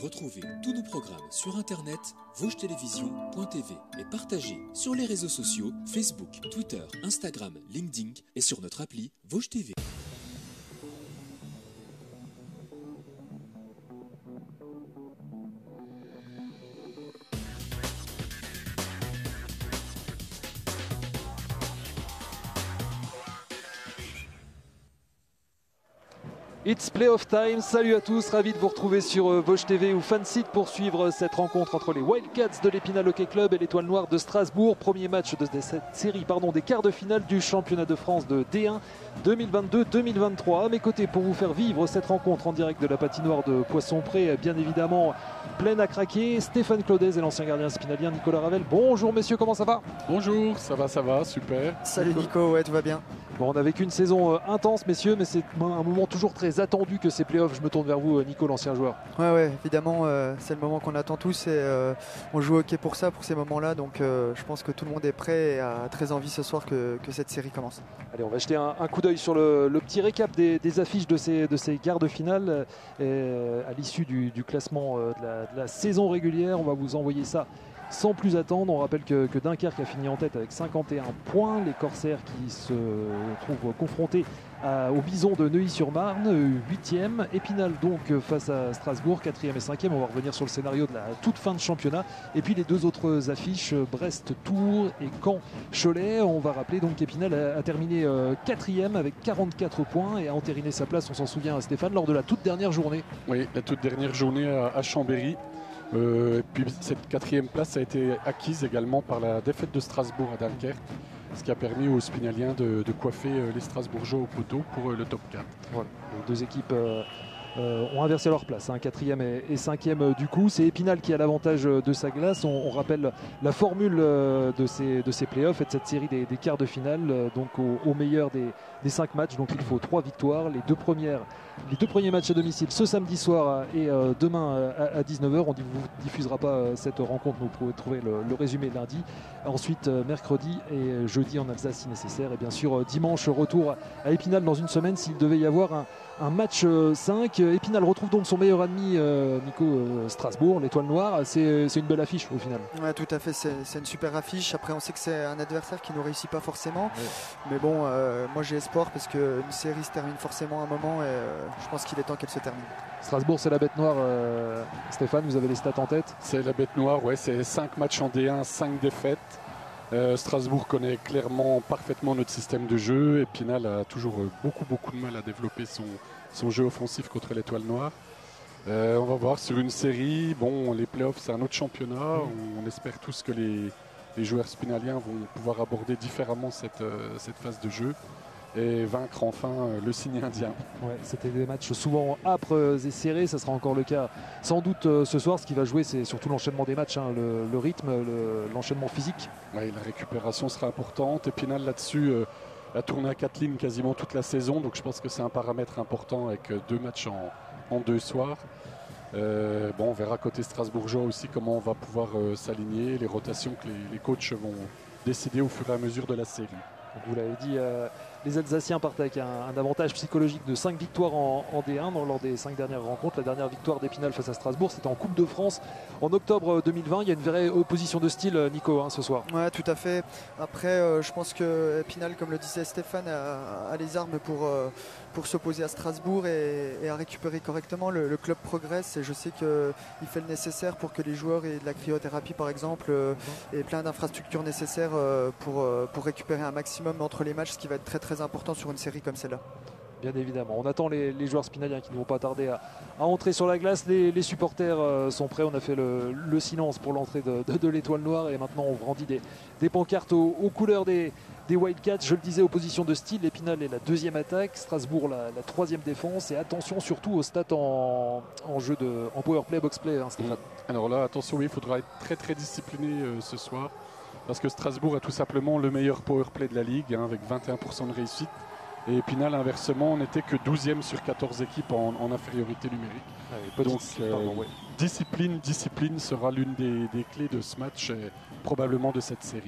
Retrouvez tous nos programmes sur internet vosgetelevision.tv et partagez sur les réseaux sociaux Facebook, Twitter, Instagram, LinkedIn et sur notre appli Vosges TV. It's Playoff Time, salut à tous, ravi de vous retrouver sur Vosges TV ou Fansite pour suivre cette rencontre entre les Wildcats de l'Épinal Hockey Club et l'Étoile Noire de Strasbourg. Premier match de cette série des quarts de finale du championnat de France de D1 2022-2023. À mes côtés pour vous faire vivre cette rencontre en direct de la patinoire de Poisson-Pré, bien évidemment pleine à craquer, Stéphane Claudez et l'ancien gardien spinalien Nicolas Ravel. Bonjour messieurs, comment ça va? Bonjour, ça va, super. Salut Nico, ouais tout va bien. Bon, on a vécu une saison intense messieurs, mais c'est un moment toujours très attendu que ces playoffs. Je me tourne vers vous Nico, l'ancien joueur. Ouais, évidemment c'est le moment qu'on attend tous et on joue au hockey pour ça, pour ces moments-là. Donc je pense que tout le monde est prêt et a très envie ce soir que cette série commence. Allez, on va jeter un coup d'œil sur le petit récap des affiches de ces quarts de finale à l'issue du classement de la saison régulière. On va vous envoyer ça sans plus attendre. On rappelle que Dunkerque a fini en tête avec 51 points. Les Corsaires qui se trouvent confrontés au Bison de Neuilly-sur-Marne, 8e. Épinal donc face à Strasbourg, 4e et 5e. On va revenir sur le scénario de la toute fin de championnat. Et puis les deux autres affiches, Brest-Tours et Caen-Cholet. On va rappeler donc qu'Épinal a terminé 4e avec 44 points et a entériné sa place, on s'en souvient Stéphane, lors de la toute dernière journée. Oui, la toute dernière journée à Chambéry. Et puis cette 4e place a été acquise également par la défaite de Strasbourg à Dunkerque, ce qui a permis aux Spinaliens de coiffer les Strasbourgeois au poteau pour le top 4. Voilà. Les deux équipes ont inversé leur place, 4e et 5e du coup. C'est Épinal qui a l'avantage de sa glace. On rappelle la formule de ces playoffs et de cette série des quarts de finale, donc au meilleur des 5 matchs. Donc il faut 3 victoires. Les deux premiers matchs à domicile ce samedi soir et demain à 19h. On ne vous diffusera pas cette rencontre, mais vous pouvez trouver le résumé lundi. Ensuite mercredi et jeudi en Alsace si nécessaire. Et bien sûr dimanche retour à Épinal dans une semaine s'il devait y avoir un match 5. Épinal retrouve donc son meilleur ennemi Nico, Strasbourg, l'Étoile Noire. C'est une belle affiche au final. Ouais, tout à fait, c'est une super affiche. Après on sait que c'est un adversaire qui ne réussit pas forcément. Ouais. Mais bon, moi j'ai espoir parce qu'une série se termine forcément à un moment et je pense qu'il est temps qu'elle se termine. Strasbourg c'est la bête noire, Stéphane, vous avez les stats en tête? C'est la bête noire, ouais, c'est 5 matchs en D1, 5 défaites. Strasbourg connaît clairement parfaitement notre système de jeu. Épinal a toujours beaucoup de mal à développer son jeu offensif contre l'Étoile Noire. On va voir sur une série. Bon, les playoffs c'est un autre championnat. On espère tous que les joueurs spinaliens vont pouvoir aborder différemment cette phase de jeu et vaincre enfin le signe indien. Ouais, c'était des matchs souvent âpres et serrés, ça sera encore le cas sans doute ce soir. Ce qui va jouer c'est surtout l'enchaînement des matchs, le rythme, l'enchaînement physique. Ouais, la récupération sera importante. Épinal là-dessus a tourné à 4 lignes quasiment toute la saison, donc je pense que c'est un paramètre important avec 2 matchs en 2 soirs. Bon, on verra côté strasbourgeois aussi comment on va pouvoir s'aligner, les rotations que les coachs vont décider au fur et à mesure de la série. Vous l'avez dit, les Alsaciens partent avec un avantage psychologique de 5 victoires en D1 lors des 5 dernières rencontres. La dernière victoire d'Épinal face à Strasbourg, c'était en Coupe de France en octobre 2020. Il y a une vraie opposition de style, Nico, ce soir. Ouais, tout à fait. Après, je pense que Épinal, comme le disait Stéphane, a les armes pour s'opposer à Strasbourg et à récupérer correctement. Le club progresse et je sais qu'il fait le nécessaire pour que les joueurs aient de la cryothérapie par exemple et plein d'infrastructures nécessaires pour récupérer un maximum entre les matchs, ce qui va être très important sur une série comme celle-là. Bien évidemment, on attend les joueurs spinaliens qui ne vont pas tarder à entrer sur la glace. Les supporters sont prêts, on a fait le silence pour l'entrée de l'Étoile Noire et maintenant on brandit des pancartes aux couleurs des Wildcats. Je le disais, opposition de style, Épinal est la 2e attaque, Strasbourg la 3e défense et attention surtout aux stats en jeu en powerplay, boxplay, Stéphane. Alors là, attention, oui, il faudra être très discipliné ce soir parce que Strasbourg a tout simplement le meilleur powerplay de la ligue avec 21% de réussite. Et Épinal, inversement, n'était que 12e sur 14 équipes en infériorité numérique. Ouais, donc, discipline sera l'une des clés de ce match et probablement de cette série.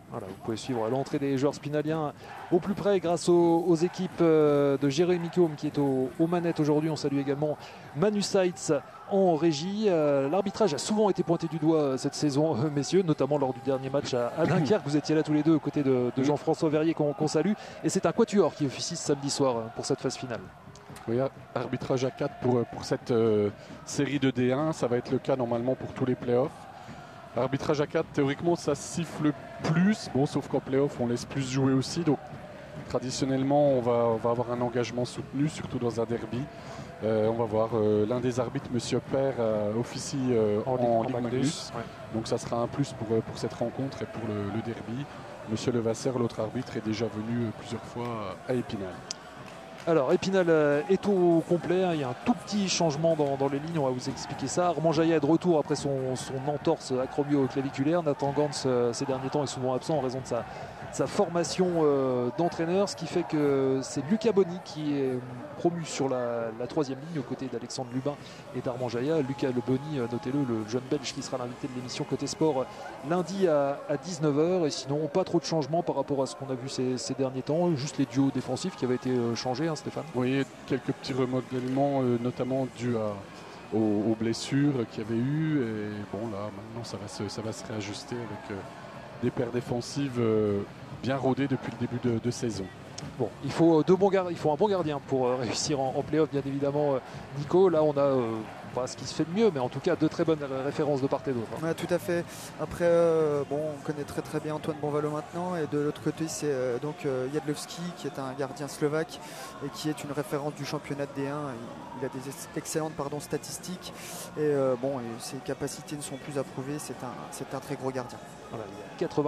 Voilà, vous pouvez suivre l'entrée des joueurs spinaliens au plus près grâce aux équipes de Jérémy Kiaume qui est aux manettes aujourd'hui. On salue également Manu Seitz en régie. L'arbitrage a souvent été pointé du doigt cette saison, messieurs, notamment lors du dernier match à Dunkerque. Vous étiez là tous les deux aux côtés de Jean-François Verrier qu'on salue. Et c'est un quatuor qui officie ce samedi soir pour cette phase finale. Oui, arbitrage à 4 pour cette série de D1. Ça va être le cas normalement pour tous les playoffs. Arbitrage à 4, théoriquement, ça siffle plus. Bon, sauf qu'en playoff, on laisse plus jouer aussi. Donc, traditionnellement, on va avoir un engagement soutenu, surtout dans un derby. On va voir l'un des arbitres, Monsieur Père, officie en Ligue Magnus. Ouais. Donc, ça sera un plus pour cette rencontre et pour le derby. Monsieur Levasseur, l'autre arbitre, est déjà venu plusieurs fois à Épinal. Alors Épinal est au complet, il y a un tout petit changement dans les lignes, on va vous expliquer ça. Armand Jaillet est de retour après son entorse acromio-claviculaire. Nathan Gantz ces derniers temps est souvent absent en raison de sa formation d'entraîneur, ce qui fait que c'est Lucas Bonny qui est promu sur la troisième ligne aux côtés d'Alexandre Lubin et d'Armand Jaillet. Lucas Bonny, notez-le, le jeune belge qui sera l'invité de l'émission Côté Sport lundi à 19h. Et sinon pas trop de changements par rapport à ce qu'on a vu ces derniers temps, juste les duos défensifs qui avaient été changés, hein, Stéphane. Oui, quelques petits remodelements notamment dus aux blessures qu'il y avait eu. Et bon là maintenant ça va se réajuster avec des paires défensives bien rodées depuis le début de saison. Bon, il faut un bon gardien pour réussir en play-off, bien évidemment, Nico. Là, on a pas ce qui se fait de mieux, mais en tout cas, de très bonnes références de part et d'autre. Ouais, tout à fait. Après, on connaît très bien Antoine Bonvalo maintenant. Et de l'autre côté, c'est Jadlowski, qui est un gardien slovaque et qui est une référence du championnat de D1. Il a des excellentes statistiques. Et ses capacités ne sont plus à prouver. C'est un très gros gardien. Voilà, il y a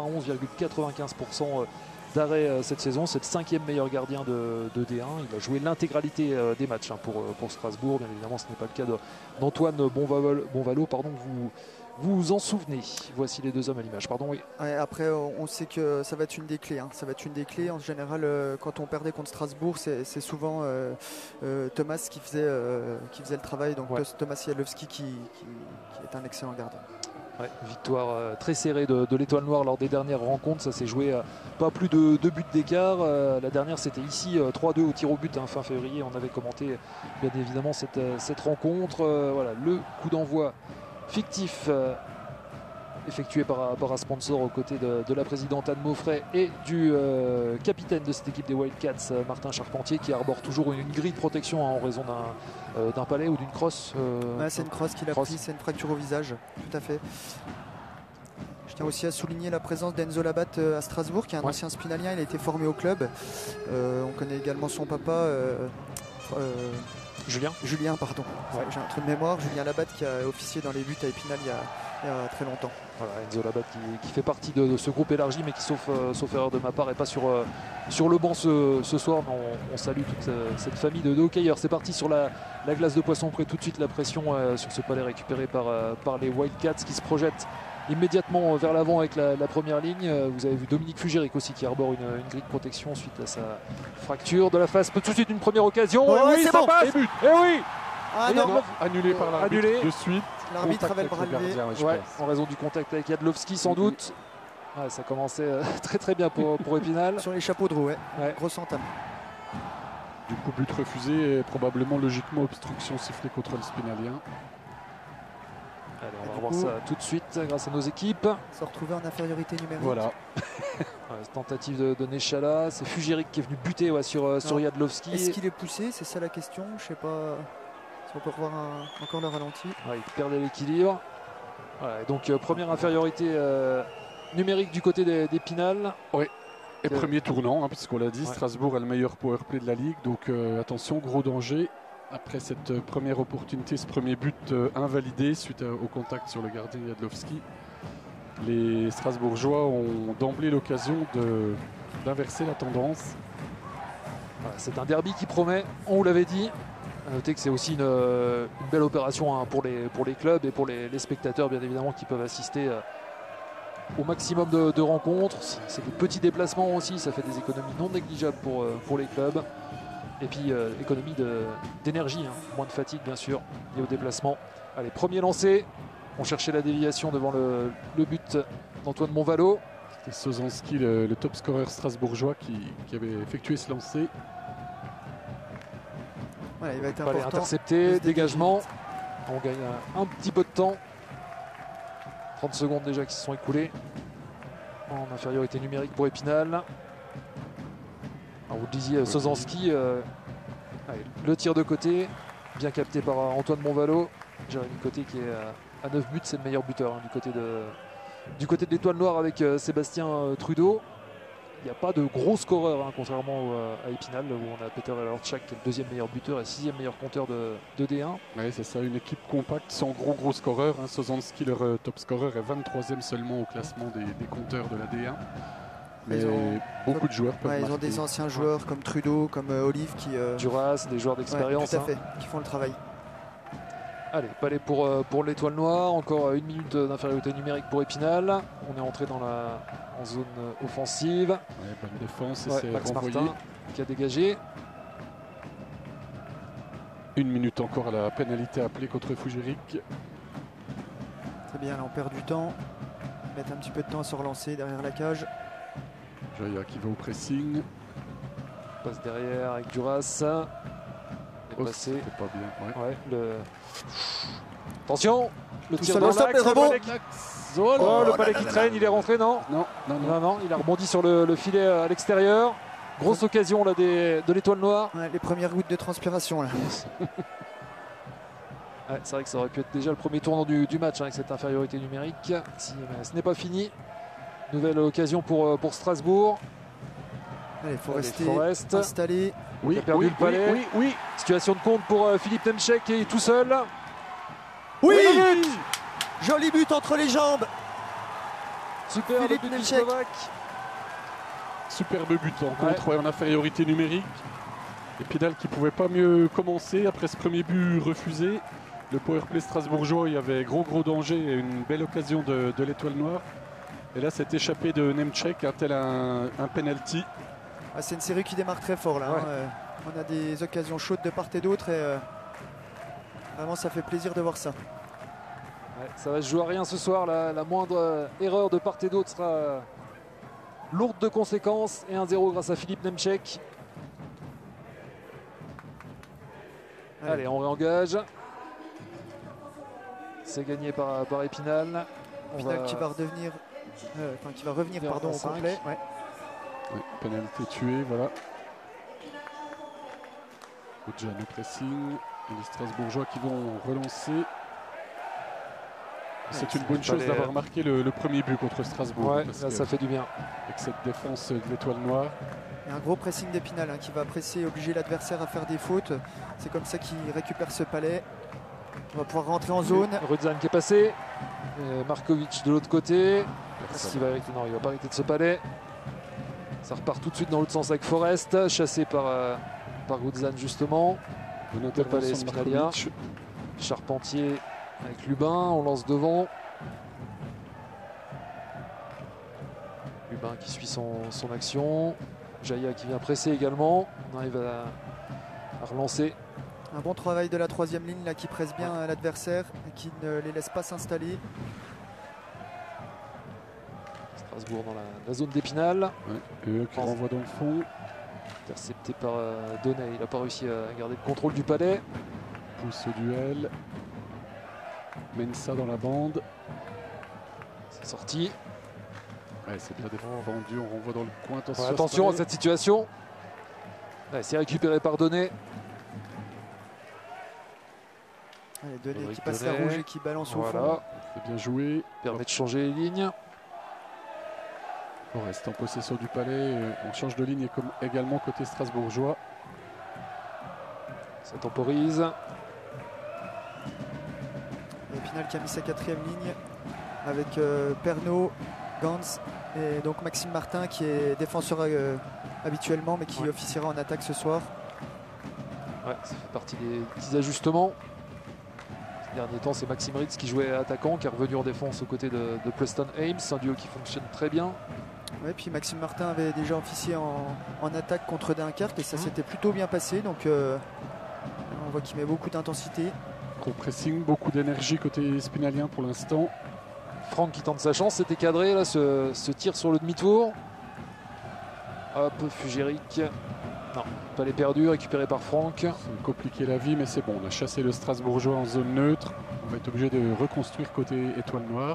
91,95% d'arrêt cette saison. C'est le 5e meilleur gardien de D1. Il a joué l'intégralité des matchs pour Strasbourg. Bien évidemment, ce n'est pas le cas d'Antoine Bonvalo. Pardon, vous en souvenez. Voici les deux hommes à l'image. Pardon, oui. Ouais, après, on sait que ça va être une des clés. Ça va être une des clés. En général, quand on perdait contre Strasbourg, c'est souvent Thomas qui faisait le travail. Donc ouais. Thomas Jadlowski qui est un excellent gardien. Ouais, victoire très serrée de l'Étoile Noire lors des dernières rencontres. Ça s'est joué pas plus de 2 buts d'écart. La dernière, c'était ici 3-2 au tir au but, fin février. On avait commenté bien évidemment cette rencontre. Voilà, le coup d'envoi fictif effectué par un sponsor aux côtés de la présidente Anne Maufray et du capitaine de cette équipe des Wildcats, Martin Charpentier, qui arbore toujours une grille de protection en raison d'un palais ou d'une crosse. C'est une crosse qu'il a pris, c'est une fracture au visage, tout à fait. Je tiens aussi à souligner la présence d'Enzo Labat à Strasbourg, qui est un ancien spinalien. Il a été formé au club. On connaît également son papa. Julien, pardon. Ouais. J'ai un truc de mémoire. Julien Labat qui a officié dans les buts à Épinal il y a très longtemps. Voilà, Enzo Labat qui fait partie de ce groupe élargi, mais qui, sauf erreur de ma part, n'est pas sur le banc ce soir. Mais on salue toute cette famille de hockeyeurs. C'est parti sur la glace de Poisson Près. Tout de suite la pression sur ce palais récupéré par les Wildcats qui se projettent immédiatement vers l'avant avec la première ligne. Vous avez vu Dominique Fugéric aussi qui arbore une grille de protection suite à sa fracture de la face. Tout de suite une première occasion. Oh, et oui, ça passe. Et oui. Ah non, annulé par l'arbitre de suite. L'arbitre avait le bras levé. En raison du contact avec Jadlowski sans doute. Ouais, ça commençait très bien pour Épinal. Sur les chapeaux de roue, ouais. Grosse entame. Du coup, but refusé et probablement logiquement obstruction sifflée contre le Spinalien. Allez, on va voir ça tout de suite grâce à nos équipes. Se retrouver en infériorité numérique. Voilà. Tentative de Nechala. C'est Fugéric qui est venu buter sur Jadlowski. Est-ce qu'il est poussé? C'est ça la question. Je sais pas si on peut revoir encore le ralenti. Il perdait l'équilibre. Voilà, donc première infériorité numérique du côté d'Épinal. Oui. Et premier tournant, puisqu'on l'a dit, Strasbourg a le meilleur powerplay de la Ligue. Donc attention, gros danger. Après cette première opportunité, ce premier but invalidé suite au contact sur le gardien Jadlowski, les Strasbourgeois ont d'emblée l'occasion d'inverser la tendance. Voilà, c'est un derby qui promet, on vous l'avait dit. Notez que c'est aussi une belle opération pour les clubs et pour les spectateurs bien évidemment qui peuvent assister au maximum de rencontres. C'est des petits déplacements aussi, ça fait des économies non négligeables pour les clubs. Et puis économie d'énergie, moins de fatigue bien sûr, lié au déplacement. Allez, premier lancé. On cherchait la déviation devant le but d'Antoine Bonvalo. C'était Sozanski, le top scorer strasbourgeois, qui avait effectué ce lancer. Voilà, il va être Palais important. intercepté, dégagement. On gagne un petit peu de temps. 30 secondes déjà qui se sont écoulées. En infériorité numérique pour Épinal. Alors vous le disiez, Sozanski, allez, le tir de côté, bien capté par Antoine Monvalo. Jérémy Côté qui est à 9 buts, c'est le meilleur buteur hein, du côté de l'Étoile Noire avec Sébastien Trudeau. Il n'y a pas de gros scoreur, hein, contrairement à Épinal, où on a Peter Ellertschak qui est le deuxième meilleur buteur et sixième meilleur compteur de D1. Oui, c'est ça, une équipe compacte sans gros scoreurs. Hein. Sozanski, leur top scorer, est 23e seulement au classement des compteurs de la D1. Mais beaucoup de joueurs peuvent ils marquer. ont des anciens joueurs comme Trudeau, comme Olive qui. Duras, des joueurs d'expérience. Tout à fait, qui font le travail. Allez, Palais pour l'Étoile Noire. Encore 1 minute d'infériorité numérique pour Épinal. On est entré en zone offensive. Ouais, bonne défense et c'est Max renvoyé. Martin qui a dégagé. 1 minute encore à la pénalité appelée contre Fougéric. Très bien, là on perd du temps. Mettre un petit peu de temps à se relancer derrière la cage. Jaya qui va au pressing. Passe derrière avec Duras. Oh, Passé. c'était pas bien. Ouais. Ouais, Attention, le Tout tir seul dans au stop, l'axe, le rebond. Zone. Oh Le là Palais là qui là traîne, il est rentré, non? Non. Il a rebondi sur le filet à l'extérieur. Grosse occasion là, de l'Étoile Noire. Ouais, les premières gouttes de transpiration là. Ouais, c'est vrai que ça aurait pu être déjà le premier tournant du match hein, avec cette infériorité numérique. Si, ce n'est pas fini. Nouvelle occasion pour Strasbourg. Allez, il faut Allez, rester Forest. installé. Oui, Il a perdu le Palais. oui. Situation de compte pour Philippe Nemchek qui est tout seul. Oui, joli but entre les jambes. Super, Philippe le but du Nemchek. Slovaque. Superbe but en contre, ouais, en infériorité numérique. Épinal qui ne pouvait pas mieux commencer après ce premier but refusé. Le powerplay strasbourgeois, il y avait gros danger et une belle occasion de l'Étoile Noire. Et là, cette échappée de Nemchek, tel un penalty. Ah, c'est une série qui démarre très fort là. Ouais. On a des occasions chaudes de part et d'autre et vraiment ça fait plaisir de voir ça. Ouais, ça va se jouer à rien ce soir. La moindre erreur de part et d'autre sera lourde de conséquences. Et 1-0 grâce à Philippe Nemchek. Allez, on réengage. C'est gagné par Épinal. Épinal qui va redevenir, qui va revenir vers pardon, au 25. complet. Ouais. Oui, pénalité tuée, voilà. Déjà le pressing. Et les Strasbourgeois qui vont relancer. C'est une bonne chose d'avoir marqué le premier but contre Strasbourg. Ouais, parce là, que ça fait du bien. avec cette défense de l'Étoile Noire. Et un gros pressing d'Épinal qui va presser, obliger l'adversaire à faire des fautes. C'est comme ça qu'il récupère ce Palais. On va pouvoir rentrer en zone. Rudzan qui est passé. Et Markovic de l'autre côté. Est-ce qu'il va arrêter? Non, il va pas arrêter de ce Palais. Ça repart tout de suite dans l'autre sens avec Forest. Chassé par Rudzan justement. Bonne Le Palais intervention de Spinalia. Markovic. Charpentier avec Lubin. On lance devant. Lubin qui suit son action. Jaya qui vient presser également. On arrive à relancer. Un bon travail de la troisième ligne là, qui presse bien l'adversaire et qui ne les laisse pas s'installer. Strasbourg dans la zone d'Épinal. Ouais, et eux qui renvoient dans le fond. Intercepté par Donnet. Il n'a pas réussi à garder le contrôle du Palais. Pousse au duel. Mensa dans la bande. C'est sorti. Ouais, c'est bien défendu. On renvoie dans le coin. Ouais, attention à cette situation. Ouais, c'est récupéré par Donnet. Allez, Donnet Cédric qui passe Donnet. la rouge et qui balance au fond. Voilà. C'est bien joué. Permet de changer les lignes. On reste en possession du Palais. On change de ligne également côté strasbourgeois. Ça temporise. Épinal qui a mis sa quatrième ligne avec Pernaud, Gans et donc Maxime Martin qui est défenseur habituellement mais qui officiera en attaque ce soir. Ouais, ça fait partie des petits ajustements. Ces derniers temps, c'est Maxime Ritz qui jouait attaquant, qui est revenu en défense aux côtés de Preston Ames. Un duo qui fonctionne très bien. Ouais, puis Maxime Martin avait déjà officié en attaque contre Dunkerque et ça s'était plutôt bien passé. Donc on voit qu'il met beaucoup d'intensité. Gros pressing, beaucoup d'énergie côté spinalien pour l'instant. Franck qui tente sa chance, c'était cadré là, ce tir sur le demi-tour. Hop, Fugéric. Non, palais perdu, récupéré par Franck. C'est compliqué la vie, mais c'est bon. On a chassé le Strasbourgeois en zone neutre. On va être obligé de reconstruire côté Étoile Noire.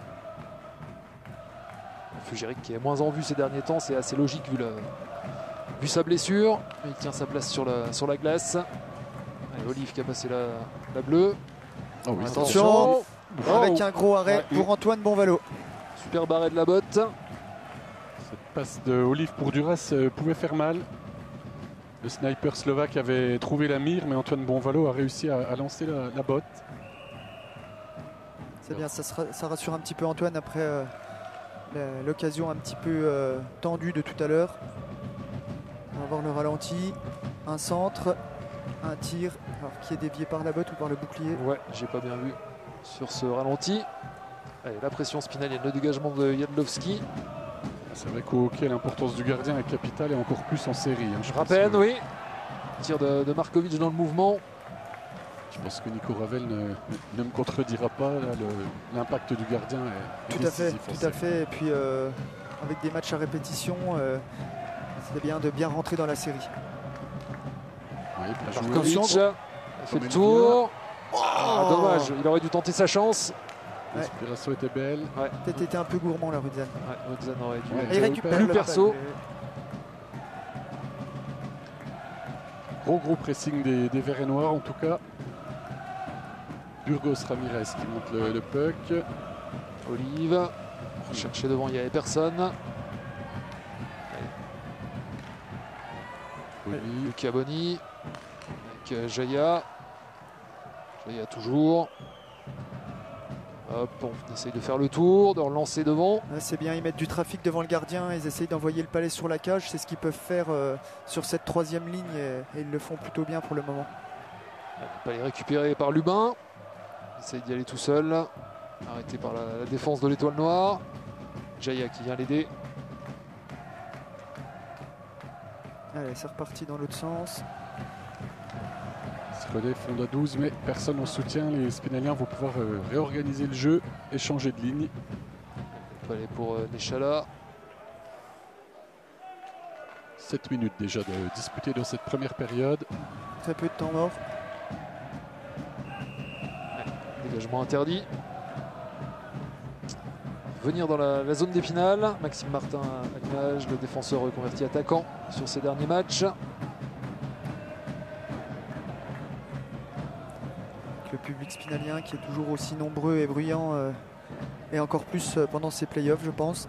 Fugéric qui est moins en vue ces derniers temps, c'est assez logique vu sa blessure. Mais il tient sa place sur la glace. Allez, Olive qui a passé la bleue. Oh oui, Attention, avec Oh. un gros arrêt pour Antoine Bonvalo. Super barré de la botte. Cette passe de Olive pour Duras pouvait faire mal. Le sniper slovaque avait trouvé la mire, mais Antoine Bonvalo a réussi à lancer la botte. C'est bien, ça rassure un petit peu Antoine après l'occasion un petit peu tendue de tout à l'heure. On va voir le ralenti, un centre, un tir alors, qui est dévié par la botte ou par le bouclier. Ouais, j'ai pas bien vu sur ce ralenti. Allez, la pression spinalienne, le dégagement de Jadlowski. C'est vrai qu'au hockey, l'importance du gardien est capitale et encore plus en série. Hein. Je rappelle, oui. Tir de Markovic dans le mouvement. Je pense que Nico Ravel ne me contredira pas. L'impact du gardien est décisif. Tout à fait. Et puis avec des matchs à répétition, c'est bien de bien rentrer dans la série. Oui, bien joué. Markovic a fait le tour. Ah, dommage, il aurait dû tenter sa chance. L'inspiration était belle. Ouais. Peut-être été un peu gourmand là, Rudzan. Ouais, Rudzan aurait dû. Ouais. Et il récupère Plus le perso. Gros pressing des Verts et Noirs en tout cas. Burgos Ramirez qui monte le puck. Olive. Chercher devant, il n'y avait personne. Olive. Lucas Boni. Avec Jaya. Jaya toujours. Hop, on essaye de faire le tour, de relancer devant. C'est bien, ils mettent du trafic devant le gardien, ils essayent d'envoyer le palais sur la cage, c'est ce qu'ils peuvent faire sur cette troisième ligne et ils le font plutôt bien pour le moment. Le palais récupéré par Lubin. Il essaye d'y aller tout seul. Arrêté par la défense de l'Étoile Noire. Jaya qui vient l'aider. Allez, c'est reparti dans l'autre sens. Se relève fond à 12, mais personne en soutien. Les Spinaliens vont pouvoir réorganiser le jeu et changer de ligne. Le palais pour Nechala. 7 minutes déjà de disputer dans cette première période. Très peu de temps mort. Dégagement interdit. Venir dans la zone d'Épinal. Maxime Martin à l'image, le défenseur reconverti attaquant sur ses derniers matchs. Le public spinalien qui est toujours aussi nombreux et bruyant et encore plus pendant ces playoffs, je pense.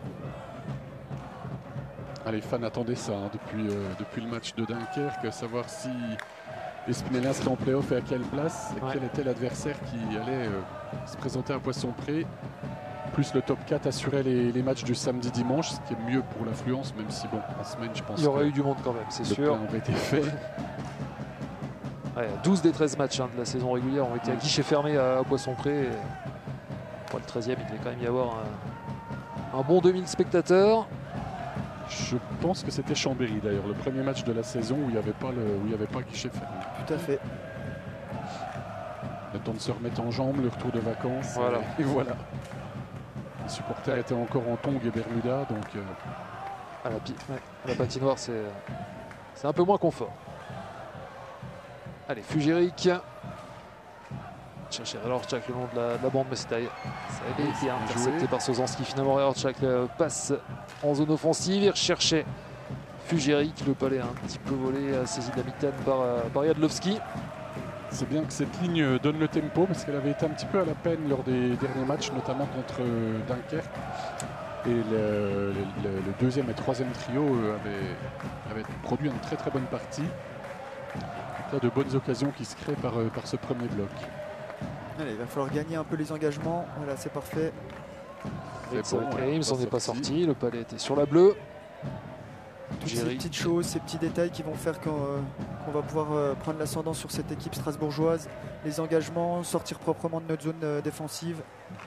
Ah, les fans attendaient ça hein, depuis le match de Dunkerque, savoir si les Spinaliens seraient en playoff et à quelle place, et quel était l'adversaire qui allait se présenter à Poisson-Pré. Plus le top 4 assurait les matchs du samedi-dimanche, ce qui est mieux pour l'affluence, même si bon, en semaine je pense Il y aurait eu du monde quand même, c'est sûr. le plein aurait été fait. Ouais, 12 des 13 matchs de la saison régulière ont été à guichet fermé à Poisson-Pré. Et pour le 13e, il devait quand même y avoir un bon 2000 spectateurs. Je pense que c'était Chambéry d'ailleurs, le premier match de la saison où il n'y avait pas le guichet fermé. Tout à fait. Le temps de se remettre en jambes, le retour de vacances. Voilà. Et voilà. Les supporters étaient encore en tongs et Bermuda, donc À la patinoire, c'est un peu moins confort. Allez, Fugéric. Chercher Rorschach le long de la bande, mais ça a été intercepté par Sozanski. Finalement, Rorschach passe en zone offensive. Il recherchait Fugéric. Le palais a un petit peu volé, saisi de la mitaine par Jadlowski. c'est bien que cette ligne donne le tempo parce qu'elle avait été un petit peu à la peine lors des derniers matchs, notamment contre Dunkerque. Et le deuxième et troisième trio avaient produit une très bonne partie. Il y a de bonnes occasions qui se créent par ce premier bloc. Allez, il va falloir gagner un peu les engagements. Voilà, c'est parfait. C'est bon, vrai, ouais, on n'est pas sorti. Le palais était sur la bleue. Toutes ces Fugéric. petites choses, ces petits détails qui vont faire qu'on va pouvoir prendre l'ascendant sur cette équipe strasbourgeoise. Les engagements, sortir proprement de notre zone défensive.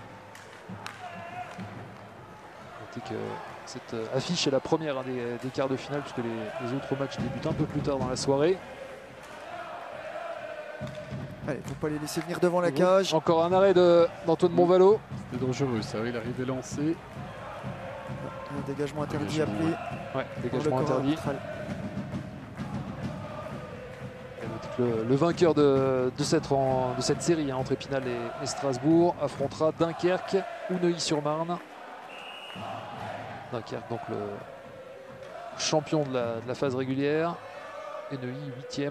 Que cette affiche est la première des quarts de finale, puisque les autres matchs débutent un peu plus tard dans la soirée. Allez, faut pas les laisser venir devant la cage. Encore un arrêt d'Antoine Bonvalo. C'était dangereux, ça. Il arrivait lancé. Un dégagement interdit appelé. Ouais, dégagement interdit. Le vainqueur de cette série entre Épinal et Strasbourg affrontera Dunkerque ou Neuilly-sur-Marne. Dunkerque, donc le champion de la phase régulière, et Neuilly 8e.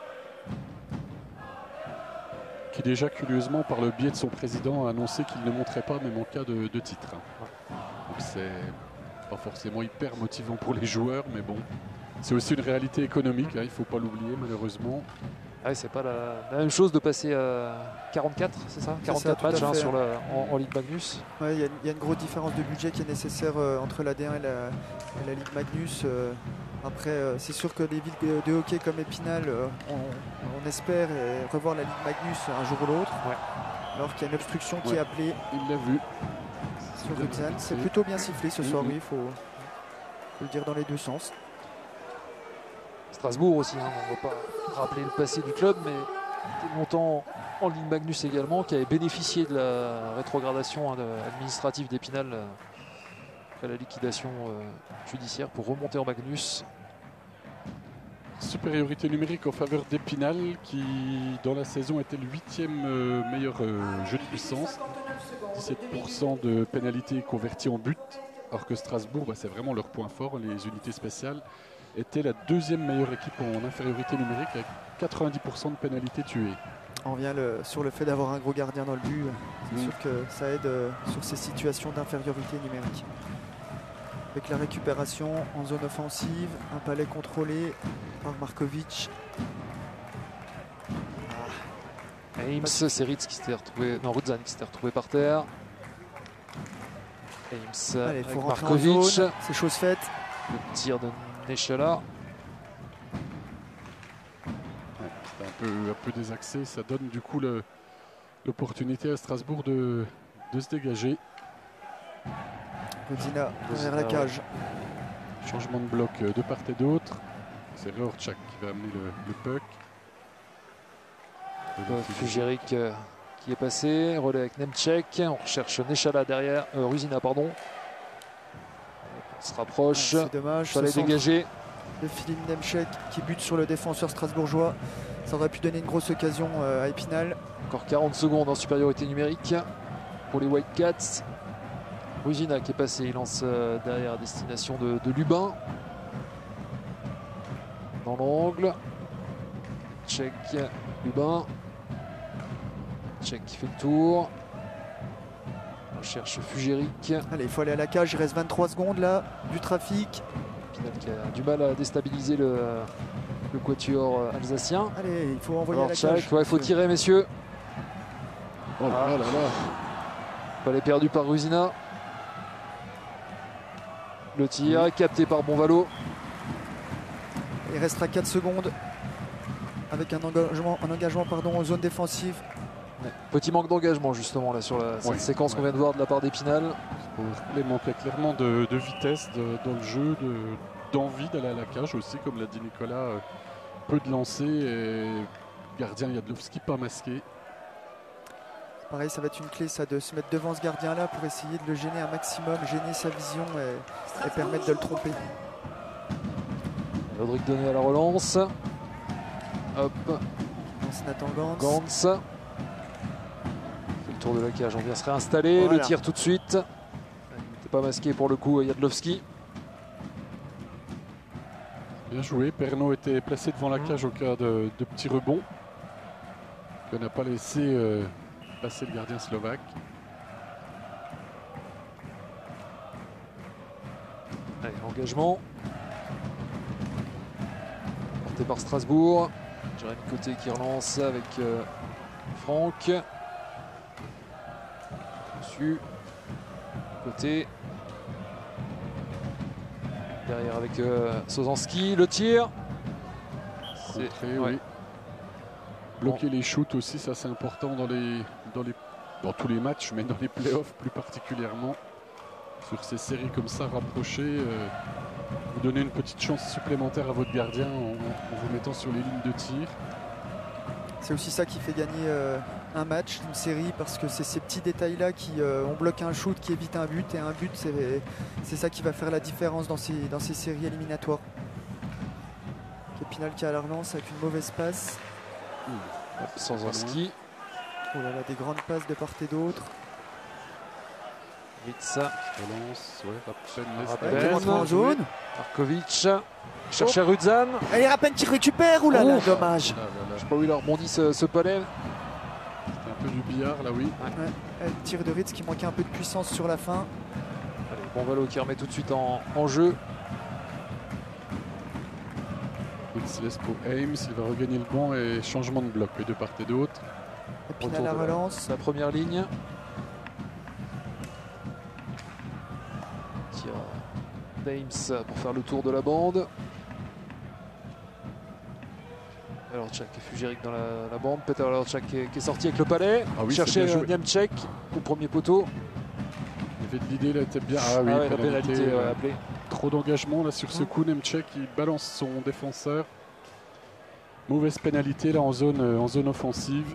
Qui déjà curieusement par le biais de son président a annoncé qu'il ne monterait pas même en cas de titre. Donc c'est pas forcément hyper motivant pour les joueurs, mais bon, c'est aussi une réalité économique, hein, il ne faut pas l'oublier malheureusement. Ah, c'est pas la même chose de passer à 44, c'est ça, 44 matchs hein, sur en Ligue Magnus. Ouais, il y a une grosse différence de budget qui est nécessaire entre la D1 et la Ligue Magnus. Après, c'est sûr que les villes de hockey comme Épinal, on espère revoir la Ligue Magnus un jour ou l'autre. Ouais. Alors qu'il y a une obstruction qui est appelée. Il l'a vu. Sur Rudzan. C'est plutôt bien sifflé ce soir, oui, il faut le dire dans les deux sens. Strasbourg aussi, hein, on ne va pas rappeler le passé du club, mais était longtemps en Ligue Magnus également, qui avait bénéficié de la rétrogradation administrative d'Épinal après la liquidation judiciaire pour remonter en Magnus. Supériorité numérique en faveur d'Épinal qui dans la saison était le 8e meilleur jeu de puissance. 17% de pénalités converties en but, alors que Strasbourg, c'est vraiment leur point fort, les unités spéciales, était la 2e meilleure équipe en infériorité numérique avec 90% de pénalités tuées. On revient sur le fait d'avoir un gros gardien dans le but. C'est sûr que ça aide sur ces situations d'infériorité numérique. Avec la récupération en zone offensive, un palais contrôlé par Markovic. Ames, c'est Ritz qui s'était retrouvé, non, Rudzan qui s'était retrouvé par terre. Ames allez, avec faut rentrer Markovic. en zone, c'est chose faite. Le tir de Nechala. C'était un peu désaxé, ça donne du coup l'opportunité à Strasbourg de se dégager. Godina derrière la cage. Changement de bloc de part et d'autre. C'est Rortchak qui va amener le puck. Fugeric qui est passé, relais avec Nemchek, on recherche Nechala derrière, Ruzina pardon. On se rapproche, c'est dommage. fallait dégager. De Philippe Nemchek qui bute sur le défenseur strasbourgeois. Ça aurait pu donner une grosse occasion à Épinal. Encore 40 secondes en supériorité numérique pour les Whitecats. Ruzina qui est passé, il lance derrière à destination de Lubin. Dans l'angle. Tchèque, Lubin. Tchèque qui fait le tour. On cherche Fugeric. Allez, il faut aller à la cage, il reste 23 secondes là, du trafic. Épinal qui a du mal à déstabiliser le quatuor alsacien. Allez, il faut envoyer Alors, à la cage. il faut tirer, messieurs. Oh là là là. Palais perdu par Ruzina. Le tir capté par Bonvalo. Il restera 4 secondes avec un engagement en zone défensive. Ouais. Petit manque d'engagement justement là sur cette séquence qu'on vient de voir de la part d'Épinal. Il manquait clairement de vitesse dans le jeu, d'envie d'aller à la cage aussi, comme l'a dit Nicolas. Peu de lancers et gardien Jadlowski pas masqué. Pareil, ça va être une clé ça, de se mettre devant ce gardien là pour essayer de le gêner un maximum, gêner sa vision et permettre de le tromper. Rodrigue Donné à la relance. Hop. C'est Nathan Gantz. Gantz. Fait le tour de la cage, on vient se réinstaller. Voilà. Le tir tout de suite. Il n'était pas masqué pour le coup Jadlowski. Bien joué, Pernot était placé devant la cage au cas de petits rebonds. Il n'a pas laissé passer le gardien slovaque. Allez, engagement. Porté par Strasbourg. Jérémy Côté qui relance avec Franck. Dessus. Côté. Derrière avec Sozanski. Le tir. Contré, oui. Bloquer les shoots aussi, ça c'est important dans tous les matchs, mais dans les playoffs plus particulièrement. Sur ces séries comme ça rapprochées, vous donnez une petite chance supplémentaire à votre gardien en vous mettant sur les lignes de tir. C'est aussi ça qui fait gagner un match, une série, parce que c'est ces petits détails-là qui on bloque un shoot qui évite un but, et un but c'est ça qui va faire la différence dans ces séries éliminatoires. Épinal qui a la relance avec une mauvaise passe. Sozanski. Oh là là, des grandes passes de part et d'autre. Ritza. Relance, ouais, Rappen. Qui rentre en zone. Markovic. Cherche Rudzan. Et Rappen qui récupère, oulala, là là, dommage. Je sais pas où il a rebondi ce palais. C'était un peu du billard là, oui. Ouais, le tir de Ritz qui manquait un peu de puissance sur la fin. Allez, Bonvalot qui remet tout de suite en jeu. Il se laisse pour Ames, il va regagner le banc et changement de bloc, de part et d'autre. Épinal la relance. La première ligne. Tir d'Ames pour faire le tour de la bande. Alors Tchak et Fugeric dans la bande. Peter Tchak qui est sorti avec le palais. Ah oui, chercher c'est bien joué. Niemczek au premier poteau. Il avait de l'idée, là, était bien. Ah oui, la pénalité appelée. Trop d'engagement là sur ce coup. Niemczek il balance son défenseur. Mauvaise pénalité là en zone offensive.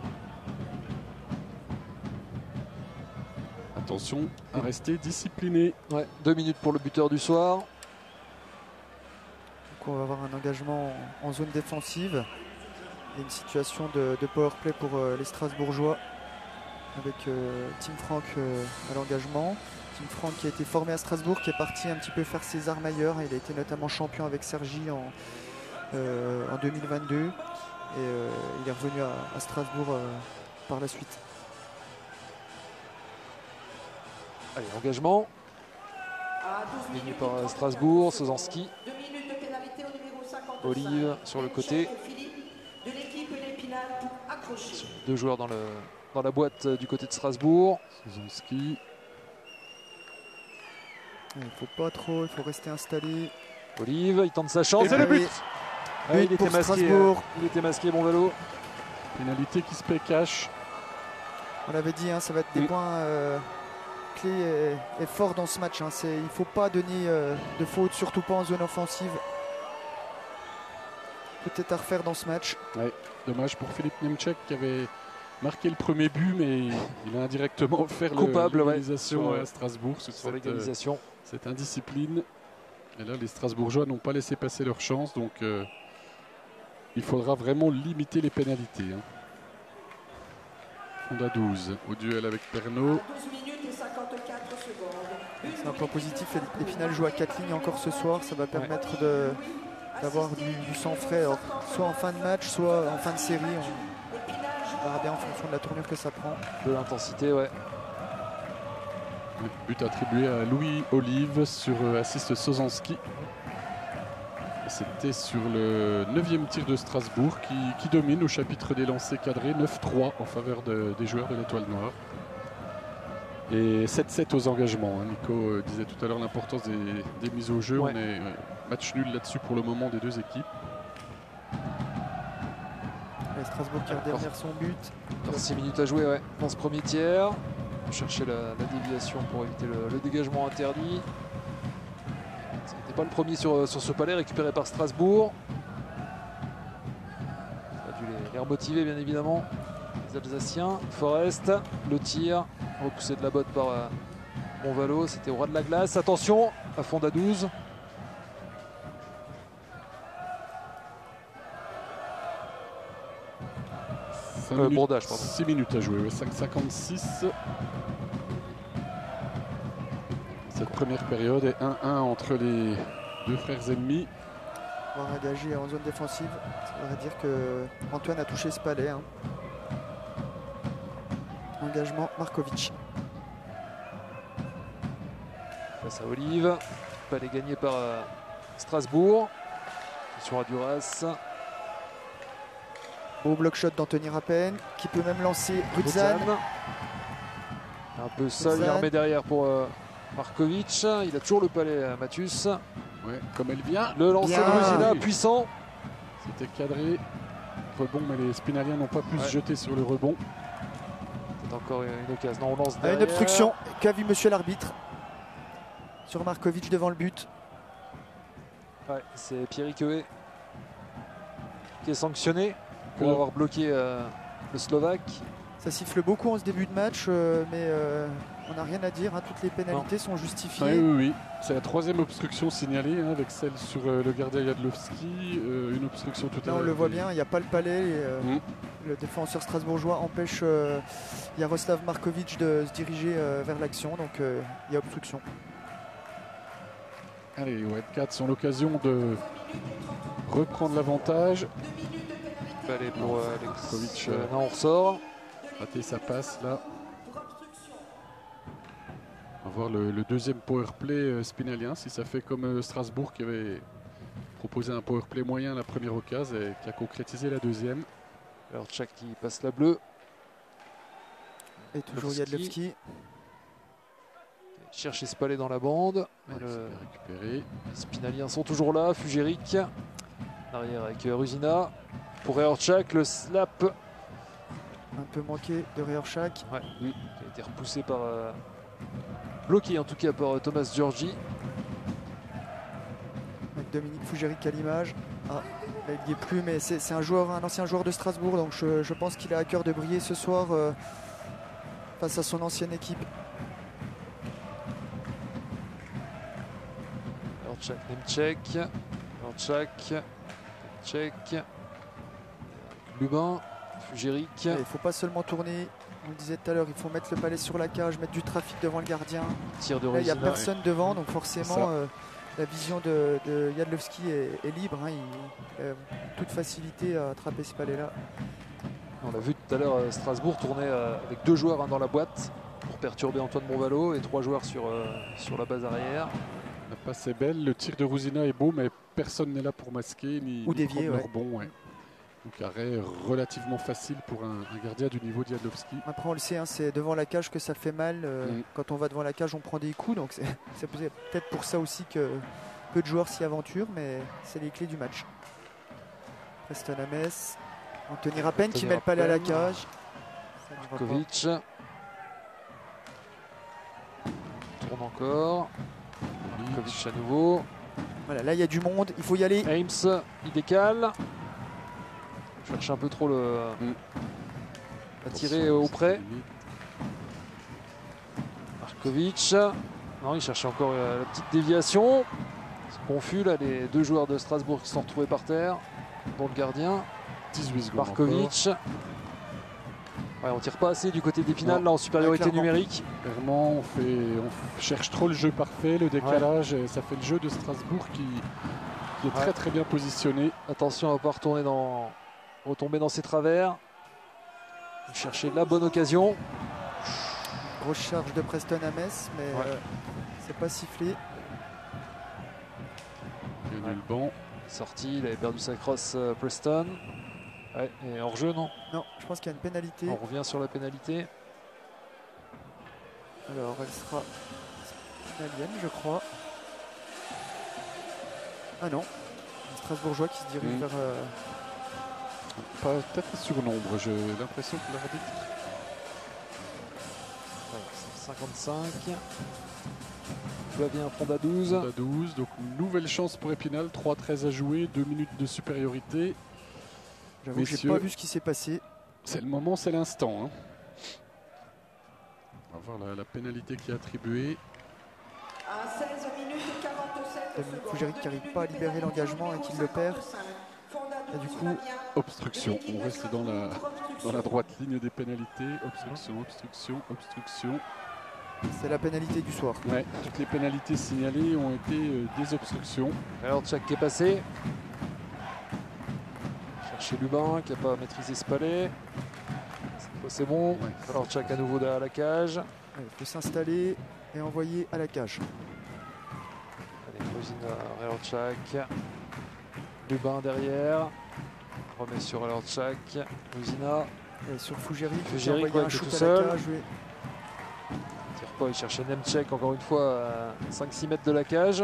Attention à rester discipliné. Ouais, 2 minutes pour le buteur du soir. Donc on va avoir un engagement en zone défensive. Et une situation de powerplay pour les Strasbourgeois. Avec Tim Frank à l'engagement. Tim Frank qui a été formé à Strasbourg, qui est parti un petit peu faire ses armes ailleurs. Il a été notamment champion avec Sergi en 2022. Et il est revenu à Strasbourg par la suite. Allez, engagement. Gagné par Strasbourg, Sozanski. Olive sur le côté. 2 joueurs dans la boîte du côté de Strasbourg. Sozanski. Il faut pas trop, il faut rester installé. Olive, il tente sa chance. Et le but. Ah, il pour était masqué, Strasbourg. il était masqué, Bonvalot. Pénalité qui se paie cash. On l'avait dit, hein, ça va être des points clés et forts dans ce match. Hein. Il ne faut pas donner de faute, surtout pas en zone offensive. Peut-être à refaire dans ce match. Ouais, dommage pour Philippe Niemczek qui avait marqué le premier but, mais il a indirectement offert l'égalisation à Strasbourg sur l'égalisation. Cette indiscipline. Et là, les Strasbourgeois n'ont pas laissé passer leur chance, donc il faudra vraiment limiter les pénalités. Hein. Fonda 12 au duel avec Pernod. C'est un point positif. Épinal joue à 4 lignes encore ce soir. Ça va permettre d'avoir du sang frais, alors, soit en fin de match, soit en fin de série. On verra bien en fonction de la tournure que ça prend. De l'intensité, ouais. Le but attribué à Louis Olive sur assist Sozanski. C'était sur le 9e tir de Strasbourg qui domine au chapitre des lancers cadrés, 9-3 en faveur des joueurs de l'Étoile Noire. Et 7-7 aux engagements. Hein. Nico disait tout à l'heure l'importance des mises au jeu. Ouais. On est match nul là-dessus pour le moment des deux équipes. Et Strasbourg qui a derrière son but. 6 minutes à jouer dans ce premier tiers. On cherchait la déviation pour éviter le dégagement interdit. Ce n'était pas le premier sur ce palais récupéré par Strasbourg. On a dû les remotiver bien évidemment. Les Alsaciens. Forest, le tir. Repoussé de la botte par Bonvalot. C'était au ras de la glace. Attention à Fonda 12. Bordage, pardon. 6 minutes à jouer, ouais, 5,56. Cette première période est 1-1 entre les deux frères ennemis. On va engager en zone défensive. Ça veut dire que Antoine a touché ce palais. Hein. Engagement Markovic. Face à Olive. Palais gagné par Strasbourg. Sur Aduras. Beau bloc shot d'Anthony Rappen qui peut même lancer Rudzan. Un peu seul, il remet derrière pour Markovic. Il a toujours le palais, Mathius. Ouais, comme elle vient. Le lancer de Ruzina, puissant. C'était cadré. Rebond, mais les Spinaliens n'ont pas pu se jeter sur le rebond. C'est encore une occasion. Non, on lance derrière. Une obstruction qu'a vu monsieur l'arbitre sur Markovic devant le but. Ouais, c'est Pierrick Queuet qui est sanctionné pour avoir bloqué le Slovaque. Ça siffle beaucoup en ce début de match, mais on n'a rien à dire. Hein. Toutes les pénalités sont justifiées. Oui, oui, oui. C'est la 3e obstruction signalée, hein, avec celle sur le gardien Jadlowski. Une obstruction tout à l'heure. Là, on le voit bien, il n'y a pas le palais. Et, le défenseur strasbourgeois empêche Jaroslav Markovic de se diriger vers l'action. Donc, il y a obstruction. Allez, les Wildcats ont l'occasion de reprendre l'avantage. Palais pour Markovic. non, on ressort. Raté sa passe là. On va voir le deuxième powerplay spinalien, si ça fait comme Strasbourg qui avait proposé un powerplay moyen à la première occasion et qui a concrétisé la deuxième. Alors Tchak qui passe la bleue. Et toujours Jadlowski. Cherche Spallet dans la bande. Ouais, récupéré. Les Spinaliens sont toujours là. Fugeric. Arrière avec Rusina. Pour Reorchak, le slap. Un peu manqué de Reorchak. Ouais. Qui a été repoussé par. Bloqué en tout cas par Thomas Georgi. Avec Dominique Fugeric à l'image. Ah, là, il n'y est plus, mais c'est un ancien joueur de Strasbourg, donc je pense qu'il a à cœur de briller ce soir face à son ancienne équipe. Reorchak, Nemček. Reorchak. Nemček. Lubin. Fugeric. Il ne faut pas seulement tourner, on le disait tout à l'heure, il faut mettre le palais sur la cage, mettre du trafic devant le gardien. Tir de Là, il n'y a Rusina. personne devant, donc forcément la vision de Jadlowski est libre. Hein. Il a toute facilité à attraper ce palais-là. On l'a vu tout à l'heure, Strasbourg tournait avec 2 joueurs dans la boîte pour perturber Antoine Bonvalo et 3 joueurs sur la base arrière. La passe est belle, le tir de Rusina est beau, mais personne n'est là pour masquer ni dévier, prendre le rebond. Ouais. Donc arrêt relativement facile pour un gardien du niveau de Jadlowski. Après, on le sait, hein, c'est devant la cage que ça fait mal. Quand on va devant la cage, on prend des coups. Donc c'est peut-être pour ça aussi que peu de joueurs s'y aventurent, mais c'est les clés du match. Preston Ames, Anthony Rappen qui met le palais à la cage. Markovic. Tourne encore. Markovic à nouveau. Voilà, là il y a du monde, il faut y aller. Ames, il décale. Cherche un peu trop à tirer auprès. Markovic. Non, il cherche encore la petite déviation. C'est confus là, les 2 joueurs de Strasbourg qui se sont retrouvés par terre. Dont le gardien. 18 secondes. Markovic. Ouais, on tire pas assez du côté d'Épinal là en supériorité numérique. Clairement, on cherche trop le jeu parfait, le décalage, et ça fait le jeu de Strasbourg qui est très bien positionné. Attention à ne pas retomber dans ses travers. Chercher la bonne occasion. Grosse charge de Preston Ames, mais c'est pas sifflé. Il y a eu le banc. Sorti, il avait perdu sa crosse Preston. Ouais, et hors jeu, non? Non, je pense qu'il y a une pénalité. On revient sur la pénalité. Alors, elle sera spinalienne, je crois. Ah non, un Strasbourgeois qui se dirige vers... Peut-être sur nombre, j'ai l'impression que l'arbitre... 55. Flavien Fonda 12. À 12, donc nouvelle chance pour Épinal, 3-13 à jouer, 2 minutes de supériorité. J'avoue que j'ai pas vu ce qui s'est passé. C'est le moment, c'est l'instant. Hein. On va voir la pénalité qui est attribuée. À 16 minutes 47 Fugeric qui n'arrive pas à libérer l'engagement et qui le perd. Et du coup, obstruction. On reste dans la droite ligne des pénalités. Obstruction. C'est la pénalité du soir. Ouais, toutes les pénalités signalées ont été des obstructions. Alors Tchak qui est passé. Chercher Lubin qui n'a pas maîtrisé ce palais. C'est bon. Ouais. Alors Tchak à nouveau derrière la cage. Il peut s'installer et envoyer à la cage. Allez, Rusina, Reorchak. Lubin derrière. Remet sur Reorchak. Rusina. Et sur Fugeric, qui a Fugeric, envoyé un qui est shoot tout à seul. la cage. Oui. Tire pas, il cherchait Nemček encore une fois à 5-6 mètres de la cage.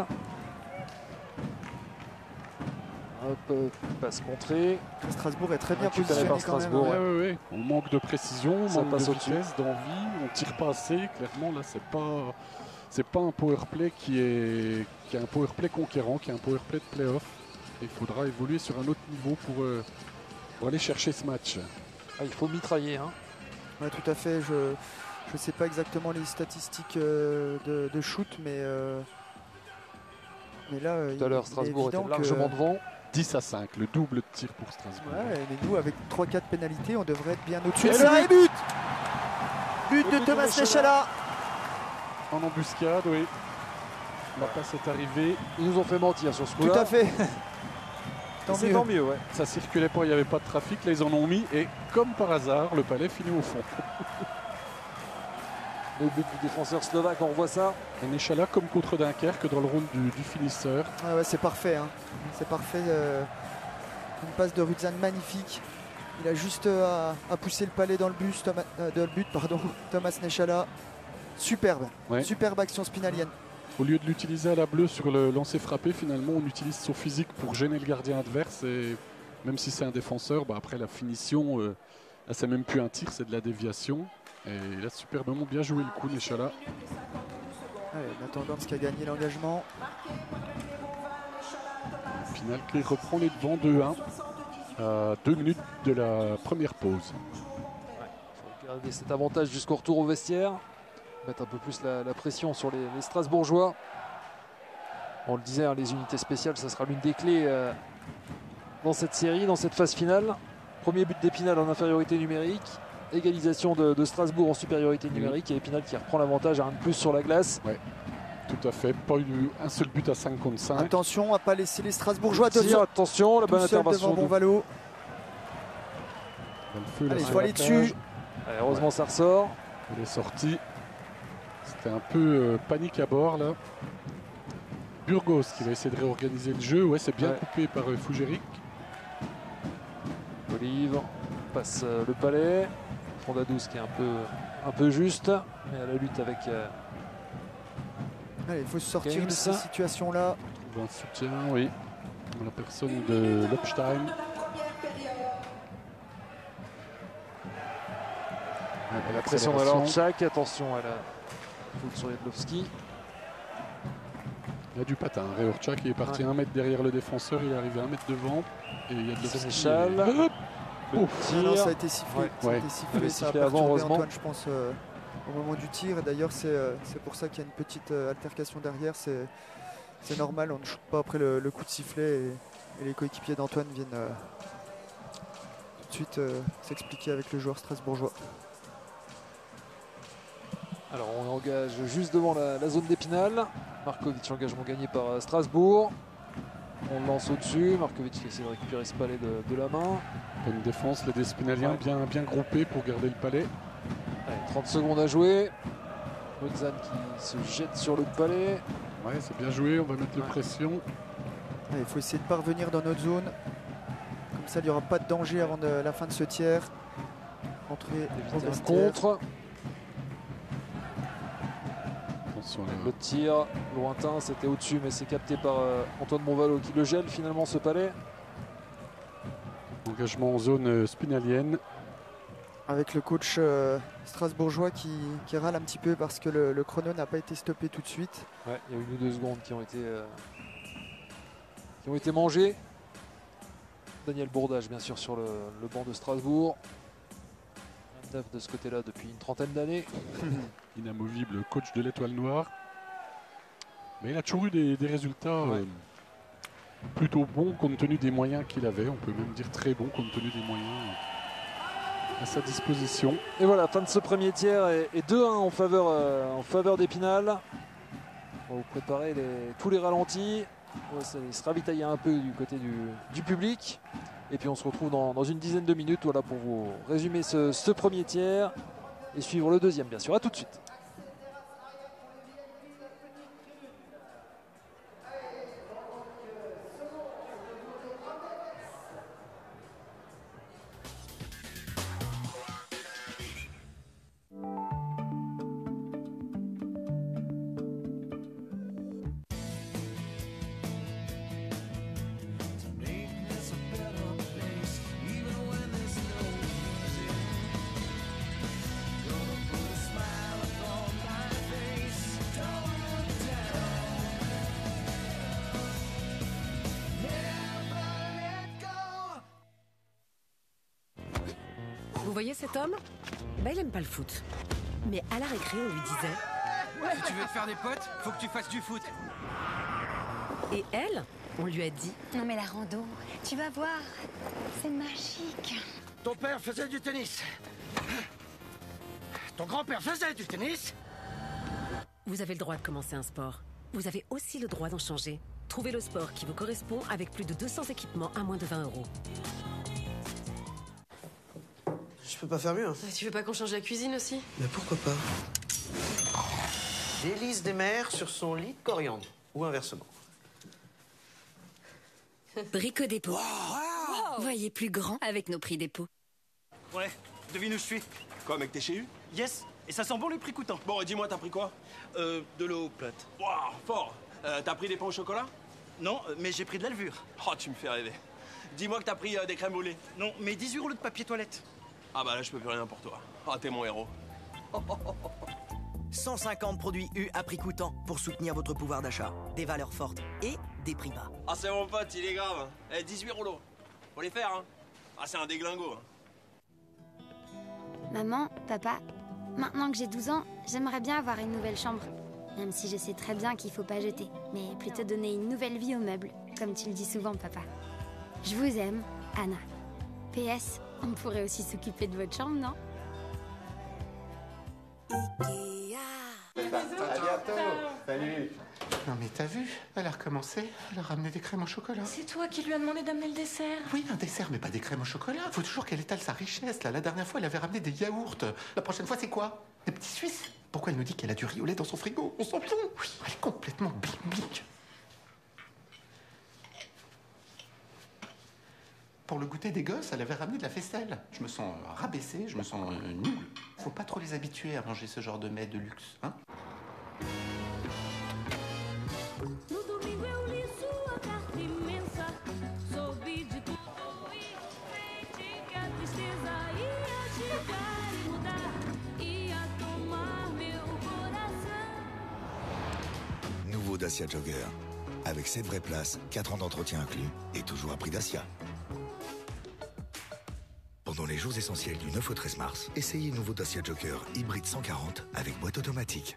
Hop, passe contrée. Strasbourg est très bien Récupéré par positionné quand même. Strasbourg. Hein. Ouais. On manque de précision, Ça manque passe de au-dessus. vitesse, d'envie, on tire pas assez. Clairement, là, c'est pas un powerplay qui est un powerplay conquérant, qui est un powerplay de play-off. Il faudra évoluer sur un autre niveau pour aller chercher ce match. Ah, il faut mitrailler. Hein. Ouais, tout à fait. Je ne sais pas exactement les statistiques de shoot, mais là, Tout à l'heure, Strasbourg était largement devant. 10-5, le double de tir pour Strasbourg. Ouais, mais nous, avec 3-4 pénalités, on devrait être bien au-dessus Et de le ça. but Et but de Thomas Nechala. En embuscade, oui. La passe est arrivée. Ils nous ont fait mentir sur ce coup-là. Tout à fait. C'est tant mieux, ouais. Ça circulait pas, il n'y avait pas de trafic. Là, ils en ont mis. Et comme par hasard, le palais finit au fond. Le but du défenseur slovaque, on revoit ça. Et Nechala, comme contre Dunkerque, dans le round du finisseur. Ah ouais, c'est parfait. Hein. C'est parfait. Une passe de Rudzan magnifique. Il a juste à pousser le palais dans le but. Thomas Nechala. Superbe. Ouais. Superbe action spinalienne. Au lieu de l'utiliser à la bleue sur le lancer frappé, finalement, on utilise son physique pour gêner le gardien adverse. Et même si c'est un défenseur, après la finition, là, c'est même plus un tir, c'est de la déviation. Et il a superbement bien joué le coup, Nechala. Allez, Nathan Gans qui a gagné l'engagement. Au final, qui reprend les devants 2-1 à 2 minutes de la première pause. Il faut garder cet avantage jusqu'au retour au vestiaire. Mettre un peu plus la pression sur les Strasbourgeois. On le disait, hein, les unités spéciales, ça sera l'une des clés dans cette série, dans cette phase finale. Premier but d'Épinal en infériorité numérique. Égalisation de Strasbourg en supériorité numérique. Et Épinal qui reprend l'avantage à un de plus sur la glace. Ouais, tout à fait. Pas eu un seul but à 5 contre 5. Attention à ne pas laisser les Strasbourgeois attention, la bonne intervention. Devant Bonvalo. Allez, il faut aller dessus. Allez, heureusement, ça ressort. Il est sorti. C'était un peu panique à bord là. Burgos qui va essayer de réorganiser le jeu. Ouais, c'est bien coupé par Fougéric. Olive passe le palais. Fondadous qui est un peu juste, mais à la lutte avec. Allez, il faut se sortir Games. de ces situations-là. Un soutien, oui. La personne de Lopstein. La pression de Lorchak. Attention à la faute sur Jedlowski. Il y a du patin. Reorchak est parti 1 mètre derrière le défenseur. Il est arrivé 1 mètre devant. Et il y a de Sénéchal. Non, ça a été sifflé. Ouais. Ça a été sifflé, ça a sifflé avant, perturbé heureusement. Antoine, je pense, au moment du tir. Et d'ailleurs, c'est pour ça qu'il y a une petite altercation derrière. C'est normal, on ne shoot pas après le coup de sifflet. Et les coéquipiers d'Antoine viennent tout de suite s'expliquer avec le joueur strasbourgeois. Alors on engage juste devant la zone d'Épinal. Markovic, engagement gagné par Strasbourg. On lance au-dessus. Markovic qui essaie de récupérer ce palais de la main. Bonne défense, les Spinaliens bien groupés pour garder le palais. Allez, 30 secondes à jouer. Rudzan qui se jette sur le palais. Ouais, c'est bien joué, on va mettre la pression. Il faut essayer de parvenir dans notre zone. Comme ça, il n'y aura pas de danger avant la fin de ce tiers. Entrer au Éviter un vestiaire. contre. Attention là. Le tir lointain, c'était au-dessus, mais c'est capté par Antoine Bonvalo qui le gèle finalement ce palais. Engagement en zone spinalienne. Avec le coach strasbourgeois qui râle un petit peu parce que le chrono n'a pas été stoppé tout de suite. Ouais, il y a eu 1 ou 2 secondes qui ont été mangées. Daniel Bourdage, bien sûr, sur le banc de Strasbourg. Un neuf de ce côté-là depuis une trentaine d'années. Inamovible, coach de l'Étoile Noire. Mais il a toujours eu des résultats plutôt bons compte tenu des moyens qu'il avait. On peut même dire très bons compte tenu des moyens à sa disposition. Et voilà, fin de ce premier tiers et 2-1 en faveur d'Épinal. On va vous préparer tous les ralentis. On va se ravitailler un peu du côté du public. Et puis on se retrouve dans une dizaine de minutes pour vous résumer ce premier tiers et suivre le deuxième, bien sûr. A tout de suite. Vous voyez cet homme? Bah, il aime pas le foot. Mais à la récré, on lui disait... Si tu veux te faire des potes, faut que tu fasses du foot. Et elle, on lui a dit... Non mais la rando, tu vas voir, c'est magique. Ton père faisait du tennis. Ton grand-père faisait du tennis. Vous avez le droit de commencer un sport. Vous avez aussi le droit d'en changer. Trouvez le sport qui vous correspond avec plus de 200 équipements à moins de 20 €. Je peux pas faire mieux. Hein. Tu veux pas qu'on change la cuisine aussi? Mais pourquoi pas? Délice des mers sur son lit de coriandre. Ou inversement. Brico Dépôt. Voyez plus grand avec nos prix dépôt. Ouais, devine où je suis. Quoi, mec, t'es chez U? Yes, et ça sent bon les prix coûtants. Bon, dis-moi, t'as pris quoi? De l'eau plate. Waouh, fort. T'as pris des pains au chocolat? Non, mais j'ai pris de la levure. Oh, tu me fais rêver. Dis-moi que t'as pris des crèmes au lait. Non, mais 18 rouleaux de papier toilette. Ah bah là, je peux plus rien pour toi. Ah, t'es mon héros. 150 produits U à prix coûtant pour soutenir votre pouvoir d'achat. Des valeurs fortes et des prix bas. Ah, c'est mon pote, il est grave. 18 rouleaux. Faut les faire, hein. Ah, c'est un déglingo. Hein. Maman, papa, maintenant que j'ai 12 ans, j'aimerais bien avoir une nouvelle chambre. Même si je sais très bien qu'il faut pas jeter, mais plutôt donner une nouvelle vie aux meubles, comme tu le dis souvent, papa. Je vous aime, Anna. PS, on pourrait aussi s'occuper de votre chambre, non? À bientôt. Salut. Non mais t'as vu? Elle a recommencé. Elle a ramené des crèmes au chocolat. C'est toi qui lui as demandé d'amener le dessert. Oui, un dessert, mais pas des crèmes au chocolat. Faut toujours qu'elle étale sa richesse. Là, la dernière fois, elle avait ramené des yaourts. La prochaine fois, c'est quoi? Des petits Suisses? Pourquoi elle nous dit qu'elle a du riz au lait dans son frigo? On s'en fout. Oui, elle est complètement bling-bling. Pour le goûter des gosses, elle avait ramené de la faisselle. Je me sens rabaissé, je me sens nul. Faut pas trop les habituer à manger ce genre de mets de luxe, hein? Nouveau Dacia Jogger. Avec 7 vraies places, 4 ans d'entretien inclus et toujours à prix Dacia. Pendant les jours essentiels du 9 au 13 mars, essayez le nouveau Dacia Jogger hybride 140 avec boîte automatique.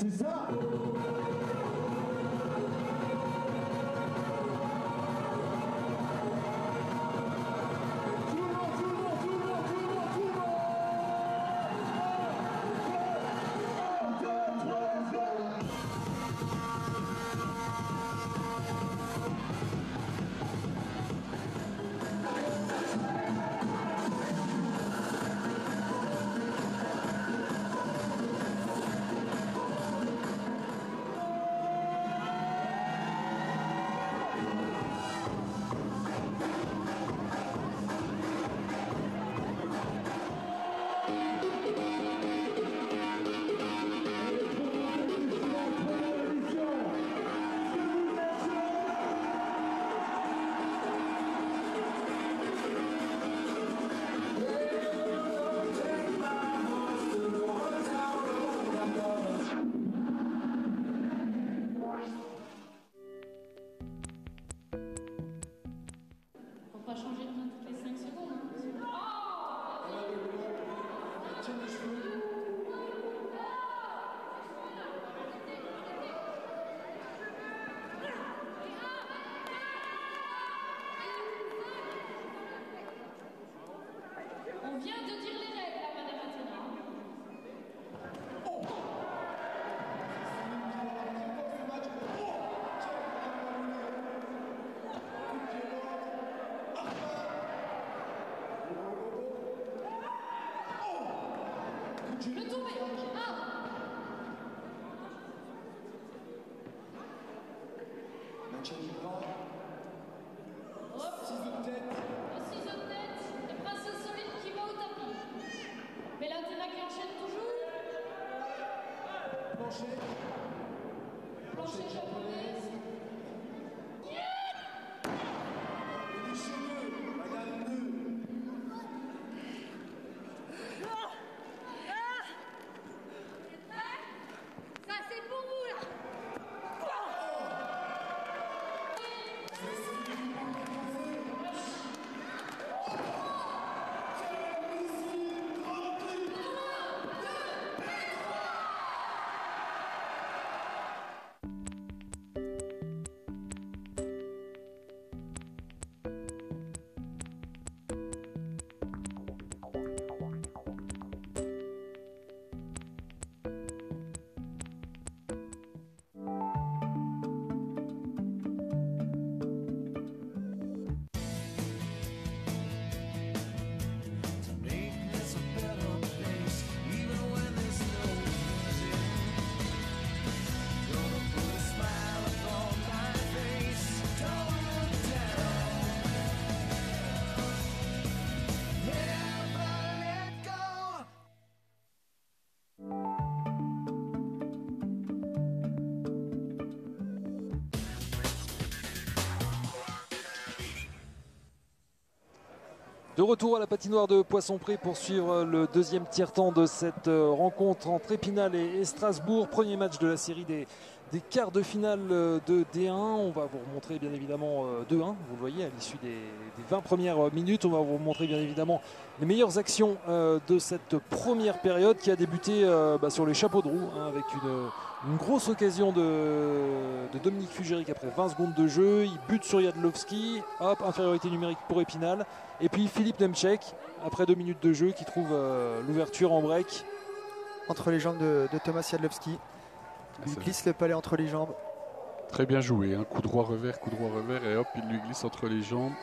C'est ça. On vient de dire les règles, là, madame maintenant. Le tombé. Hop. Ciseaux de tête. Le ciseau de tête. Et princesse solide qui va au tapis. Bellatina qui enchaîne toujours. Plancher. Plancher japonaise. Et du cheveu, madame Neu. Ça c'est pour vous là. De retour à la patinoire de Poisson-Pré pour suivre le deuxième tiers-temps de cette rencontre entre Épinal et Strasbourg. Premier match de la série des quarts de finale de D1. On va vous remontrer bien évidemment 2-1, vous le voyez à l'issue des 20 premières minutes. On va vous montrer bien évidemment les meilleures actions de cette première période qui a débuté sur les chapeaux de roue avec une grosse occasion de Dominique Fugéric après 20 secondes de jeu. Il bute sur Jadlowski, hop, infériorité numérique pour Épinal. Et puis Philippe Nemchek, après 2 minutes de jeu, qui trouve l'ouverture en break. Entre les jambes de Thomas Jadlowski. Il glisse le palais entre les jambes. Très bien joué, hein. Coup droit revers, et hop, il lui glisse entre les jambes.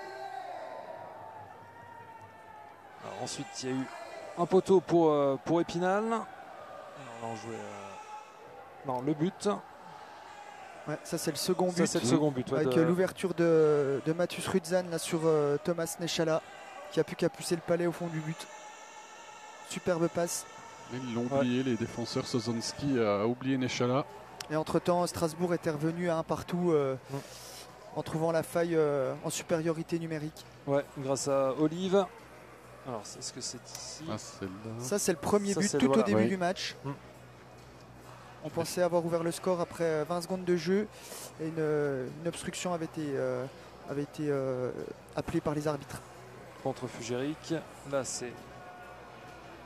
Alors ensuite, il y a eu un poteau pour Épinal. On jouait, non, le but. Ouais, ça c'est le second but. Ça, c'est le second but. Avec l'ouverture de Mathus Rudzan là, sur Thomas Nechala, qui a plus qu'à pousser le palais au fond du but. Superbe passe. Ils l'ont oublié, les défenseurs. Sozonski a oublié Nechala. Et entre-temps, Strasbourg était revenu à un partout en trouvant la faille en supériorité numérique. Ouais, grâce à Olive. Alors, est-ce que c'est ici? Ça, c'est le premier but tout au début du match. On pensait avoir ouvert le score après 20 secondes de jeu. Et une obstruction avait été appelée par les arbitres. Contre Fugéric. Là, c'est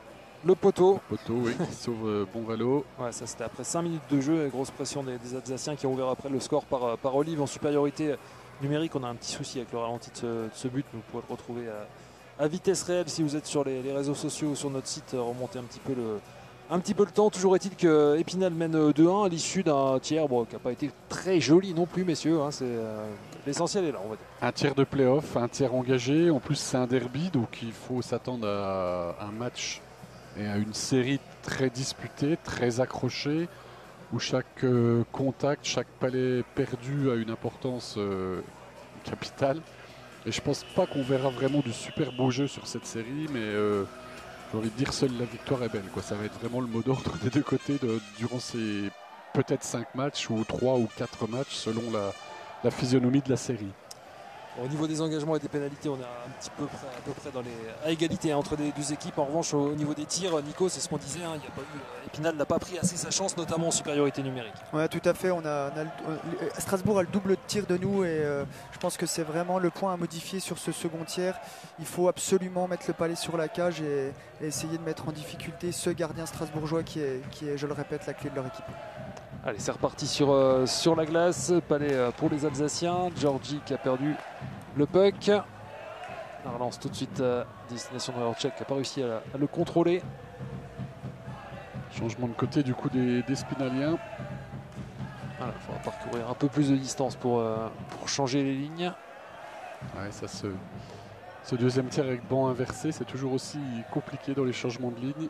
Le poteau. Le poteau, oui, qui sauve Bonvalo. Ouais, ça c'était après 5 minutes de jeu et grosse pression des Alsaciens qui ont ouvert après le score par Olive en supériorité numérique. On a un petit souci avec le ralenti de ce but, mais vous pouvez le retrouver à vitesse réelle si vous êtes sur les réseaux sociaux ou sur notre site. Remontez un petit peu le temps. Toujours est-il que Épinal mène 2-1 à l'issue d'un tiers qui n'a pas été très joli non plus, messieurs. Hein, l'essentiel est là, on va dire. Un tiers de play-off, un tiers engagé. En plus, c'est un derby, donc il faut s'attendre à un match et à une série très disputée, très accrochée, où chaque contact, chaque palais perdu a une importance capitale. Et je pense pas qu'on verra vraiment du super beau jeu sur cette série, mais j'ai envie de dire seule la victoire est belle, quoi. Ça va être vraiment le mot d'ordre des deux côtés durant ces peut-être 5 matchs ou 3 ou 4 matchs selon la physionomie de la série. Au niveau des engagements et des pénalités, on est à peu près à égalité entre les deux équipes. En revanche, au niveau des tirs, Nico, c'est ce qu'on disait, hein, Épinal n'a pas pris assez sa chance, notamment en supériorité numérique. Ouais, tout à fait. Strasbourg a le double de tir de nous et je pense que c'est vraiment le point à modifier sur ce second tiers. Il faut absolument mettre le palais sur la cage et essayer de mettre en difficulté ce gardien strasbourgeois qui est, je le répète, la clé de leur équipe. Allez, c'est reparti sur la glace. Palais pour les Alsaciens. Georgi qui a perdu le puck. La relance tout de suite à destination de Horchek qui n'a pas réussi à le contrôler. Changement de côté du coup des Spinaliens. Voilà, il faudra parcourir un peu plus de distance pour changer les lignes. Ouais, ça ce deuxième tiers avec banc inversé, c'est toujours aussi compliqué dans les changements de ligne.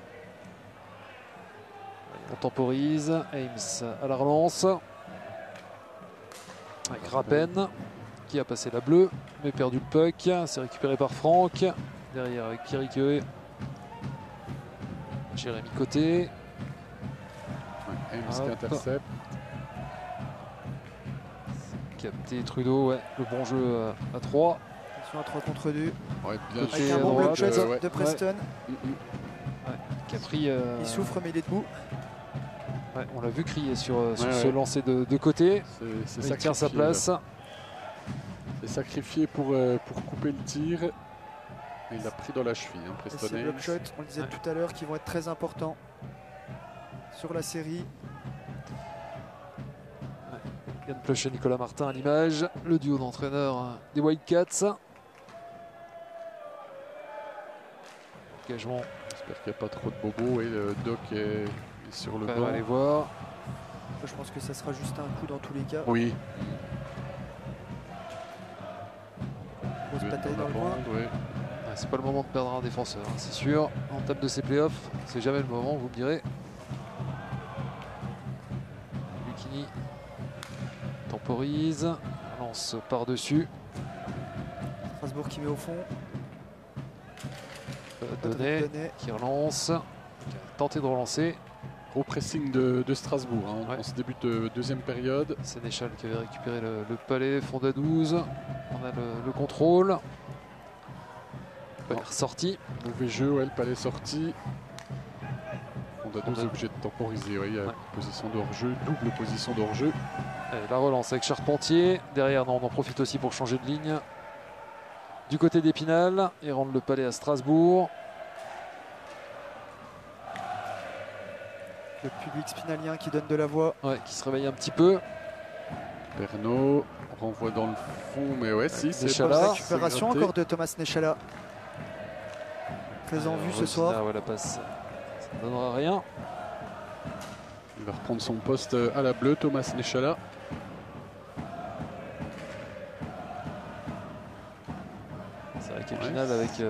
On temporise. Ames à la relance. Avec Rappen qui a passé la bleue mais perdu le puck. C'est récupéré par Franck. Derrière avec Pierre Queué. Jérémy Côté. Ouais, Ames qui intercepte. Capté Trudeau, ouais, le bon jeu à 3. Attention à 3 contre 2. Ouais, bien avec un bon bloc shot de Preston. Ouais. Qui a pris, il souffre mais il est debout. Ouais, on l'a vu crier sur ce lancer de côté. Il tient sa place. C'est sacrifié pour couper le tir. Et il a pris dans la cheville, hein, Preston. Ces block shots, on le disait tout à l'heure, qui vont être très importants sur la série. Yann Plush et Nicolas Martin à l'image. Le duo d'entraîneurs des Wildcats. Engagement. J'espère qu'il n'y a pas trop de bobos et le doc est sur le banc. On va aller voir. Je pense que ça sera juste un coup dans tous les cas. Oui. Grosse bataille dans le coin. Ouais. C'est pas le moment de perdre un défenseur, hein, c'est sûr. En table de ces playoffs, c'est jamais le moment, vous me direz. Lucchini temporise, lance par-dessus. Strasbourg qui met au fond. Donnet qui relance, qui a tenté de relancer. Gros pressing de Strasbourg en ce début de deuxième période. Sénéchal qui avait récupéré le palais, fond à 12. On a le contrôle. Palais ressorti. Mauvais jeu, ouais, le palais sorti. On a 12 obligés de temporiser. Ouais, il y a position de hors-jeu, double position de hors-jeu. La relance avec Charpentier. Derrière, on en profite aussi pour changer de ligne. Du côté d'Épinal et rendre le palais à Strasbourg. Le public spinalien qui donne de la voix. Ouais, qui se réveille un petit peu. Pernaud renvoie dans le fond, mais ouais, si, c'est la récupération encore de Thomas Nechala. Très en vue ce soir. Ouais, la passe, ça ne donnera rien. Il va reprendre son poste à la bleue, Thomas Nechala. C'est vrai qu'Épinal avec et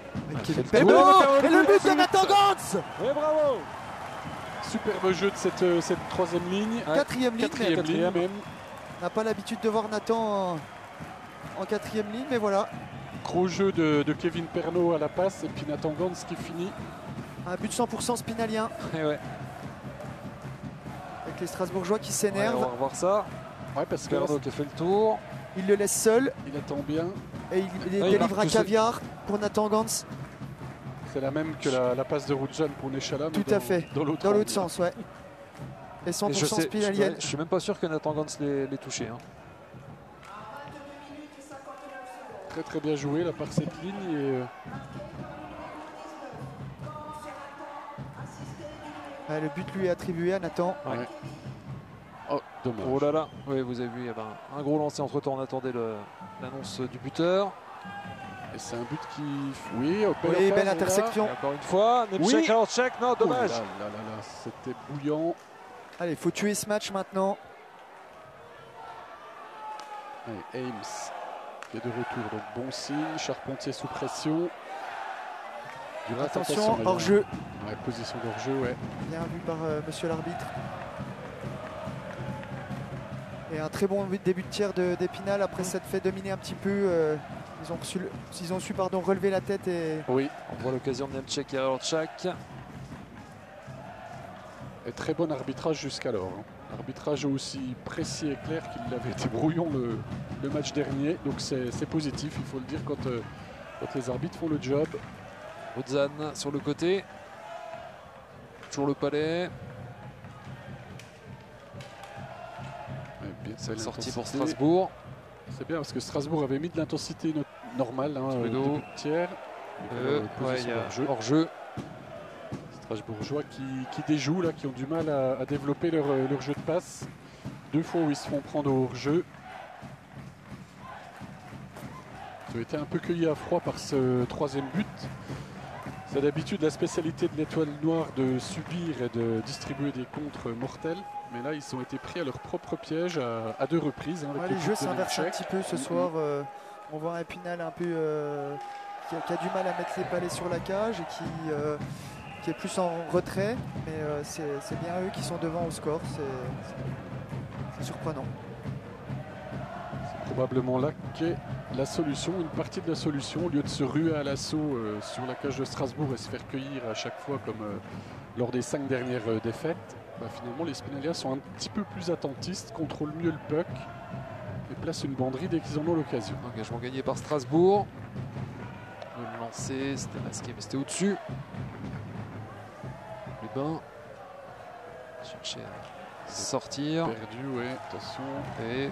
le but de Nathan Gantz. Oui, bravo. Superbe jeu de cette troisième ligne. Quatrième ligne même. On n'a pas l'habitude de voir Nathan en quatrième ligne, mais voilà. Gros jeu de Kevin Pernaud à la passe et puis Nathan Gantz qui finit. Un but 100% spinalien. Ouais. Avec les Strasbourgeois qui s'énervent. On va revoir ça. Ouais, parce que Pernaud qui a fait le tour. Il le laisse seul. Il attend bien. Et il délivre un caviar pour Nathan Gantz. C'est la même que la passe de Roudjan pour Nechala. Tout à fait. Dans l'autre sens, ouais. Et 100% spinalienne. Je suis même pas sûr que Nathan Gantz l'ait touché. Hein. Très très bien joué là par cette ligne. Et Le but lui est attribué à Nathan. Ouais. Oh, dommage. Oh là là, oui, vous avez vu, il y avait un gros lancer entre temps, on attendait l'annonce du buteur. Et c'est un but qui... Oui, belle interception. Encore une fois, Nemchek, alors check, non, dommage. Oh là là, c'était bouillant. Allez, il faut tuer ce match maintenant. Allez, Ames qui est de retour, donc bon signe. Charpentier sous pression. Attention, hors-jeu. Ouais, position d'hors-jeu, ouais. Bien vu par monsieur l'arbitre. Et un très bon début de tiers d'Épinal après s'être fait dominer un petit peu. Ils ont su relever la tête. Et... Oui. On voit l'occasion de Nemchek et Orchak. Et très bon arbitrage jusqu'alors. Arbitrage aussi précis et clair qu'il avait été brouillon le match dernier. Donc c'est positif, il faut le dire, quand les arbitres font le job. Ozan sur le côté. Toujours le palais. C'est sorti pour Strasbourg. C'est bien parce que Strasbourg avait mis de l'intensité normale au début de tiers. Hors-jeu. Strasbourgeois qui déjouent, là, qui ont du mal à développer leur jeu de passe. 2 fois où ils se font prendre au hors-jeu. Ils ont été un peu cueillis à froid par ce 3e but. C'est d'habitude la spécialité de l'Étoile Noire de subir et de distribuer des contres mortels. Mais là, ils ont été pris à leur propre piège à 2 reprises. Les jeux s'inversent un petit peu ce soir. On voit un Épinal un peu qui a du mal à mettre les palets sur la cage et qui est plus en retrait. Mais c'est bien eux qui sont devant au score. C'est surprenant. C'est probablement là qu'est la solution, une partie de la solution, au lieu de se ruer à l'assaut sur la cage de Strasbourg et se faire cueillir à chaque fois comme lors des 5 dernières défaites. Finalement, les Spinaliens sont un petit peu plus attentistes, contrôlent mieux le puck et placent une banderie dès qu'ils en ont l'occasion. Engagement gagné par Strasbourg. Le lancer, c'était masqué, mais c'était au-dessus. Lubin chercher à sortir. Perdu, oui, attention. Et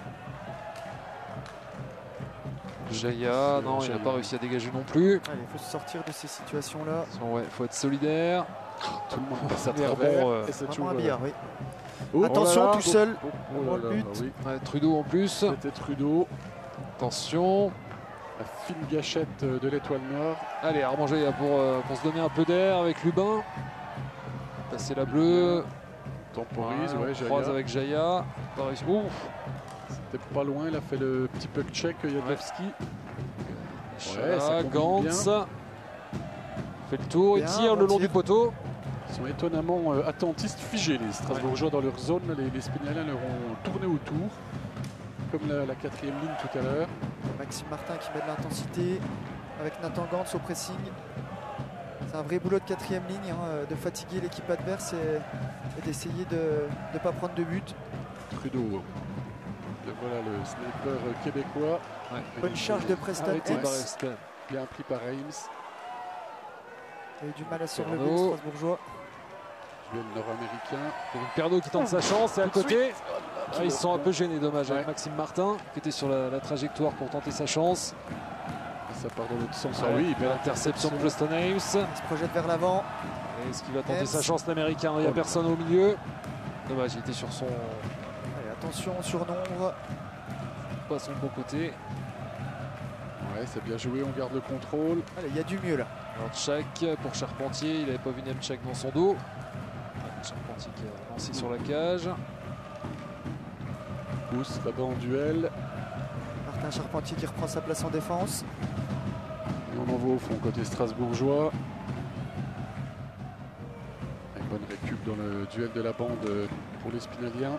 Jaya, non, il n'a pas réussi à dégager non plus. Allez, il faut se sortir de ces situations-là. Il faut être solidaire. Tout le monde passe à travers. Et c'est toujours un billard, oui. Oh, attention, tout seul. Oh là là, but. oui. Trudeau en plus. C'était Trudeau. Attention. La fine gâchette de l'Étoile Noire. Allez, Armand Jaya pour se donner un peu d'air avec Lubin. Passer la bleue. Temporise, ouais, Jaya. Croise avec Jaya. C'était pas loin, il a fait le petit puck check, Jadlowski. Ouais, ça Gantz fait le tour, il tire le long du poteau. Ils sont étonnamment attentistes, figés les Strasbourgeois dans leur zone. Les Spinaliens leur ont tourné autour, comme la 4e ligne tout à l'heure. Maxime Martin qui met de l'intensité avec Nathan Gantz au pressing. C'est un vrai boulot de 4e ligne, de fatiguer l'équipe adverse et d'essayer de ne pas prendre de but. Trudeau. Voilà le sniper québécois. Ouais. Bonne charge de Preston Ames. Bien pris par Ames. Il a eu du mal à se relever le Strasbourgeois. Duel nord-américain. Pernaud qui tente sa chance et à côté. Ils se sont un peu gênés, dommage, avec Maxime Martin qui était sur la trajectoire pour tenter sa chance. Et ça part dans l'autre sens. Ah oui, belle interception de Preston Ames. Il se projette vers l'avant. Est-ce qu'il va tenter sa chance, l'américain? Il n'y a personne au milieu. Dommage, il était sur son. Attention, surnombre. Pas son bon côté. Ouais, c'est bien joué, on garde le contrôle. Allez, il y a du mieux là. Check pour Charpentier, il n'avait pas vu Nemchek dans son dos. Charpentier qui a lancé sur la cage. Pousse là-bas en duel. Martin Charpentier qui reprend sa place en défense. Et on envoie au fond côté strasbourgeois. Une bonne récup dans le duel de la bande pour les Spinaliens.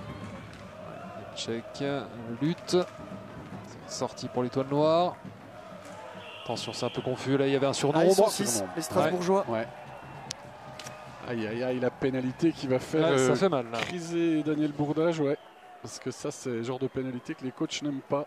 Check, lutte. Sortie pour l'Étoile Noire. Attention, c'est un peu confus. Là, il y avait un surnombre. Les Strasbourgeois. Ouais. Aïe, aïe, aïe, la pénalité qui va faire ça fait mal, là. Criser Daniel Bourdage. Ouais. Parce que ça, c'est le genre de pénalité que les coachs n'aiment pas.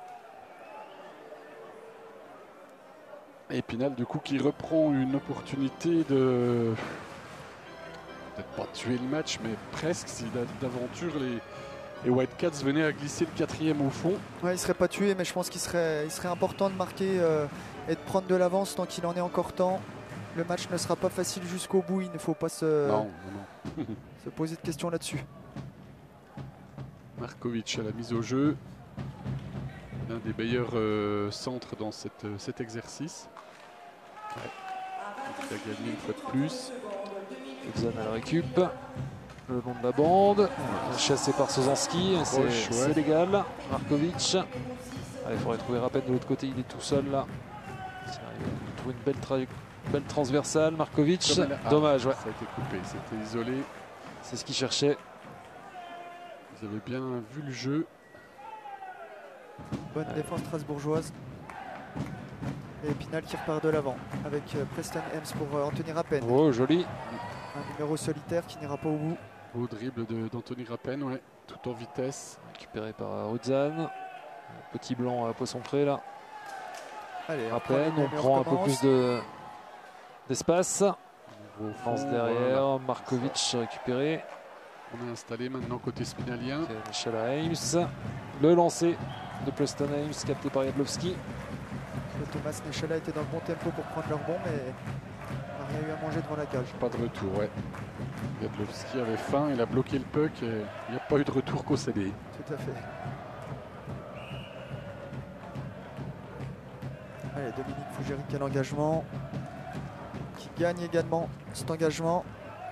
Et Épinal, du coup, qui reprend une opportunité de... peut-être pas tuer le match, mais presque, si d'aventure les Whitecaps venaient à glisser le 4e au fond. Ouais, il ne serait pas tué, mais je pense qu'il serait important de marquer et de prendre de l'avance tant qu'il en est encore temps. Le match ne sera pas facile jusqu'au bout, il ne faut pas se... Non. se poser de questions là-dessus. Markovic à la mise au jeu. L'un des meilleurs centres dans cet exercice. Ouais. Il a gagné une fois de plus. Exxon à la récup. Le long de la bande. Chassé par Sozanski. C'est légal. Markovic. Il faudrait trouver Rapin de l'autre côté. Il est tout seul là. Il trouve une belle transversale. Markovic. Dommage. Ouais. Ça a été coupé. C'était isolé. C'est ce qu'il cherchait. Vous avez bien vu le jeu. Bonne défense strasbourgeoise. Et Épinal qui repart de l'avant avec Preston Hems pour Anthony Rapin. Oh, joli. Un numéro solitaire qui n'ira pas au bout. Beau dribble d'Anthony Rapin, ouais, tout en vitesse. Récupéré par Rudzan. Petit blanc à Poisson-Pré là. Allez, Rapin, on prend un peu plus d'espace. France derrière, voilà. Markovic récupéré. On est installé maintenant côté spinalien. Nechala Hems. Le lancer de Preston Hems capté par Jadlowski. Thomas Nechala était dans le bon tempo pour prendre leur bon, mais n'a rien eu à manger devant la cage. Pas de retour, ouais. Jadlowski avait faim, il a bloqué le puck et il n'y a pas eu de retour concédé. Tout à fait. Allez, Dominique Fougéric à l'engagement, qui gagne également cet engagement.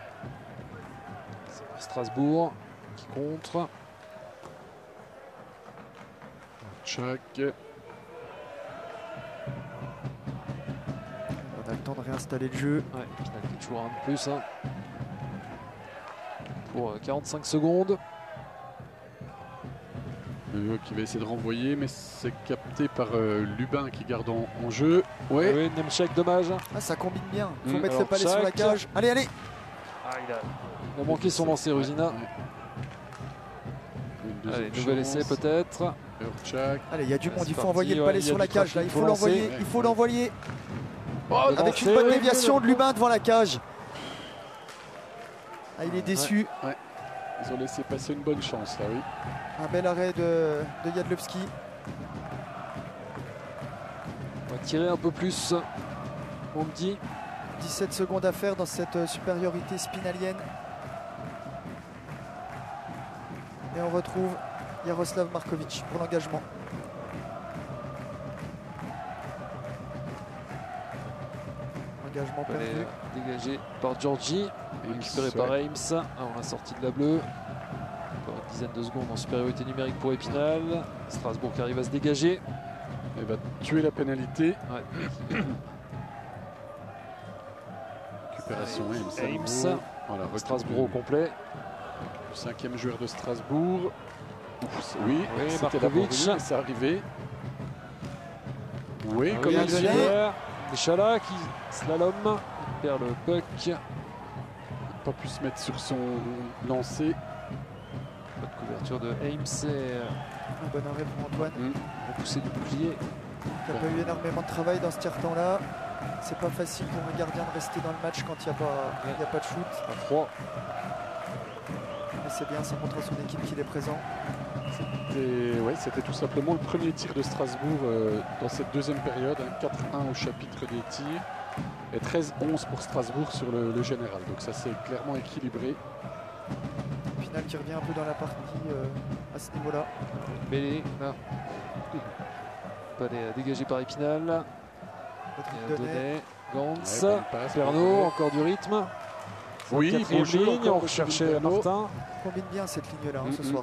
Strasbourg qui contre. Tchak. On a le temps de réinstaller le jeu. Ouais, Épinal qui est toujours un de plus. Hein. Pour 45 secondes. Qui va essayer de renvoyer, mais c'est capté par Lubin qui garde en jeu. Ouais. Oui, Nemchek, dommage. Ah, ça combine bien. Il faut mettre le palais sur la cage. Allez, allez. Ah, il a manqué son lancer, Rusina. Allez, nouvel essai peut-être. Allez, il y a du monde, il faut envoyer le palais sur la cage. Là, il faut l'envoyer. Il faut l'envoyer. Avec une bonne déviation de Lubin devant la cage. Ah, il est déçu. Ouais. Ils ont laissé passer une bonne chance là, oui. Un bel arrêt de Jadlowski. On va tirer un peu plus, on me dit. 17 secondes à faire dans cette supériorité spinalienne. Et on retrouve Jaroslav Markovic pour l'engagement. Engagement perdu. Dégagé par Georgi. Récupéré par Hems. On a sorti de la bleue. Encore une dizaine de secondes en supériorité numérique pour Épinal. Strasbourg qui arrive à se dégager. Il va tuer la pénalité. Ouais. Récupération Hems. Voilà, Strasbourg au complet. Le 5e joueur de Strasbourg. Oui, c'était Markovic. C'est arrivé. Oui, comme il il dit. Nechala qui slalom. Il perd le puck. Il n'a pas pu se mettre sur son lancer. Pas de couverture de Hems. Un bon arrêt pour Antoine. Repoussé du bouclier. Il n'y a pas eu énormément de travail dans ce tiers-temps là. C'est pas facile pour un gardien de rester dans le match quand il n'y a pas de shoot. À froid. Mais c'est bien, ça montre à son équipe qu'il est présent. C'était tout simplement le premier tir de Strasbourg dans cette deuxième période. 4-1 au chapitre des tirs. Et 13-11 pour Strasbourg sur le général. Donc ça c'est clairement équilibré. Épinal qui revient un peu dans la partie à ce niveau-là. Mêlé, là. Palais dégagé par Épinal. Donnet, Gantz, Pernot, encore du rythme. Oui, quatrième ligne, on recherchait Martin. Combine bien cette ligne-là ce soir.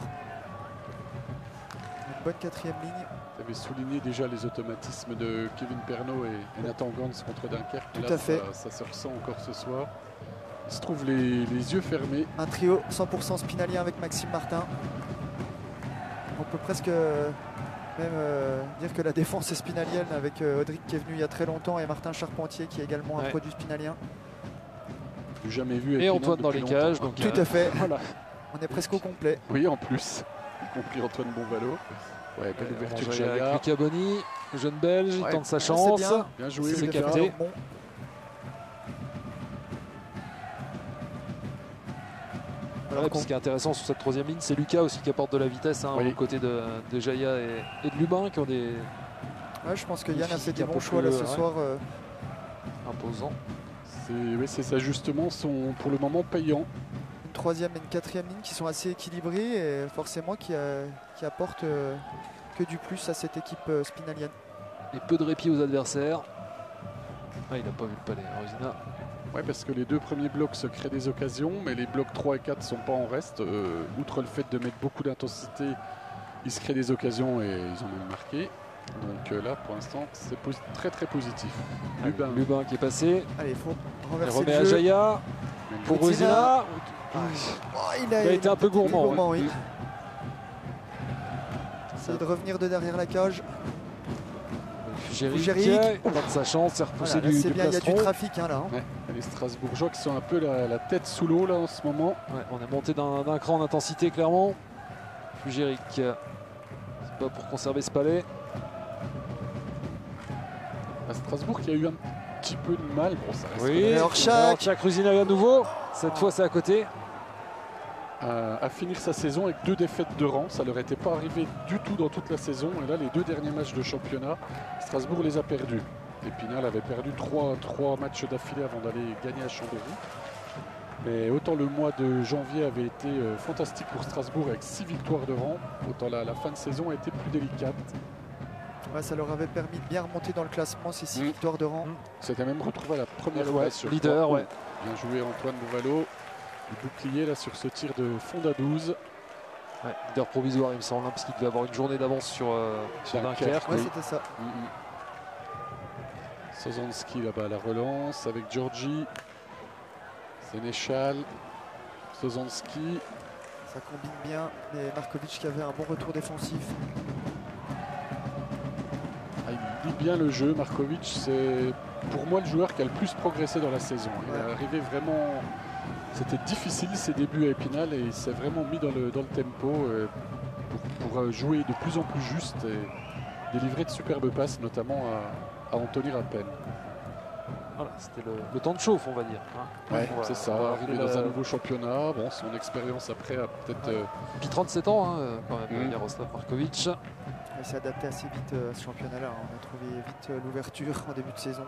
Une bonne quatrième ligne. Vous avez souligné déjà les automatismes de Kevin Pernot et Nathan Gantz contre Dunkerque. Tout à fait. Ça se ressent encore ce soir. Il se trouve les yeux fermés. Un trio 100% spinalien avec Maxime Martin. On peut presque même dire que la défense est spinalienne avec Audric qui est venu il y a très longtemps et Martin Charpentier qui est également un produit spinalien. Jamais vu. Et Antoine dans les cages. Donc tout à fait. Voilà. On est presque au complet. Oui, en plus. Y compris Antoine Bonvalo. Ouais, belle ouverture de avec Lucas Bonny, le jeune belge, il tente sa chance. Bien joué, c'est capté. Bon. Ouais, ce qui est intéressant sur cette troisième ligne, c'est Lucas aussi qui apporte de la vitesse aux côtés de Jaya et de Lubin qui ont des. Ouais, je pense que Yann a fait des bons choix là ce soir. Imposant. Ces ajustements sont pour le moment payants. Une troisième et une quatrième ligne qui sont assez équilibrées et forcément qui apportent que du plus à cette équipe spinalienne. Et peu de répit aux adversaires. Ah, il n'a pas vu le palais, Rosina. Ouais, parce que les deux premiers blocs se créent des occasions, mais les blocs 3 et 4 ne sont pas en reste. Outre le fait de mettre beaucoup d'intensité, ils se créent des occasions et ils en ont marqué. Donc là, pour l'instant, c'est très très positif. Lubin qui est passé. Allez, il faut Il renverser remet le à jeu. Jaya. Pour Rosina. Il a été un peu gourmand. Oui. Essaye de revenir de derrière la cage. Fugéric tente sa chance, c'est repoussé voilà, du bien, il y a du trafic hein, là. Ouais, les Strasbourgeois qui sont un peu la tête sous l'eau là en ce moment. Ouais, on est monté d'un cran d'intensité clairement. Fugéric, c'est pas pour conserver ce palais. À Strasbourg qui a eu un petit peu de mal. Bon, ça reste oui, Orchak Ruzina à nouveau. Cette fois c'est à côté. À finir sa saison avec 2 défaites de rang. Ça leur était pas arrivé du tout dans toute la saison. Et là, les 2 derniers matchs de championnat, Strasbourg les a perdus. Épinal avait perdu 3 matchs d'affilée avant d'aller gagner à Chambéry. Mais autant le mois de janvier avait été fantastique pour Strasbourg avec 6 victoires de rang, autant la fin de saison a été plus délicate. Ouais, ça leur avait permis de bien remonter dans le classement, ces 6 victoires de rang. C'était même retrouvé à la première place sur leader, 3. ouais. Bien joué Antoine Bouvalo. Le bouclier là sur ce tir de Fonda 12. Ouais, leader provisoire il me semble, parce qu'il devait avoir une journée d'avance sur Dunkerque. Ouais, c'était ça. Sozanski là-bas à la relance avec Georgi. Sénéchal. Sozanski. Ça combine bien. Et Markovic qui avait un bon retour défensif. Ah, il lit bien le jeu. Markovic, c'est pour moi le joueur qui a le plus progressé dans la saison. Il est arrivé vraiment. C'était difficile ses débuts à Épinal et il s'est vraiment mis dans le tempo pour jouer de plus en plus juste et délivrer de superbes passes, notamment à Anthony Rappel. Voilà, c'était le temps de chauffe, on va dire. Hein. Ouais, c'est ça, arriver dans un nouveau championnat. Bon, son expérience après a peut-être. Puis 37 ans, hein, quand même, Jaroslav Markovic. Il s'est adapté assez vite à ce championnat-là. On a trouvé vite l'ouverture en début de saison.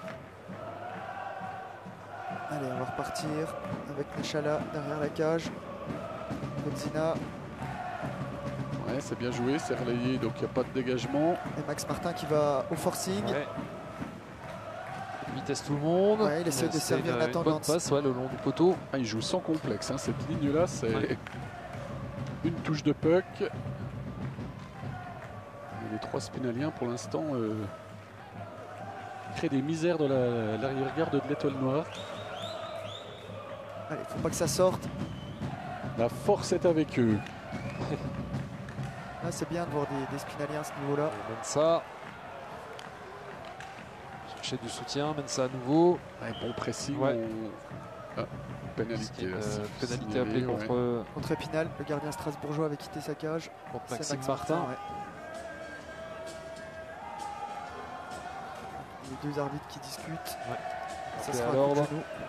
Allez, on va repartir avec Nechala derrière la cage. Godzina. Ouais, c'est bien joué, c'est relayé, donc il n'y a pas de dégagement. Et Max Martin qui va au forcing. Ouais. Vitesse tout le monde. Ouais, il essaie de servir Nathan une bonne Gantz. passe, le long du poteau. Ah, il joue sans complexe, hein. Cette ligne-là, c'est une touche de puck. Et les 3 spinaliens, pour l'instant, créent des misères dans l'arrière-garde de l'Étoile Noire. Allez, faut pas que ça sorte. La force est avec eux. Là, c'est bien de voir des spinaliens à ce niveau-là. Mensa. Chercher du soutien, Mensa à nouveau. Ouais, bon pressing. Ouais. Pénalité. Pénalité appelée contre Épinal. Le gardien strasbourgeois avait quitté sa cage. Contre Maxime Martin. Les 2 arbitres qui discutent. Ouais. Ça sera à l'ordre.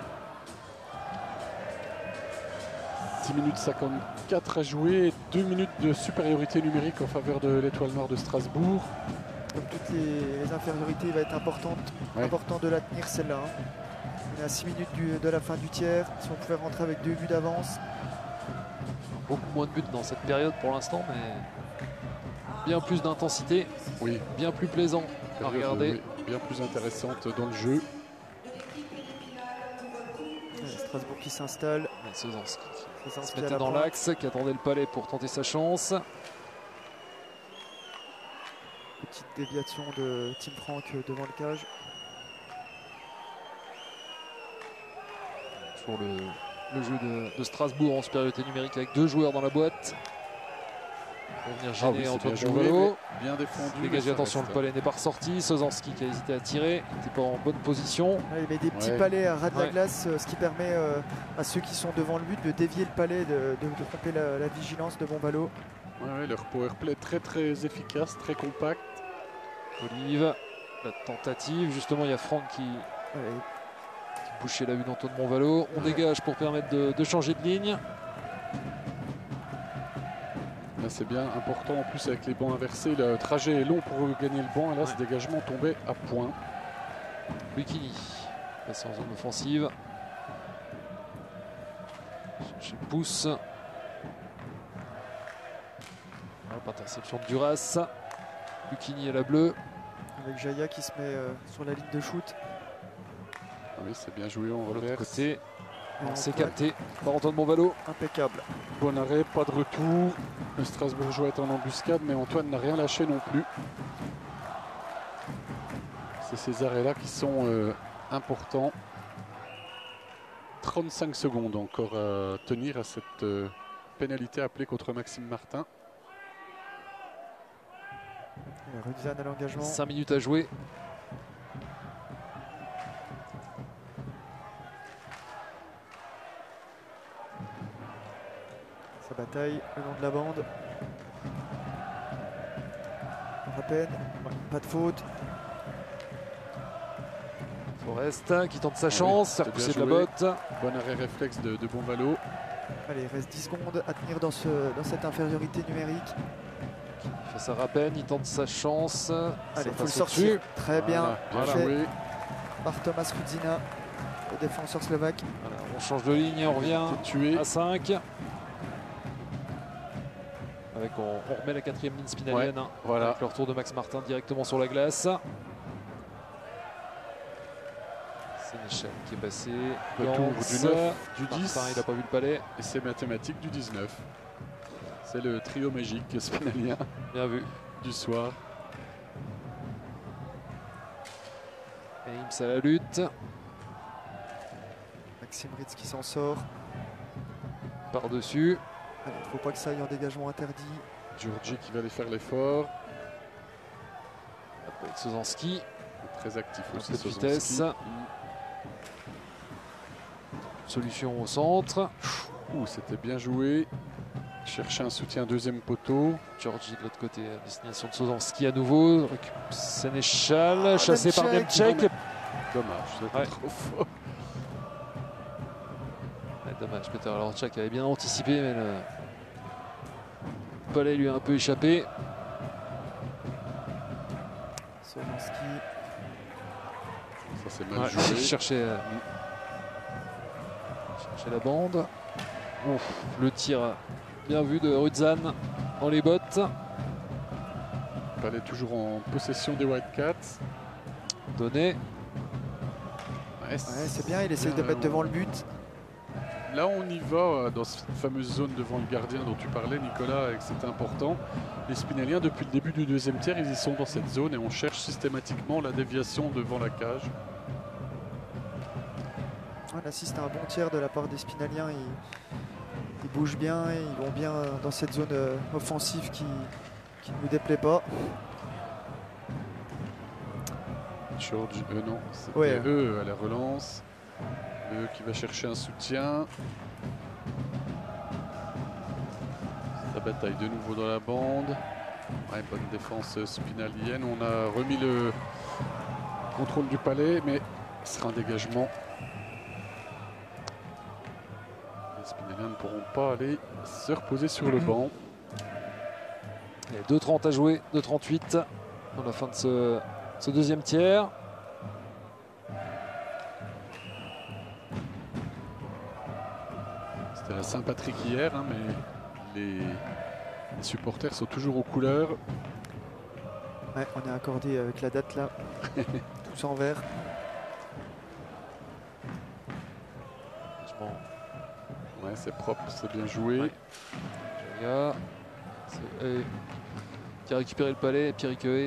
6 minutes 54 à jouer, 2 minutes de supériorité numérique en faveur de l'Étoile Noire de Strasbourg. Comme toutes les infériorités, il va être important de la tenir celle-là. On est à 6 minutes de la fin du tiers. Si on pouvait rentrer avec 2 buts d'avance. Beaucoup moins de buts dans cette période pour l'instant, mais bien plus d'intensité. Oui. Bien plus plaisant à regarder. Bien plus intéressante dans le jeu. Strasbourg qui s'installe. Sozanski se mettait dans l'axe, qui attendait le palais pour tenter sa chance. Petite déviation de Tim Frank devant le cage. Toujours le jeu de Strasbourg en supériorité numérique avec 2 joueurs dans la boîte. Pour venir gêner Antoine Bouvalo. Bien défendu. Dégagé, attention, le palais n'est pas ressorti. Sozanski qui a hésité à tirer, il n'était pas en bonne position. Il met des petits palais à ras de la glace, ce qui permet à ceux qui sont devant le but de dévier le palais, de frapper la vigilance de Bouvalo. Ouais, leur powerplay très très efficace, très compact. Olive, la tentative. Justement, il y a Franck qui bouchait la vue d'Antoine Bouvalo. On dégage pour permettre de changer de ligne. C'est bien important en plus avec les bancs inversés. Le trajet est long pour gagner le banc. Et là, ce dégagement tombait à point. Lucchini passe en zone offensive. Chercher le pouce. Hop, interception de Duras. Lucchini à la bleue. Avec Jaya qui se met sur la ligne de shoot. Ah oui, c'est bien joué, on De l'autre reverse. côté. Et C'est Antoine, capté par Antoine Bonvalo. impeccable. Bon arrêt, pas de retour. Le Strasbourgeois est en embuscade, mais Antoine n'a rien lâché non plus. C'est ces arrêts-là qui sont importants. 35 secondes encore à tenir à cette pénalité appelée contre Maxime Martin. Et Rudzan à l'engagement. 5 minutes à jouer. Sa bataille le long de la bande. À peine, pas de faute. Forest qui tente sa chance, faire pousser de la botte. Bon arrêt réflexe de Bonvalo. Allez, il reste 10 secondes à tenir dans cette infériorité numérique. Face à Rappen, il tente sa chance. Allez, il faut le passe sortir. au-dessus. Très bien. Bien fait joué. par Thomas Rudzina, le défenseur slovaque. Voilà, on change de ligne, on revient Tué. à 5. Avec, on remet la 4e ligne spinalienne. Ouais, voilà. Avec le retour de Max Martin directement sur la glace. Sénéchal qui est passé. Retour Gantz. du 9, du 10. Martin, il n'a pas vu le palais. Et c'est mathématique du 19. C'est le trio magique spinalien Bien vu. du soir. Et Ims à la lutte. Maxime Ritz qui s'en sort. Par-dessus. Il ne faut pas que ça aille en dégagement interdit. Georgi qui va aller faire l'effort. Avec Sozanski. Très actif Un aussi. peu de Sozanski. vitesse. Solution au centre. Ouh, c'était bien joué. Chercher un soutien deuxième poteau. Georgi de l'autre côté, à destination de Sozanski à nouveau. Sénéchal, chassé par Nemček. Dommage, c'était Ouais. trop fort. Ouais, dommage, Peter Lorchak avait bien anticipé, mais le palais lui a un peu échappé. Sozanski. Ça c'est mal Ouais, joué. il cherchait la bande. Ouf, le tir bien vu de Rudzan dans les bottes. Palais toujours en possession des Whitecats. Donné. Ouais, c'est bien, il essaye de mettre devant le but. Là, on y va dans cette fameuse zone devant le gardien dont tu parlais, Nicolas, et que c'était important. Les Spinaliens, depuis le début du deuxième tiers, ils y sont dans cette zone et on cherche systématiquement la déviation devant la cage. On assiste à un bon tiers de la part des Spinaliens. Ils bougent bien et ils vont bien dans cette zone offensive qui ne nous déplaît pas. George, non, c'était Ouais. eux à la relance. Eux qui va chercher un soutien. Ça bataille de nouveau dans la bande. Ouais, bonne défense spinalienne. On a remis le contrôle du palais, mais ce sera un dégagement. Les Spinaliens ne pourront pas aller se reposer sur le banc. Il y a 2:30 à jouer, 2:38 dans la fin de ce deuxième tiers. C'était la Saint-Patrick hier, hein, mais les supporters sont toujours aux couleurs. Ouais, on est accordé avec la date là. Tous en vert. Ouais, c'est propre, c'est bien joué. Ouais. Jaga, qui a récupéré le palais, Pierre Queuet.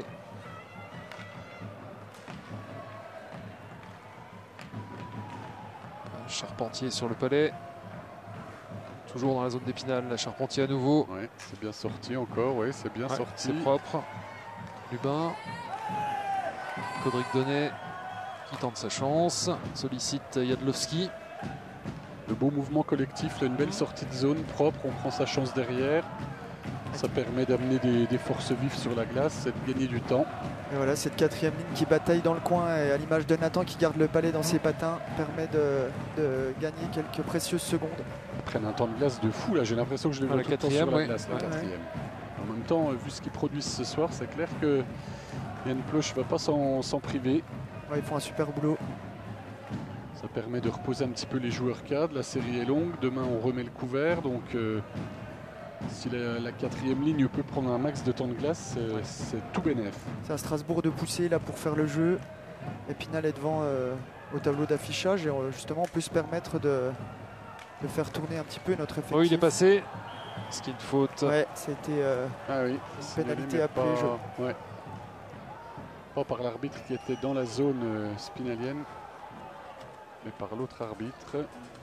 Charpentier sur le palais. Toujours dans la zone d'Épinal, la Charpentier à nouveau. Ouais, c'est bien sorti encore, ouais, c'est bien sorti. C'est propre. Lubin. Codric Donnet qui tente sa chance. Sollicite Jadlowski. Le beau mouvement collectif, là, une belle sortie de zone propre, on prend sa chance derrière. Ça permet d'amener des forces vives sur la glace et de gagner du temps. Et voilà, cette quatrième ligne qui bataille dans le coin et à l'image de Nathan qui garde le palais dans ses patins permet de gagner quelques précieuses secondes. Ils prennent un temps de glace de fou, là j'ai l'impression que je les vois la tout le temps quatrième, sur la ouais. glace, la Ouais. quatrième. En même temps, vu ce qu'ils produisent ce soir, c'est clair que Yann Ploche ne va pas s'en priver. Ouais, ils font un super boulot. Ça permet de reposer un petit peu les joueurs cadres. La série est longue. Demain, on remet le couvert. Donc, si la quatrième ligne peut prendre un max de temps de glace, c'est tout bénef. C'est à Strasbourg de pousser là pour faire le jeu. Épinal est devant au tableau d'affichage et justement on peut se permettre de faire tourner un petit peu notre effectif. Oui, il est passé. Ce qui est une faute. Ouais, c'était une pénalité appelée. Ouais. Pas par l'arbitre qui était dans la zone spinalienne, mais par l'autre arbitre.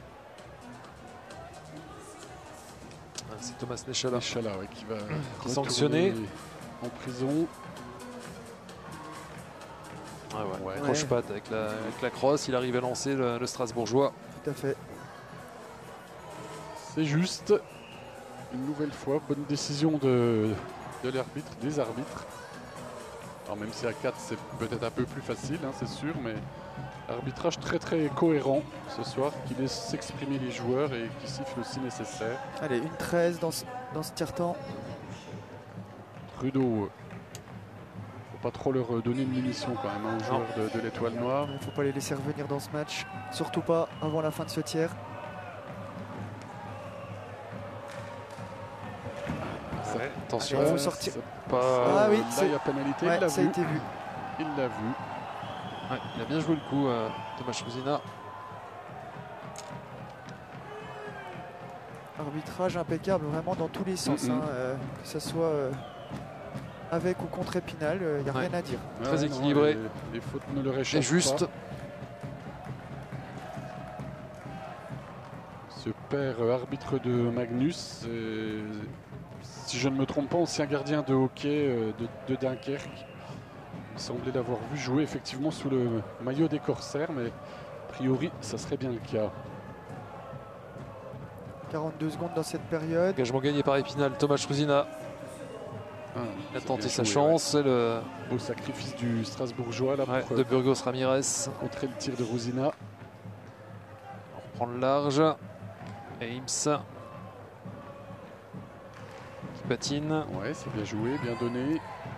C'est Thomas Nechala. Ouais, qui va sanctionner en prison. Croche-patte avec la crosse, il arrive à lancer le Strasbourgeois. Tout à fait. C'est juste. Une nouvelle fois, bonne décision de l'arbitre, des arbitres. Alors même si à 4 c'est peut-être un peu plus facile, hein, c'est sûr, mais arbitrage très très cohérent ce soir, qui laisse s'exprimer les joueurs et qui siffle si nécessaire. Allez, une 13 dans ce tiers-temps. Trudeau, faut pas trop leur donner de munitions quand même, hein, aux joueurs de l'Étoile Noire. Il ne faut pas les laisser revenir dans ce match, surtout pas avant la fin de ce tiers. Attention, il faut sortir. Pas... Ah oui, là il y a pénalité, ouais, il l'a ça vu. a été vu. Il l'a vu. Ouais, il a bien joué le coup, Thomas Chouzina. Arbitrage impeccable vraiment dans tous les sens, hein, que ce soit avec ou contre Épinal, il n'y a rien à dire. Très équilibré. Les fautes ne leur échappent et juste. pas. Ce père arbitre de Magnus, si je ne me trompe pas, ancien gardien de hockey de Dunkerque. Il semblait l'avoir vu jouer effectivement sous le maillot des Corsaires, mais a priori, ça serait bien le cas. 42 secondes dans cette période. Engagement gagné par Épinal, Thomas Chouzina. Il a tenté sa chance. Ouais. Le beau sacrifice du Strasbourgeois là, de Burgos Ramirez. Contrer le tir de Rousina. On reprend le large. Et Ims qui patine. Ouais, c'est bien joué, bien donné.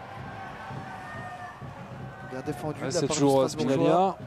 Bien défendu. C'est toujours Spinalia.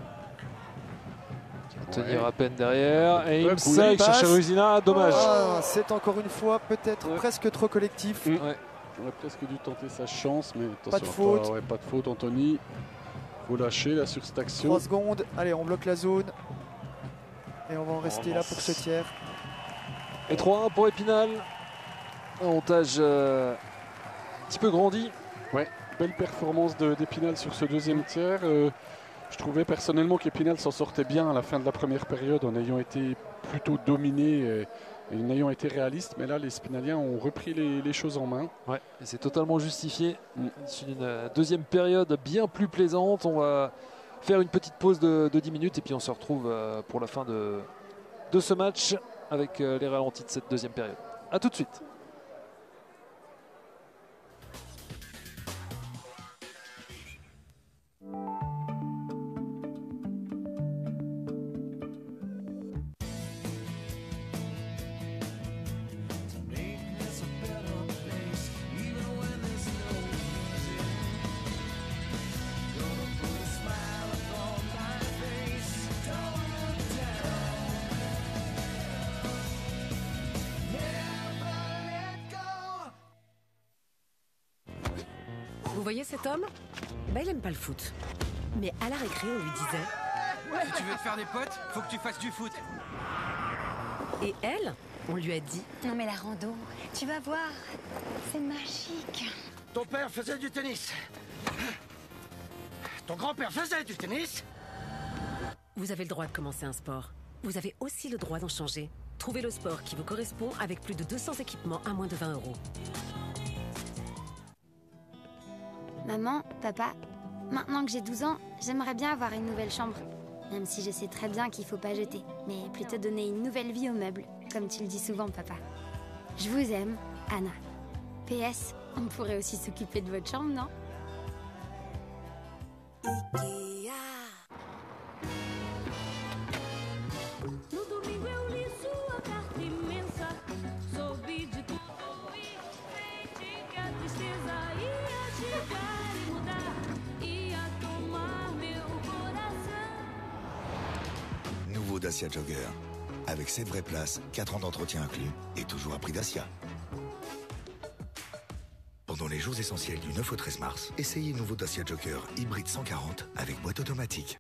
Qui va tenir à peine derrière. Et Ims qui cherche Rousina. Dommage. C'est encore une fois peut-être presque trop collectif. On aurait presque dû tenter sa chance, mais attention, pas de faute. Pas de faute, Anthony. Faut lâcher là sur cette action. 3 secondes. Allez, on bloque la zone. Et on va en rester là pour ce tiers. Et 3-1 pour Épinal. Avantage un petit peu grandi. Ouais, belle performance d'Épinal sur ce deuxième tiers. Je trouvais personnellement qu'Épinal s'en sortait bien à la fin de la première période en ayant été plutôt dominé et en ayant été réaliste. Mais là, les Spinaliens ont repris les choses en main. Ouais, et c'est totalement justifié. C'est une deuxième période bien plus plaisante. On va faire une petite pause de 10 minutes et puis on se retrouve pour la fin de ce match avec les ralentis de cette deuxième période. A tout de suite. Vous voyez cet homme? Bah, il aime pas le foot. Mais à la récré, on lui disait... Si tu veux te faire des potes, faut que tu fasses du foot. Et elle, on lui a dit... Non mais la rando, tu vas voir, c'est magique. Ton père faisait du tennis. Ton grand-père faisait du tennis. Vous avez le droit de commencer un sport. Vous avez aussi le droit d'en changer. Trouvez le sport qui vous correspond avec plus de 200 équipements à moins de 20 €. Maman, papa, maintenant que j'ai 12 ans, j'aimerais bien avoir une nouvelle chambre. Même si je sais très bien qu'il faut pas jeter, mais plutôt donner une nouvelle vie aux meubles, comme tu le dis souvent, papa. Je vous aime, Anna. PS, on pourrait aussi s'occuper de votre chambre, non? Nouveau Dacia Jogger. Avec 7 vraies places, 4 ans d'entretien inclus et toujours à prix Dacia. Pendant les jours essentiels du 9 au 13 mars, essayez le nouveau Dacia Jogger hybride 140 avec boîte automatique.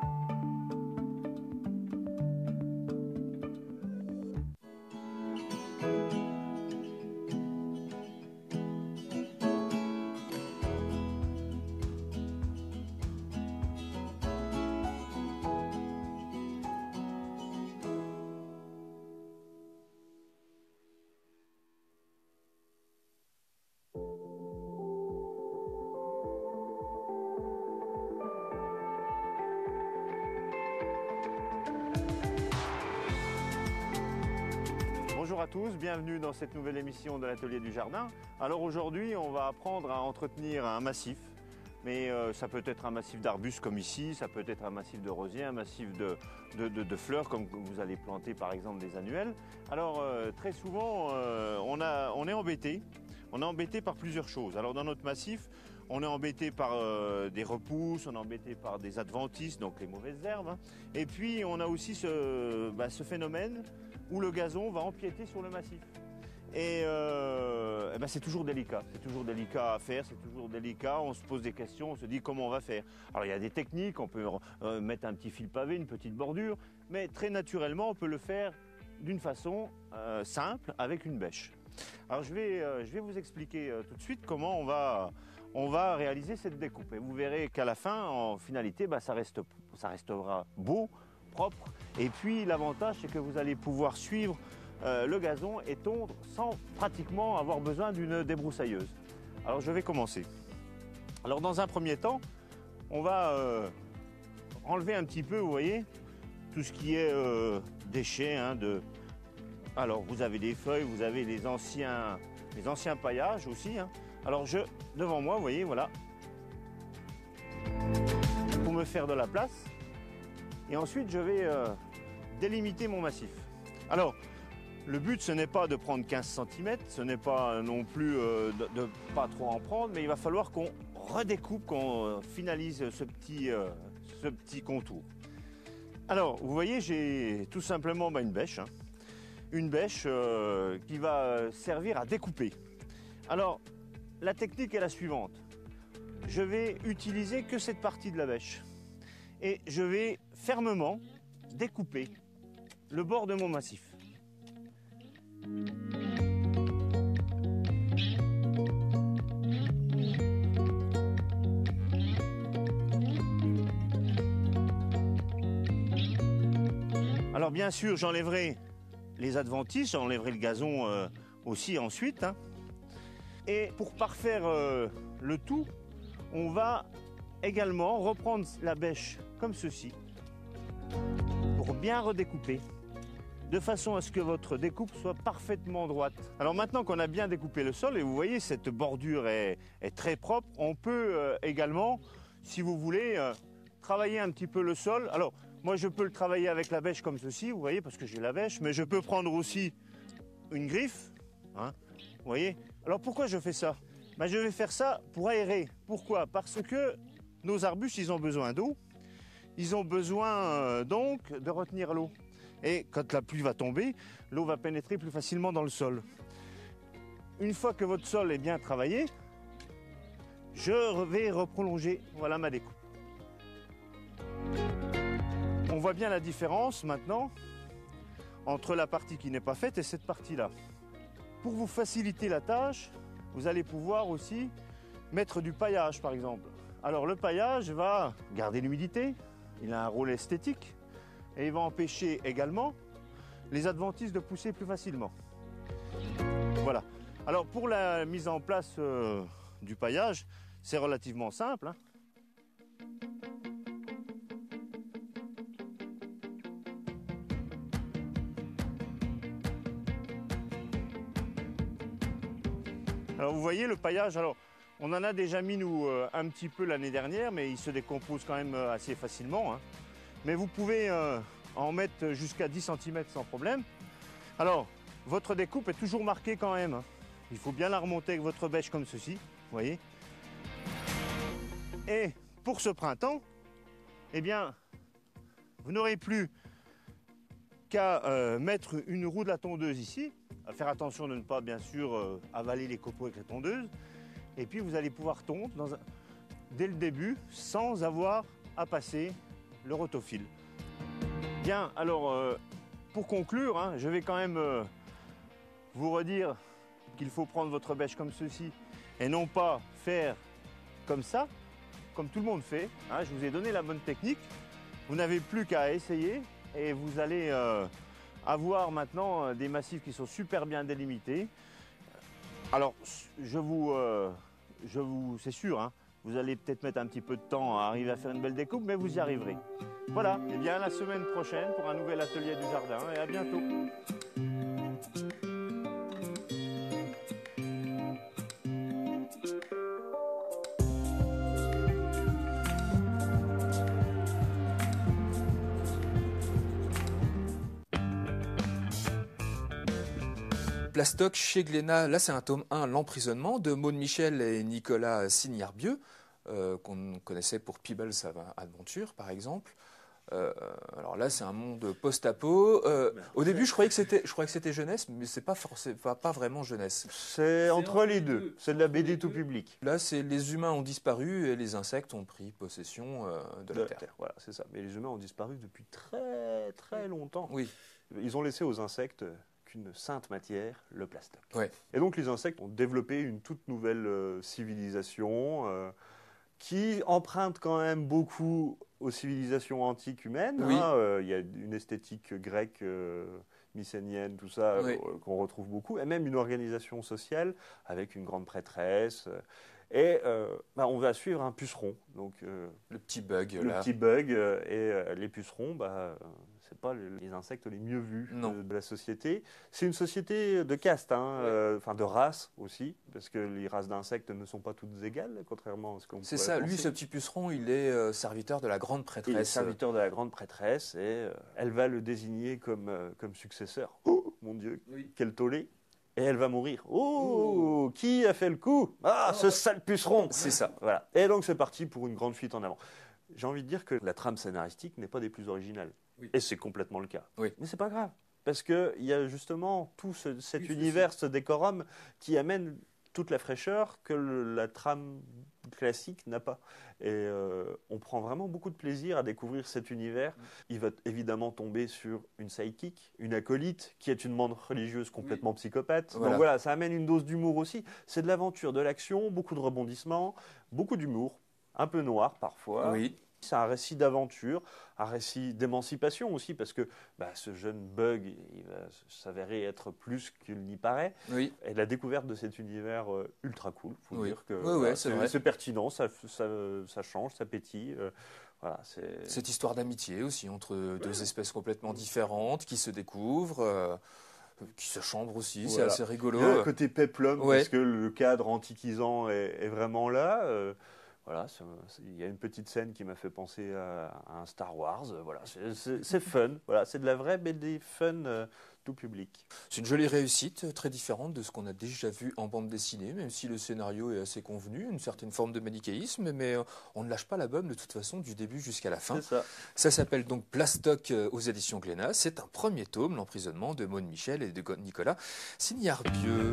Bonjour à tous, bienvenue dans cette nouvelle émission de l'Atelier du Jardin. Alors aujourd'hui, on va apprendre à entretenir un massif. Mais ça peut être un massif d'arbustes comme ici, ça peut être un massif de rosiers, un massif de fleurs comme vous allez planter par exemple des annuels. Alors très souvent, on est embêté. On est embêté par plusieurs choses. Alors dans notre massif, on est embêté par des repousses, on est embêté par des adventices, donc les mauvaises herbes. Hein. Et puis on a aussi ce phénomène où le gazon va empiéter sur le massif. Et c'est toujours délicat à faire, c'est toujours délicat, on se pose des questions, on se dit comment on va faire. Alors il y a des techniques, on peut mettre un petit fil pavé, une petite bordure, mais très naturellement on peut le faire d'une façon simple avec une bêche. Alors je vais vous expliquer tout de suite comment on va réaliser cette découpe. Et vous verrez qu'à la fin, en finalité, ça restera beau, propre. Et puis l'avantage c'est que vous allez pouvoir suivre le gazon et tondre sans pratiquement avoir besoin d'une débroussailleuse. Alors je vais commencer. Alors dans un premier temps, on va enlever un petit peu, vous voyez, tout ce qui est déchets. Alors vous avez des feuilles, vous avez les anciens paillages aussi. Hein. Alors devant moi, vous voyez, voilà, pour me faire de la place. Et ensuite je vais délimiter mon massif. Alors le but, ce n'est pas de prendre 15 cm, ce n'est pas non plus de pas trop en prendre, mais il va falloir qu'on redécoupe, qu'on finalise ce petit contour. Alors, vous voyez, j'ai tout simplement une bêche. Hein. Une bêche qui va servir à découper. Alors, la technique est la suivante. Je vais utiliser que cette partie de la bêche. Et je vais fermement découper le bord de mon massif. Alors bien sûr, j'enlèverai les adventices, j'enlèverai le gazon aussi ensuite. Hein. Et pour parfaire le tout, on va également reprendre la bêche comme ceci pour bien redécouper, de façon à ce que votre découpe soit parfaitement droite. Alors maintenant qu'on a bien découpé le sol, et vous voyez cette bordure est très propre, on peut également, si vous voulez, travailler un petit peu le sol. Alors moi je peux le travailler avec la bêche comme ceci, vous voyez, parce que j'ai la bêche, mais je peux prendre aussi une griffe, hein, vous voyez. Alors pourquoi je fais ça? Je vais faire ça pour aérer. Pourquoi? Parce que nos arbustes, ils ont besoin d'eau, ils ont besoin donc de retenir l'eau. Et quand la pluie va tomber, l'eau va pénétrer plus facilement dans le sol. Une fois que votre sol est bien travaillé, je vais reprolonger, voilà ma découpe. On voit bien la différence maintenant entre la partie qui n'est pas faite et cette partie-là. Pour vous faciliter la tâche, vous allez pouvoir aussi mettre du paillage par exemple. Alors le paillage va garder l'humidité, il a un rôle esthétique. Et il va empêcher également les adventices de pousser plus facilement. Voilà. Alors pour la mise en place du paillage, c'est relativement simple. Hein. Alors vous voyez le paillage, alors on en a déjà mis nous un petit peu l'année dernière, mais il se décompose quand même assez facilement. Hein. Mais vous pouvez en mettre jusqu'à 10 cm sans problème. Alors, votre découpe est toujours marquée quand même. Hein. Il faut bien la remonter avec votre bêche comme ceci, vous voyez. Et pour ce printemps, eh bien, vous n'aurez plus qu'à mettre une roue de la tondeuse ici, à faire attention de ne pas bien sûr avaler les copeaux avec la tondeuse, et puis vous allez pouvoir tondre dès le début sans avoir à passer le rotofil. Bien, alors pour conclure, hein, je vais quand même vous redire qu'il faut prendre votre bêche comme ceci et non pas faire comme ça, comme tout le monde fait. Hein, je vous ai donné la bonne technique. Vous n'avez plus qu'à essayer et vous allez avoir maintenant des massifs qui sont super bien délimités. Alors, c'est sûr, hein, vous allez peut-être mettre un petit peu de temps à arriver à faire une belle découpe, mais vous y arriverez. Voilà, et bien à la semaine prochaine pour un nouvel atelier du jardin et à bientôt. Plastoc chez Glénat, là c'est un tome 1, L'emprisonnement, de Maude Michel et Nicolas Signarbieu, qu'on connaissait pour Peebles Adventure par exemple. Alors là c'est un monde post-apo. Au début je croyais que c'était jeunesse, mais c'est pas vraiment jeunesse. C'est entre les deux, c'est de la BD tout public. Là c'est les humains ont disparu et les insectes ont pris possession de la Terre. Voilà, c'est ça. Mais les humains ont disparu depuis très très longtemps. Oui. Ils ont laissé aux insectes une sainte matière, le plastoc. Ouais. Et donc les insectes ont développé une toute nouvelle civilisation qui emprunte quand même beaucoup aux civilisations antiques humaines. Oui. Il y a une esthétique grecque, mycénienne, tout ça, qu'on retrouve beaucoup, et même une organisation sociale avec une grande prêtresse. Et on va suivre un puceron. Donc, le petit bug. Le petit bug. Et les pucerons, c'est pas les insectes les mieux vus de la société. C'est une société de caste, enfin de race aussi, parce que les races d'insectes ne sont pas toutes égales, contrairement à ce qu'on pourrait C'est ça, penser. lui, ce petit puceron, il est serviteur de la grande prêtresse. Il est serviteur de la grande prêtresse et elle va le désigner comme successeur. Oh, mon Dieu, quel tollé! Et elle va mourir. Oh, qui a fait le coup? Ah, ce sale puceron! C'est ça. Voilà. Et donc c'est parti pour une grande fuite en avant. J'ai envie de dire que la trame scénaristique n'est pas des plus originales. Et c'est complètement le cas. Mais c'est pas grave. Parce qu'il y a justement tout cet univers, ce décorum qui amène toute la fraîcheur que la trame classique n'a pas. Et on prend vraiment beaucoup de plaisir à découvrir cet univers. Il va évidemment tomber sur une sidekick, une acolyte, qui est une membre religieuse complètement psychopathe. Voilà. Donc voilà, ça amène une dose d'humour aussi. C'est de l'aventure, de l'action, beaucoup de rebondissements, beaucoup d'humour, un peu noir parfois. Oui. C'est un récit d'aventure, un récit d'émancipation aussi, parce que ce jeune Bug, il va s'avérer être plus qu'il n'y paraît. Oui. Et la découverte de cet univers ultra cool, il faut dire que c'est pertinent, ça change, ça pétille. Voilà, cette histoire d'amitié aussi entre deux espèces complètement différentes qui se découvrent. Qui se chambre aussi, c'est assez rigolo. Il y a un côté peplum, parce que le cadre antiquisant est vraiment là. Voilà, il y a une petite scène qui m'a fait penser à un Star Wars. Voilà, c'est fun. Voilà, c'est de la vraie BD fun tout public. C'est une jolie réussite, très différente de ce qu'on a déjà vu en bande dessinée, même si le scénario est assez convenu, une certaine forme de manichéisme, mais on ne lâche pas la bombe de toute façon du début jusqu'à la fin. C'est ça. Ça s'appelle donc Plastoc aux éditions Glénat. C'est un premier tome, L'emprisonnement de Maude Michel et de Nicolas Signarbieu.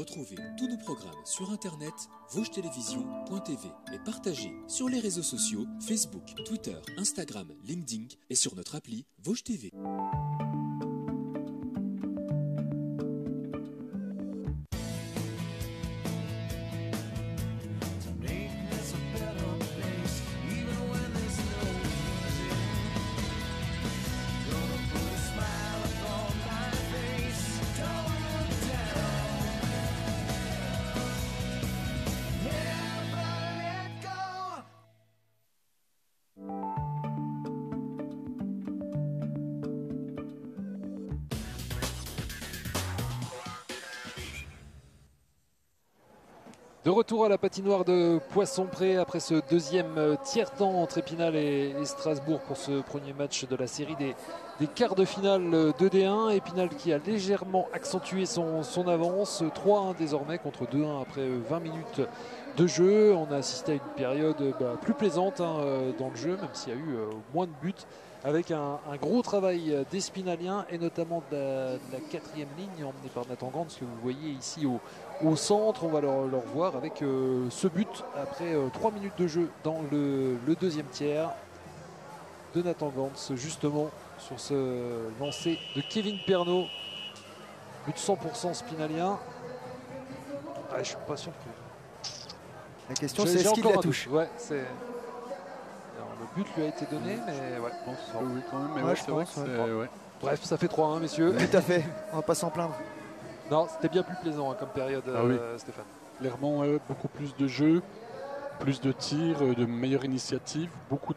Retrouvez tous nos programmes sur internet vosgetelevision.tv et partagez sur les réseaux sociaux Facebook, Twitter, Instagram, LinkedIn et sur notre appli Vosges TV. De retour à la patinoire de Poisson-Pré après ce deuxième tiers-temps entre Épinal et Strasbourg pour ce premier match de la série des quarts de finale de D1. Épinal qui a légèrement accentué son avance, 3-1 désormais contre 2-1 après 20 minutes de jeu. On a assisté à une période plus plaisante dans le jeu, même s'il y a eu moins de buts, avec un gros travail d'Espinaliens et notamment de la quatrième ligne emmenée par Nathan Gantz que vous voyez ici au centre. On va le revoir avec ce but après 3 minutes de jeu dans le deuxième tiers de Nathan Gantz, justement sur ce lancer de Kevin Pernaut. But 100% spinalien. Je ne suis pas sûr que... La question c'est est-ce qu'il la touche? Ouais, c'est... Le but lui a été donné, mais ouais. Oui, quand même, mais ouais, c'est vrai que c'est... Ouais. Bref, ça fait 3-1, messieurs. Tout à fait, on va pas s'en plaindre. Non, c'était bien plus plaisant comme période, oui. Stéphane. Clairement, beaucoup plus de jeux, plus de tirs, de meilleures initiatives, beaucoup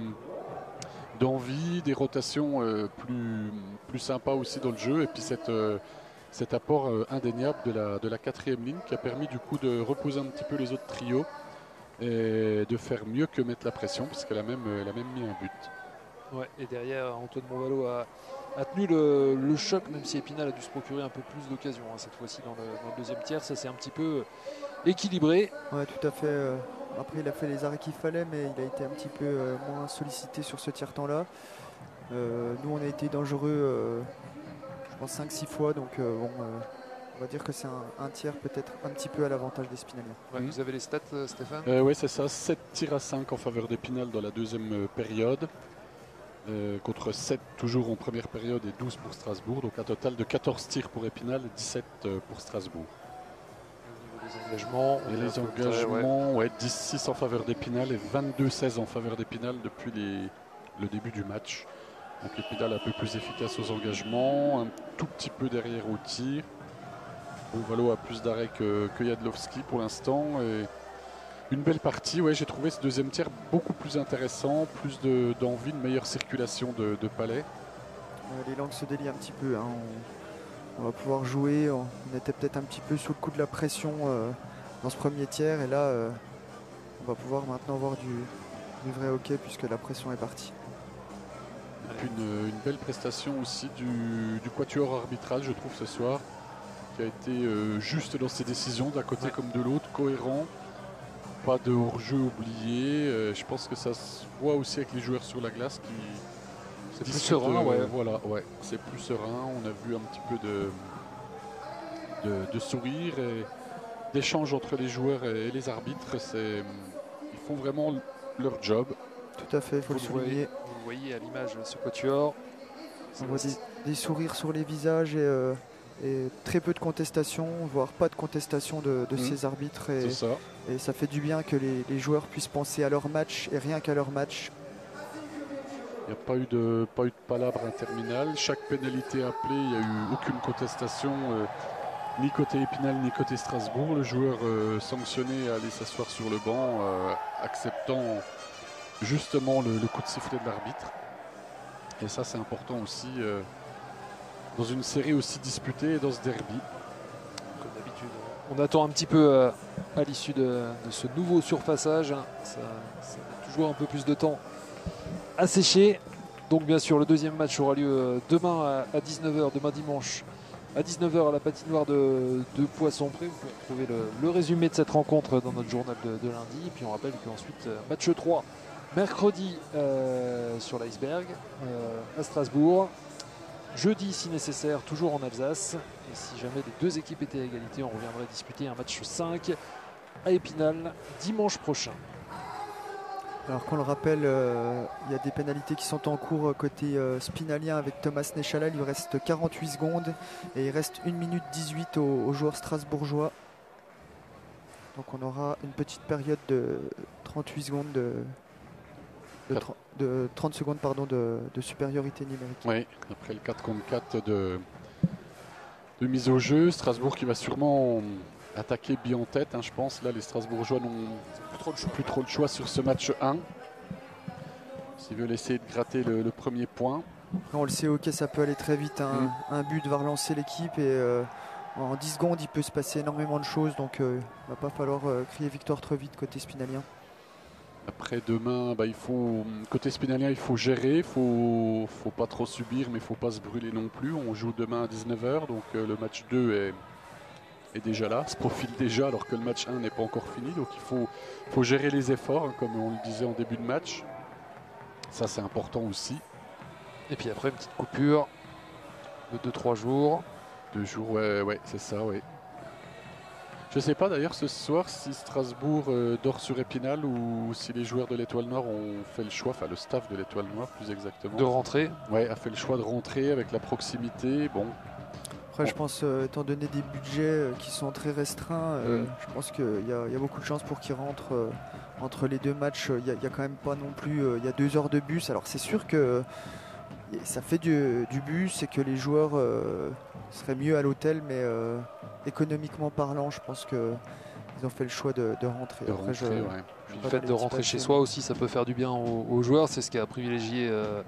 d'envie, des rotations plus sympas aussi dans le jeu. Et puis cet apport indéniable de la quatrième ligne qui a permis du coup de reposer un petit peu les autres trios et de faire mieux que mettre la pression, puisqu'elle a même mis un but. Ouais, et derrière, Antoine Monvalo a tenu le choc, même si Épinal a dû se procurer un peu plus d'occasions cette fois-ci dans le deuxième tiers. Ça s'est un petit peu équilibré. Ouais, tout à fait. Après, il a fait les arrêts qu'il fallait, mais il a été un petit peu moins sollicité sur ce tiers-temps-là. Nous, on a été dangereux, je pense, 5-6 fois. Donc, on va dire que c'est un tiers peut-être un petit peu à l'avantage d'Espinaliens. Ouais, vous avez les stats, Stéphane? Oui, c'est ça. 7 tirs à 5 en faveur d'Épinal dans la deuxième période. Contre 7 toujours en première période et 12 pour Strasbourg. Donc un total de 14 tirs pour Épinal et 17 pour Strasbourg. Et les engagements, 10-6 en faveur d'Épinal et 22-16 en faveur d'Épinal depuis le début du match. Donc Épinal un peu plus efficace aux engagements, un tout petit peu derrière au tir. Monvalo a plus d'arrêts que Jadlowski pour l'instant. Et une belle partie, j'ai trouvé ce deuxième tiers beaucoup plus intéressant, plus d'envie, une meilleure circulation de Palais. Les langues se délient un petit peu, on va pouvoir jouer, on était peut-être un petit peu sous le coup de la pression dans ce premier tiers et là on va pouvoir maintenant voir du vrai hockey puisque la pression est partie. Et puis une belle prestation aussi du quatuor arbitral, je trouve, ce soir, qui a été juste dans ses décisions, d'un côté comme de l'autre, cohérent. Pas de hors-jeu oublié. Je pense que ça se voit aussi avec les joueurs sur la glace qui... C'est plus serein, Voilà, c'est plus serein. On a vu un petit peu de sourire et d'échange entre les joueurs et les arbitres. Ils font vraiment leur job. Tout à fait, il faut le souligner. Vous voyez à l'image ce quatuor. On voit des sourires sur les visages et très peu de contestation, voire pas de contestation de ces arbitres. Et ça fait du bien que les joueurs puissent penser à leur match et rien qu'à leur match. Il n'y a pas eu de palabre interminable. Chaque pénalité appelée, il n'y a eu aucune contestation, ni côté Épinal, ni côté Strasbourg. Le joueur sanctionné à aller s'asseoir sur le banc, acceptant justement le coup de sifflet de l'arbitre. Et ça, c'est important aussi dans une série aussi disputée et dans ce derby. Comme d'habitude, on attend un petit peu à l'issue de ce nouveau surfaçage. Ça a toujours un peu plus de temps à sécher. Donc bien sûr le deuxième match aura lieu demain à 19h, demain dimanche à 19h à la patinoire de Poisson-Pré. Vous pouvez retrouver le résumé de cette rencontre dans notre journal de lundi. Et puis on rappelle qu'ensuite match 3 mercredi sur l'Iceberg à Strasbourg. jeudi si nécessaire, toujours en Alsace. Et si jamais les deux équipes étaient à égalité, on reviendrait disputer un match 5 à Épinal dimanche prochain. Alors qu'on le rappelle, il y a des pénalités qui sont en cours côté spinalien avec Thomas Nechalal. Il lui reste 48 secondes et il reste 1 minute 18 aux joueurs strasbourgeois. Donc on aura une petite période de 38 secondes de 30 secondes de supériorité numérique. Oui, après le 4 contre 4 de mise au jeu, Strasbourg qui va sûrement attaquer bien en tête, je pense. Là, les Strasbourgeois n'ont plus trop le choix sur ce match 1. S'ils veulent essayer de gratter le premier point. On le sait, ok, ça peut aller très vite. Un but va relancer l'équipe et en 10 secondes, il peut se passer énormément de choses. Donc, il ne va pas falloir crier victoire trop vite côté spinalien. Après, demain, côté spinalien, il faut gérer. Il ne faut pas trop subir, mais il ne faut pas se brûler non plus. On joue demain à 19h, donc le match 2 est déjà là, se profile déjà alors que le match 1 n'est pas encore fini. Donc il faut gérer les efforts, comme on le disait en début de match. Ça, c'est important aussi. Et puis après, une petite coupure de 2-3 jours. 2 jours, ouais, c'est ça, ouais. Je ne sais pas d'ailleurs ce soir si Strasbourg dort sur Épinal ou si les joueurs de l'Étoile Noire ont fait le choix, enfin le staff de l'Étoile Noire plus exactement. De rentrer. Ouais, a fait le choix de rentrer avec la proximité. Bon. Après, je pense, étant donné des budgets qui sont très restreints, je pense qu'il y a beaucoup de chances pour qu'ils rentrent entre les deux matchs. Il n'y a quand même pas non plus. Il y a 2 heures de bus. Alors, c'est sûr que ça fait du bus et que les joueurs seraient mieux à l'hôtel, mais économiquement parlant, je pense qu'ils ont fait le choix de rentrer. Le fait de rentrer chez soi aussi, ça peut faire du bien aux joueurs. C'est ce qui a privilégiera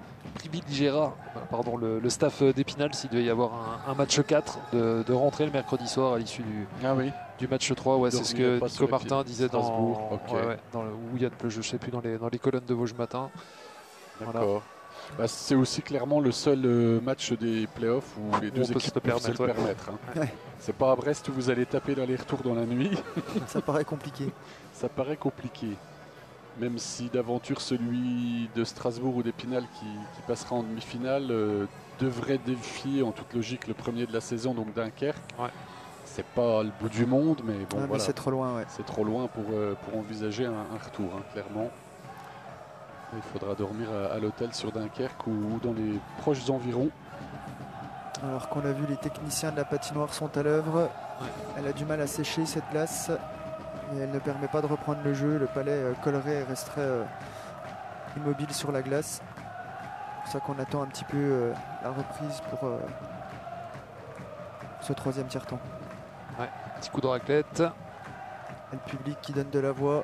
le staff d'Épinal s'il devait y avoir un match 4, de rentrer le mercredi soir à l'issue du match 3. Ouais, c'est ce que Nico Martin disait où il y a je ne sais plus, dans les colonnes de Vosges Matin. D'accord. Voilà. C'est aussi clairement le seul match des playoffs où les deux équipes peuvent se le permettre. Ouais. C'est pas à Brest où vous allez taper l'aller-retour dans la nuit. Ça paraît compliqué. Ça paraît compliqué. Même si d'aventure celui de Strasbourg ou d'Épinal qui passera en demi-finale devrait défier en toute logique le premier de la saison, donc Dunkerque. Ouais. C'est pas le bout du monde, mais bon, mais c'est trop loin. Ouais. C'est trop loin pour envisager un retour, clairement. Il faudra dormir à l'hôtel sur Dunkerque ou dans les proches environs. Alors qu'on a vu, les techniciens de la patinoire sont à l'œuvre. Elle a du mal à sécher cette glace et elle ne permet pas de reprendre le jeu. Le palais collerait et resterait immobile sur la glace. C'est pour ça qu'on attend un petit peu la reprise pour ce 3e tiers-temps. Ouais, petit coup de raclette. Et le public qui donne de la voix.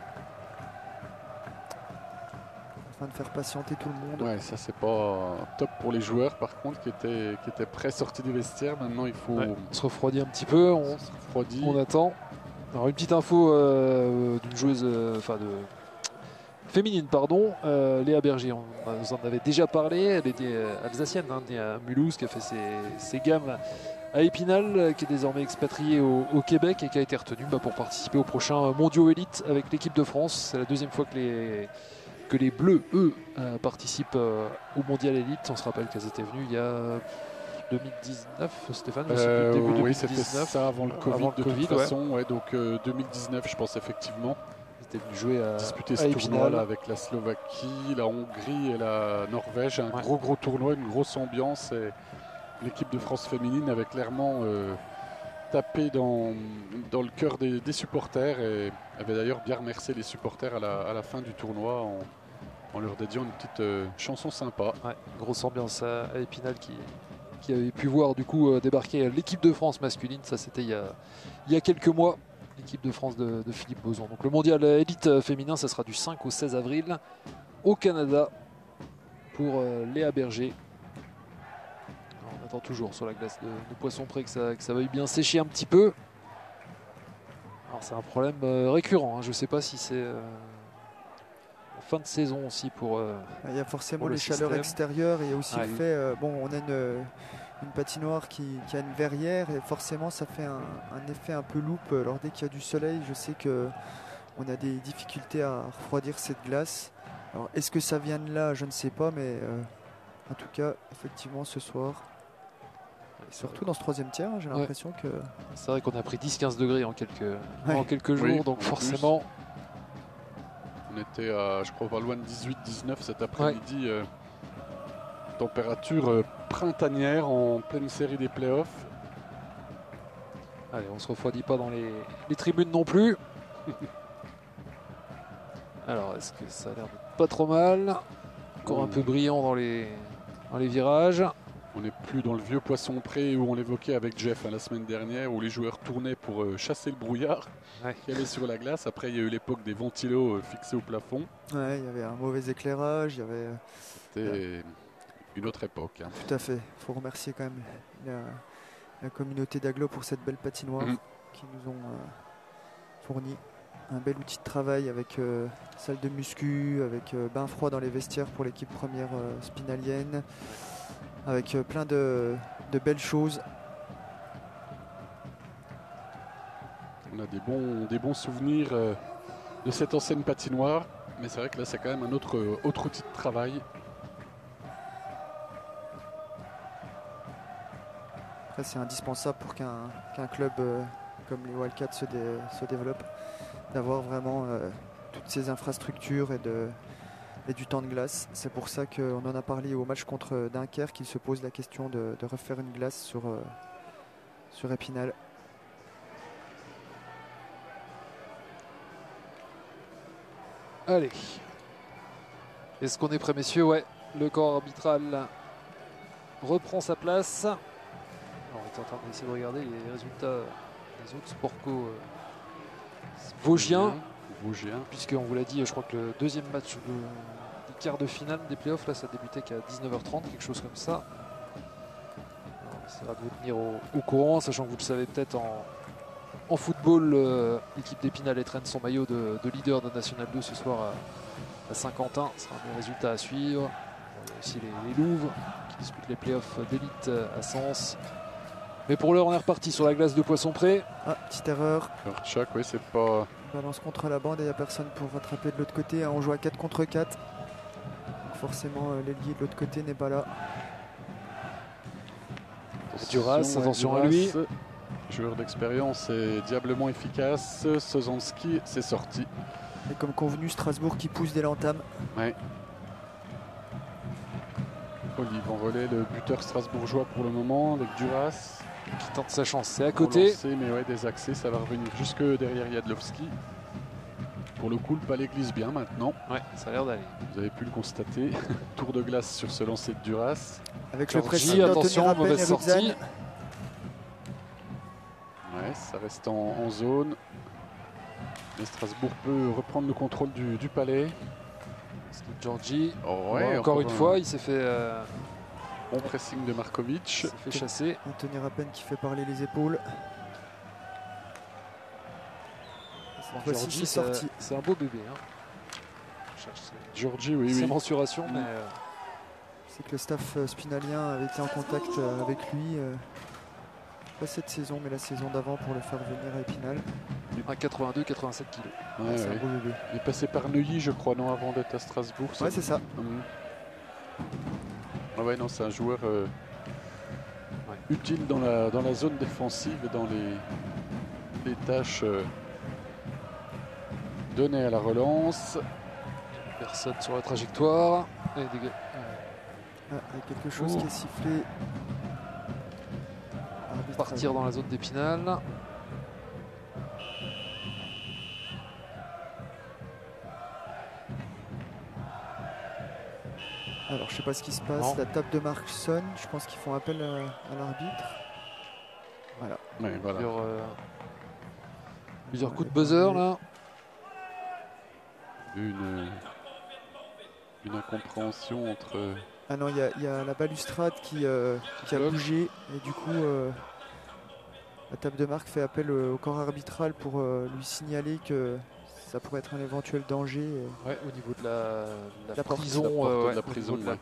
De faire patienter tout le monde. Ouais, ça c'est pas top pour les joueurs par contre qui étaient prêts sortis du vestiaire. Maintenant il faut se refroidir un petit peu. On attend. Alors une petite info d'une joueuse féminine, Léa Berger. On vous en avait déjà parlé. Elle était alsacienne, née à Mulhouse, qui a fait ses gammes à Épinal, qui est désormais expatriée au Québec et qui a été retenue pour participer aux prochains mondiaux élites avec l'équipe de France. C'est la 2e fois que les Bleus, eux, participent au Mondial Élite. On se rappelle qu'elles étaient venues il y a 2019, Stéphane, début 2019. Oui, c'était ça avant le Covid, toute façon. Ouais, donc 2019, je pense effectivement. Ils étaient venus jouer à disputer ce tournoi-là avec la Slovaquie, la Hongrie et la Norvège. Un gros tournoi, une grosse ambiance. Et l'équipe de France féminine avait clairement tapé dans le cœur des supporters et avait d'ailleurs bien remercié les supporters à la fin du tournoi en leur dédiant une petite chanson sympa. Ouais, grosse ambiance à Épinal qui avait pu voir du coup débarquer l'équipe de France masculine. Ça c'était il y a quelques mois, l'équipe de France de Philippe Boson. Donc le mondial élite féminin, ça sera du 5 au 16 avril au Canada pour Léa Berger. On attend toujours sur la glace de Poisson-Pré que ça veuille bien sécher un petit peu. Alors c'est un problème récurrent, je ne sais pas si c'est fin de saison aussi pour il y a forcément les chaleurs extérieures et aussi le fait, on a une patinoire qui a une verrière et forcément ça fait un effet un peu loupe. Alors dès qu'il y a du soleil, je sais qu'on a des difficultés à refroidir cette glace. Alors est-ce que ça vient de là? Je ne sais pas, mais en tout cas, effectivement, ce soir, surtout dans ce troisième tiers, j'ai l'impression que... C'est vrai qu'on a pris 10-15 degrés en quelques jours, Oui, donc en forcément... On était à, je crois, pas loin de 18-19 cet après-midi. Température printanière en pleine série des playoffs. Allez, on se refroidit pas dans les tribunes non plus. Alors, est-ce que ça a l'air d'être pas trop mal? Encore un peu brillant dans les virages. On n'est plus dans le vieux poisson-pré où on l'évoquait avec Jeff la semaine dernière, où les joueurs tournaient pour chasser le brouillard qu'il y avait sur la glace. Après, il y a eu l'époque des ventilos fixés au plafond. Ouais, il y avait un mauvais éclairage. C'était une autre époque. Tout à fait. Il faut remercier quand même la communauté d'Aglo pour cette belle patinoire qui nous ont fourni un bel outil de travail avec salle de muscu, avec bain froid dans les vestiaires pour l'équipe première spinalienne, avec plein de belles choses. On a des bons souvenirs de cette ancienne patinoire, mais c'est vrai que là c'est quand même un autre outil de travail. Après, c'est indispensable pour qu'un club comme les Wildcats se développe, d'avoir vraiment toutes ces infrastructures et du temps de glace. C'est pour ça qu'on en a parlé au match contre Dunkerque, qu'il se pose la question de refaire une glace sur Épinal. Allez. Est-ce qu'on est prêt, messieurs? Ouais. Le corps arbitral reprend sa place. Alors, on est en train d'essayer de regarder les résultats des autres sportco vosgiens. Puisqu'on vous l'a dit, je crois que le deuxième match des quarts de finale des playoffs, là, ça débutait qu'à 19h30, quelque chose comme ça. Alors, on essaiera de vous tenir au courant, sachant que vous le savez peut-être en football, l'équipe d'Épinal étraîne son maillot de leader de National 2 ce soir à Saint-Quentin. Ce sera un bon résultat à suivre. Il y a aussi les Louves qui disputent les playoffs d'élite à Sens. Mais pour l'heure, on est reparti sur la glace de Poisson-Pré. Ah, petite erreur. Choc, oui, c'est pas... Balance contre la bande et il n'y a personne pour rattraper de l'autre côté. On joue à 4 contre 4. Donc forcément, l'ailier de l'autre côté n'est pas là. Duras, attention à lui. Joueur d'expérience et diablement efficace. Sozanski, c'est sorti. Et comme convenu, Strasbourg qui pousse dès l'entame. Ouais. Olive en relais, le buteur strasbourgeois pour le moment, avec Duras. Qui tente sa chance, c'est à côté. Mais ouais, des accès, ça va revenir jusque derrière Jadlowski. Pour le coup, le palais glisse bien maintenant. Ouais, ça a l'air d'aller. Vous avez pu le constater. Tour de glace sur ce lancer de Duras. Avec le pressing, attention, mauvaise sortie. Ouais, ça reste en zone. Mais Strasbourg peut reprendre le contrôle du palais. Georgi, ouais, encore une fois, il s'est fait... bon pressing de Markovic. Il s'est fait chasser. Anthony Rappen qui fait parler les épaules. Cette fois-ci, c'est sorti. C'est un beau bébé. Hein. Georgi, oui. Sa mensuration, mais... C'est que le staff spinalien avait été en contact avec lui. Pas cette saison, mais la saison d'avant pour le faire venir à Épinal. À 82-87 kg. Ouais, c'est un beau bébé. Il est passé par Neuilly, je crois, non, avant d'être à Strasbourg. Ouais, c'est ça. Ah ouais, non, c'est un joueur utile dans la zone défensive et dans les tâches données à la relance. Personne sur la trajectoire. Et il y a quelque chose qui est sifflé. Partir dans la zone d'Épinal. Alors je sais pas ce qui se passe, la table de marque sonne, je pense qu'ils font appel à l'arbitre. Voilà. Ouais, voilà. Plusieurs coups de buzzer là. Une incompréhension entre... Ah non, il y a la balustrade qui a bougé et du coup la table de marque fait appel au corps arbitral pour lui signaler que ça pourrait être un éventuel danger. Ouais, au niveau de la prison, de la prison, de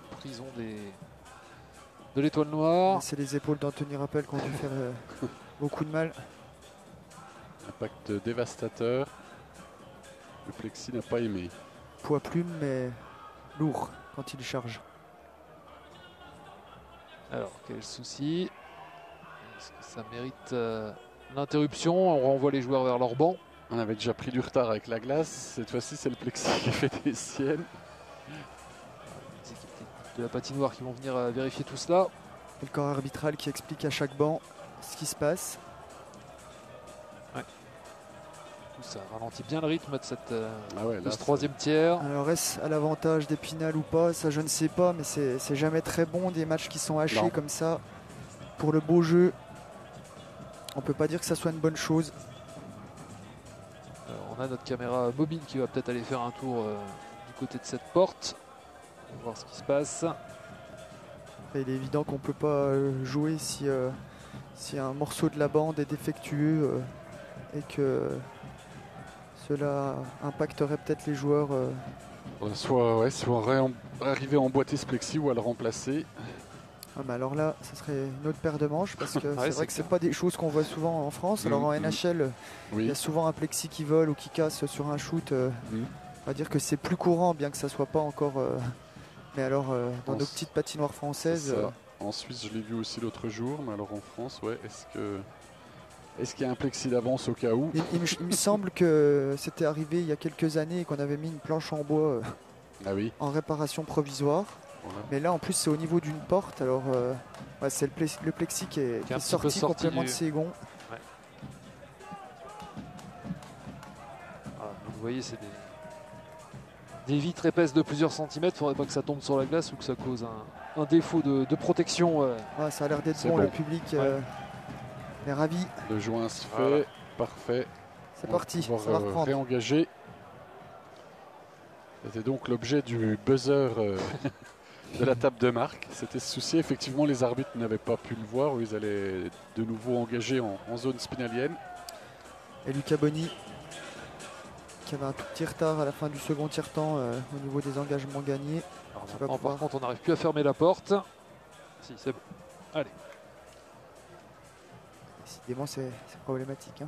l'Étoile Noire. C'est les épaules d'Anthony Rappen qui ont dû faire beaucoup de mal. Impact dévastateur. Le plexi n'a pas aimé. Poids plume, mais lourd quand il charge. Alors, quel souci? Est-ce que ça mérite l'interruption? On renvoie les joueurs vers leur banc. On avait déjà pris du retard avec la glace. Cette fois-ci, c'est le plexi qui fait des siennes. Les équipes de la patinoire qui vont venir vérifier tout cela. Et le corps arbitral qui explique à chaque banc ce qui se passe. Ouais. Ça ralentit bien le rythme de, de ce troisième tiers. Alors est-ce à l'avantage d'Épinal ou pas? Ça je ne sais pas, mais c'est jamais très bon des matchs qui sont hachés comme ça. Pour le beau jeu, on peut pas dire que ça soit une bonne chose. Alors, on a notre caméra mobile qui va peut-être aller faire un tour du côté de cette porte. On va voir ce qui se passe. Après, il est évident qu'on peut pas jouer si un morceau de la bande est défectueux et que cela impacterait peut-être les joueurs. Soit arriver à emboîter ce plexi ou à le remplacer. Ah bah alors là, ça serait une autre paire de manches parce que c'est vrai que c'est pas des choses qu'on voit souvent en France. Alors en NHL, il y a souvent un plexi qui vole ou qui casse sur un shoot. On va dire que c'est plus courant, bien que ça soit pas encore. Mais alors, dans nos petites patinoires françaises. En Suisse, je l'ai vu aussi l'autre jour, mais alors en France, est-ce qu'il y a un plexi d'avance au cas où? Il me semble que c'était arrivé il y a quelques années et qu'on avait mis une planche en bois en réparation provisoire. Voilà. Mais là, en plus, c'est au niveau d'une porte. Alors, c'est le plexi qui est sorti complètement de ses gonds. Ouais. Vous voyez, c'est des vitres épaisses de plusieurs centimètres. Il ne faudrait pas que ça tombe sur la glace ou que ça cause un défaut de protection. Ça a l'air d'être bon. Le public est ravi. Le joint se fait. Parfait. C'est parti. Ça va reprendre. Réengager. C'était donc l'objet du buzzer de la table de marque. C'était ce souci. Effectivement, les arbitres n'avaient pas pu le voir. Ils allaient de nouveau engager en zone spinalienne. Et Luca Boni, qui avait un tout petit retard à la fin du second tiers-temps au niveau des engagements gagnés. Alors, par contre, on n'arrive plus à fermer la porte. Si, c'est bon. Allez. Décidément, c'est problématique.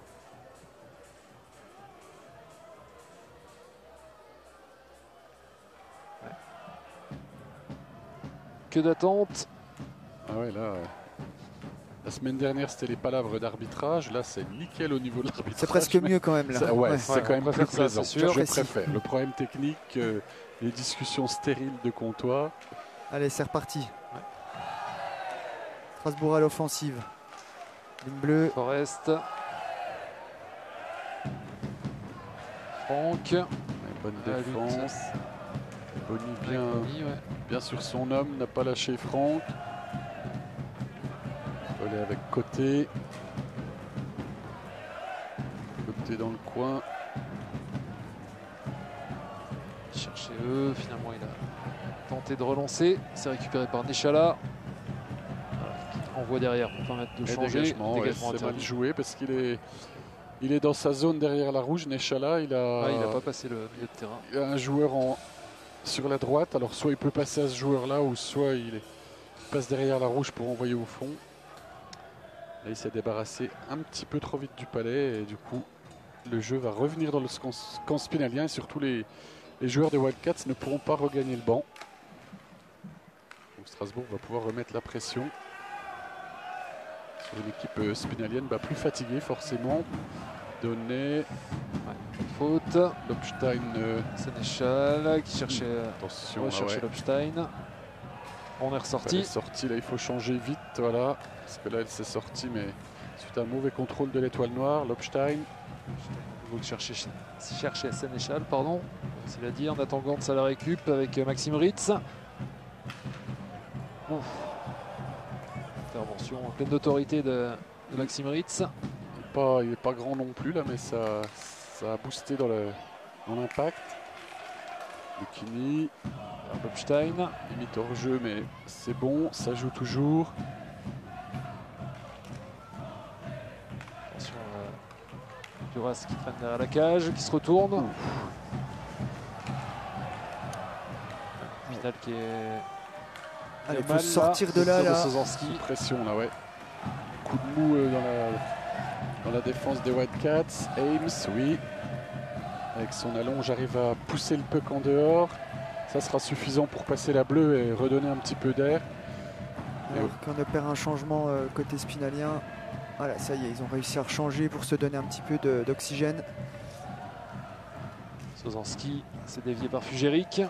Que d'attente. Ah ouais, là, la semaine dernière, c'était les palabres d'arbitrage. Là, c'est nickel au niveau de l'arbitrage. C'est presque mieux quand même. Là. C'est quand même plus plaisant. Je préfère. Le problème technique, les discussions stériles de comptoir. Allez, c'est reparti. Strasbourg à l'offensive. Ligne bleue. Forest. Franck. Bonne défense. Boni bien sur son homme, n'a pas lâché Franck. Volé avec Côté. Côté dans le coin. Chercher eux, finalement il a tenté de relancer. C'est récupéré par Nechala. Qui envoie derrière pour permettre de changer. Dégagement c'est mal joué parce qu'il est dans sa zone derrière la rouge. Nechala, il n'a pas passé le milieu de terrain. Il a un joueur sur la droite, alors soit il peut passer à ce joueur-là, ou soit il passe derrière la rouge pour envoyer au fond. Là, il s'est débarrassé un petit peu trop vite du palais, et du coup, le jeu va revenir dans le camp spinalien, et surtout les joueurs des Wildcats ne pourront pas regagner le banc. Donc Strasbourg va pouvoir remettre la pression sur une équipe spinalienne plus fatiguée forcément. Donné. Faute. Lobstein. Sénéchal qui cherchait, Lobstein. On est ressorti. Là, il faut changer vite. Voilà. Parce que là, elle s'est sortie, mais suite à un mauvais contrôle de l'étoile noire. Lobstein. Il faut chercher Sénéchal, pardon. C'est à dire en attendant de ça la récup avec Maxime Ritz. Intervention en pleine d'autorité de Maxime Ritz. Il n'est pas grand non plus là, mais ça a boosté dans l'impact. Bukini, Lobstein, limite hors jeu, mais c'est bon, ça joue toujours. Attention, Duras qui traîne derrière la cage, qui se retourne. Final qui est. Il faut sortir de là. Pression là, ouais. Coup de mou dans la défense des Wildcats. Ames, oui. Avec son allonge, arrive à pousser le puck en dehors. Ça sera suffisant pour passer la bleue et redonner un petit peu d'air. Alors qu'on opère un changement côté spinalien. Voilà, ça y est, ils ont réussi à rechanger pour se donner un petit peu d'oxygène. Sozanski s'est dévié par Fugeric.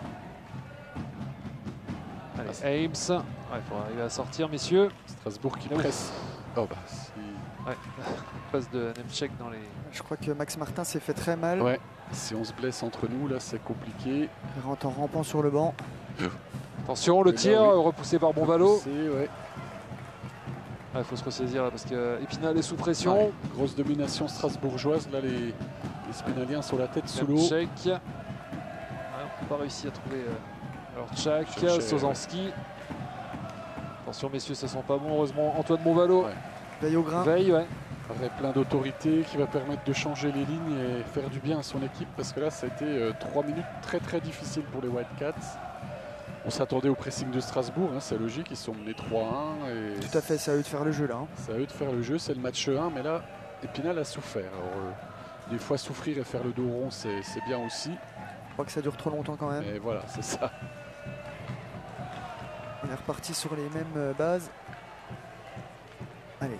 Allez, Ames. Il faut arriver à sortir, messieurs. Strasbourg qui presse. Oh bah, ouais. Passe de Nemchek dans les... Je crois que Max Martin s'est fait très mal. Ouais, si on se blesse entre nous, là, c'est compliqué. Il rentre en rampant sur le banc. Attention, le tir repoussé par Bonvalo. Ouais. Il faut se ressaisir là parce que Épinal est sous pression. Ouais, grosse domination strasbourgeoise. Là, les Spinaliens sur la tête sous l'eau. On n'a pas réussi à trouver Tchak, Sozanski. Attention, messieurs, ça sent pas bon. Heureusement, Antoine Bonvalo. Veille au grain. Veille, ouais. Avec plein d'autorité qui va permettre de changer les lignes et faire du bien à son équipe. Parce que là, ça a été 3 minutes très très difficiles pour les Wildcats. On s'attendait au pressing de Strasbourg, hein, c'est logique, ils sont menés 3-1. Et tout à fait, c'est à eux de faire le jeu là. Hein. C'est à eux de faire le jeu, c'est le match 1, mais là, Épinal a souffert. Alors, des fois, souffrir et faire le dos rond, c'est bien aussi. Je crois que ça dure trop longtemps quand même. Et voilà, c'est ça. On est reparti sur les mêmes bases. Allez.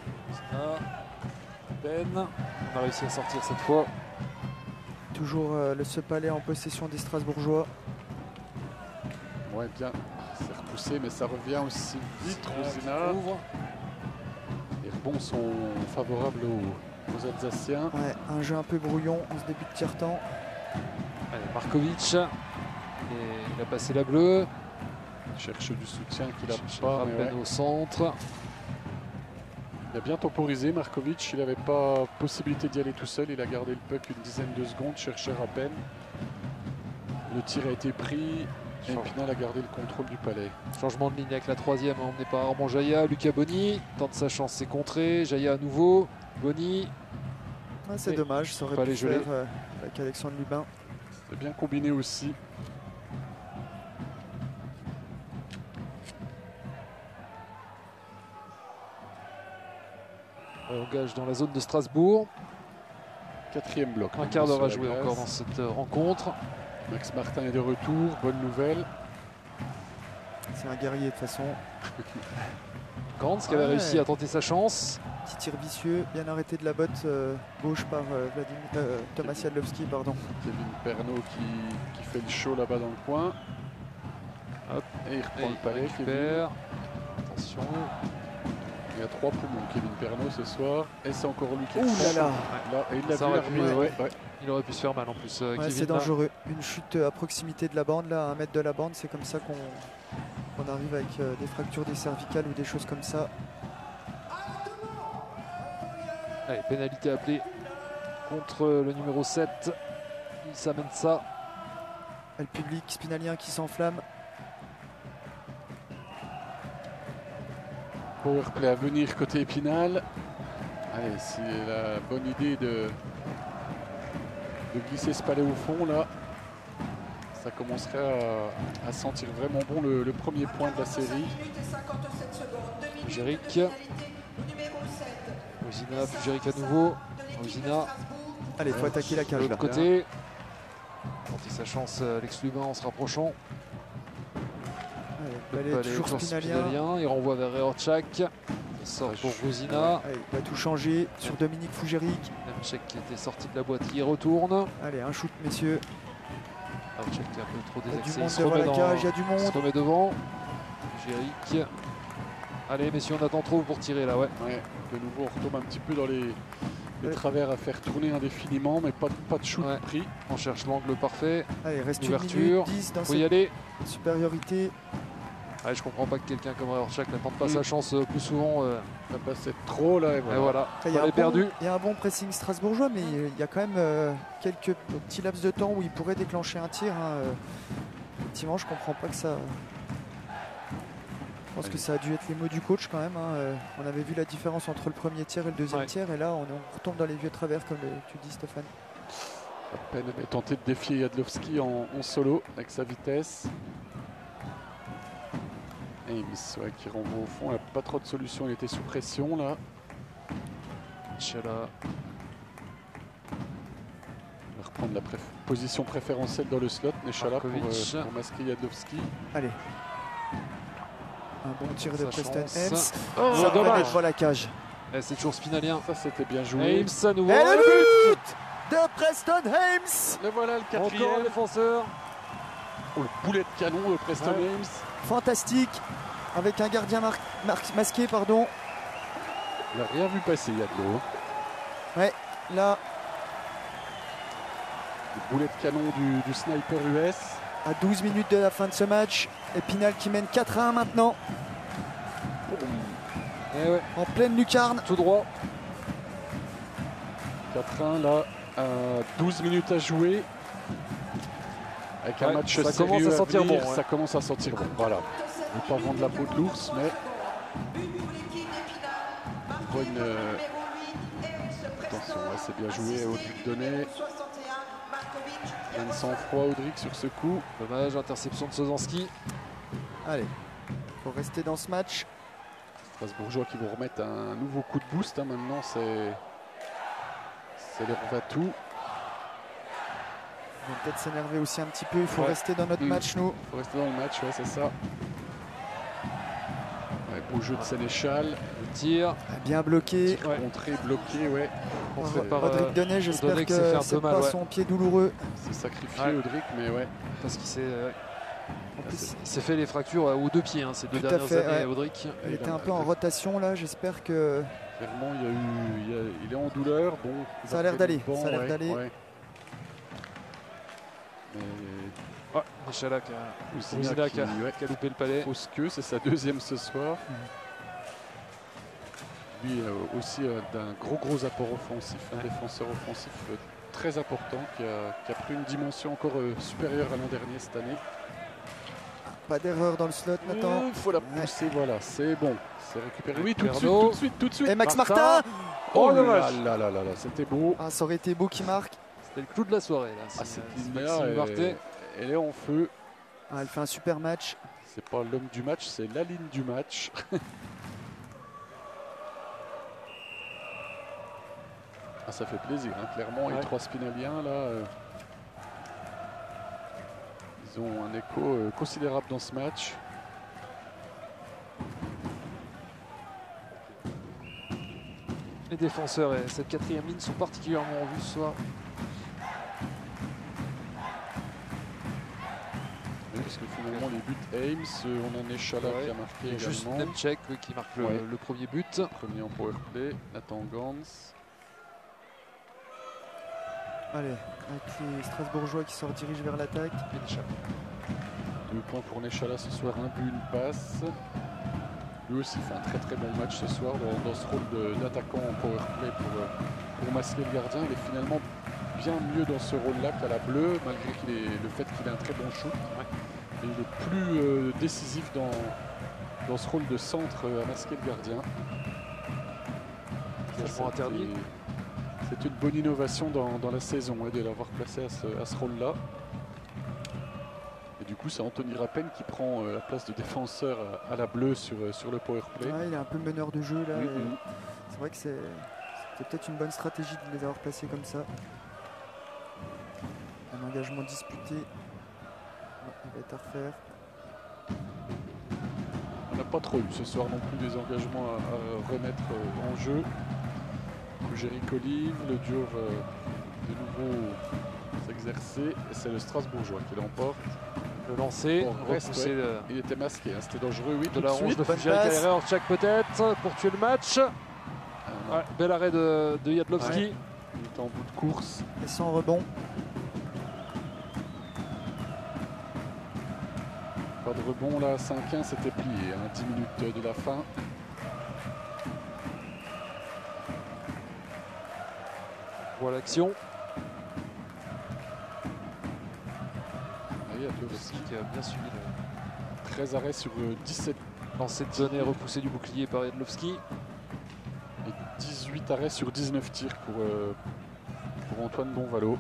Ben, on a réussi à sortir cette fois. Toujours le Sepalais en possession des Strasbourgeois. Ouais, bien, c'est repoussé, mais ça revient aussi vite. Rosina. Les rebonds sont favorables aux Alsaciens. Ouais, un jeu un peu brouillon en ce début de tiers-temps. Allez, Markovic. Il a passé la bleue. Il cherche du soutien qu'il n'a pas. Au centre. Il a bien temporisé, Markovic. Il n'avait pas possibilité d'y aller tout seul. Il a gardé le puck une dizaine de secondes, cherchait à peine. Le tir a été pris. Et Épinal a gardé le contrôle du palais. Changement de ligne avec la troisième emmené par Armand Jaïa. Lucas Boni tente sa chance, c'est contré. Jaïa à nouveau. Boni. Ah, c'est dommage, ça aurait pu faire avec Alexandre Lubin. C'est bien combiné aussi. On gage dans la zone de Strasbourg. 4e bloc. Un quart d'heure à jouer encore dans cette rencontre. Max Martin est de retour, bonne nouvelle. C'est un guerrier de toute façon. Gantz qui avait réussi à tenter sa chance. Petit tir vicieux, bien arrêté de la botte gauche par Thomas Jadlowski, pardon. Kevin Pernaut qui fait le show là-bas dans le coin. Hop. Et il reprend le palais. Attention. Il y a 3 poumons, Kevin Pernaut ce soir. Et c'est encore lui qui est là. Et il l'a vu arriver. Il aurait pu se faire mal en plus. C'est dangereux. Une chute à proximité de la bande, là, à 1 mètre de la bande, c'est comme ça qu'on arrive avec des fractures des cervicales ou des choses comme ça. Allez, pénalité appelée contre le numéro 7. Issa Mensa. Le public spinalien qui s'enflamme. Powerplay à venir côté Épinal. Allez, c'est la bonne idée de glisser ce palais au fond là. Ça commencerait à sentir vraiment bon le premier point de la série. Fugeric. Osina, Fugeric à nouveau. Osina. Allez, il faut attaquer la cage. De l'autre côté. Tenter sa chance Alex Lubin en se rapprochant. Allez, toujours spinalien. Il renvoie vers Reorchak. Ça sort pour Rosina. Il va tout changer sur Dominique Fugeric. Nemchek qui était sorti de la boîte, il retourne. Allez, un shoot, messieurs. Reorchak qui est un peu trop désaxé. Il y a du monde devant la cage, il y a du monde. Il se remet devant. Fugeric. Allez, messieurs, on attend trop pour tirer là, ouais. De nouveau, on retombe un petit peu dans les travers à faire tourner indéfiniment, mais pas de shoot pris. On cherche l'angle parfait. Allez, reste ouverture. 1 minute 10 dans faut y aller. Supériorité. Ouais, je comprends pas que quelqu'un comme Reorchak n'attende pas sa chance plus souvent. Ça passait trop là et voilà. Il y a un bon pressing strasbourgeois, mais il y a quand même quelques petits laps de temps où il pourrait déclencher un tir. Effectivement, je comprends pas que ça... Je pense que ça a dû être les mots du coach quand même. On avait vu la différence entre le premier tiers et le deuxième tiers, et là on retombe dans les vieux travers comme tu dis, Stéphane. À peine avait tenté de défier Jadlowski en solo avec sa vitesse. Ames qui renvoie au fond, il n'a pas trop de solutions, il était sous pression là. Chala. Il va reprendre la position préférentielle dans le slot, Nechala pour masquer Jadlowski. Allez. Un bon tir de Preston chance. Ames. Oh, Ça dommage. va devant la cage. Et c'est toujours Spinalien. Ça, c'était bien joué. Ames à nouveau. Et le but de Preston Ames. Le voilà, le quatrième. Encore un défenseur. Oh, le boulet de canon de Preston Ames. Fantastique. Avec un gardien masqué, pardon. Il n'a rien vu passer, Yadlo. Ouais, là. Le boulet de canon du sniper US. À 12 minutes de la fin de ce match. Épinal qui mène 4-1 maintenant. Et ouais. En pleine lucarne. Tout droit. 4-1 là. 12 minutes à jouer. Avec un match ça sérieux commence à sentir venir, bon. ça commence à sentir bon. Voilà. Je ne veux pas vendre la peau de l'ours, mais attention, c'est bien joué. Audric Donnet. Un sang-froid, Audric, sur ce coup. Dommage, interception de Sozanski. Allez, il faut rester dans ce match. Strasbourgeois qui vont remettre un nouveau coup de boost. Maintenant, c'est leur va-tout. On va peut-être s'énerver aussi un petit peu. Il faut rester dans notre match, nous. Il faut rester dans le match, ouais, c'est ça. Ouais, beau jeu de Sénéchal. Le tir. Bien bloqué. Contré, bloqué, ouais. Audric Donnet, j'espère que c'est pas son pied douloureux. C'est sacrifié, Audric, mais ouais. Parce qu'il s'est... Il s'est fait les fractures aux deux pieds ces deux dernières années, Audric. Il était un peu en rotation là, j'espère que... Clairement, il est en douleur. Bon, ça a l'air d'aller. Ça a l'air d'aller. Ouais. Michalak qui a loupé le palais. Fausse queue, c'est sa deuxième ce soir. Lui aussi d'un gros apport offensif, un défenseur offensif très important qui a pris une dimension encore supérieure à l'an dernier cette année. Pas d'erreur dans le slot maintenant. Il faut la pousser, voilà, c'est bon. C'est récupéré. Oui, tout de suite. Et Max Martin. Oh là là, c'était beau. Ah, ça aurait été beau qu'il marque. C'était le clou de la soirée là. Cette ligne-là, elle est en feu. Ah, elle fait un super match. C'est pas l'homme du match, c'est la ligne du match. Ça fait plaisir, hein. Clairement, les trois Spinaliens là, ils ont un écho considérable dans ce match. Les défenseurs et cette quatrième ligne sont particulièrement en vue ce soir. Oui, parce que finalement les buts Ames, on a Nechala qui a marqué également. Juste Nemchek qui marque le premier but. Premier en powerplay, Nathan Gans. Allez, avec les Strasbourgeois qui se redirigent vers l'attaque. 2 points pour Nechala ce soir, un but, une passe. Lui aussi fait un très bon match ce soir dans ce rôle d'attaquant en powerplay pour masquer le gardien. Il est finalement bien mieux dans ce rôle-là qu'à la bleue, malgré le fait qu'il ait un très bon shoot. Et il est plus décisif dans ce rôle de centre à masquer le gardien. Interdit. C'est une bonne innovation dans la saison de l'avoir placé à ce rôle-là. Et du coup, c'est Anthony Rappen qui prend la place de défenseur à la bleue sur le powerplay. Ouais, il est un peu meneur de jeu là. C'est vrai que c'était peut-être une bonne stratégie de les avoir placés comme ça. Un engagement disputé. Il va être à refaire. On n'a pas trop eu ce soir non plus des engagements à remettre en jeu. Jéric Olive, le dur de nouveau s'exercer. Et c'est le Strasbourgeois qui l'emporte. Le lancer, il était masqué, hein. C'était dangereux, oui. De la ronge de Fujari Orchak peut-être pour tuer le match. Bel arrêt de Jadlowski. Ouais. Il était en bout de course. Et sans rebond. Pas de rebond là, 5-1, c'était plié, hein. 10 minutes de la fin. Voilà l'action. Jadlowski qui a bien suivi 13 arrêts sur 17. Lancé de Donnet repoussé du bouclier par Jadlowski. Et 18 arrêts sur 19 tirs pour Antoine Bonvalo.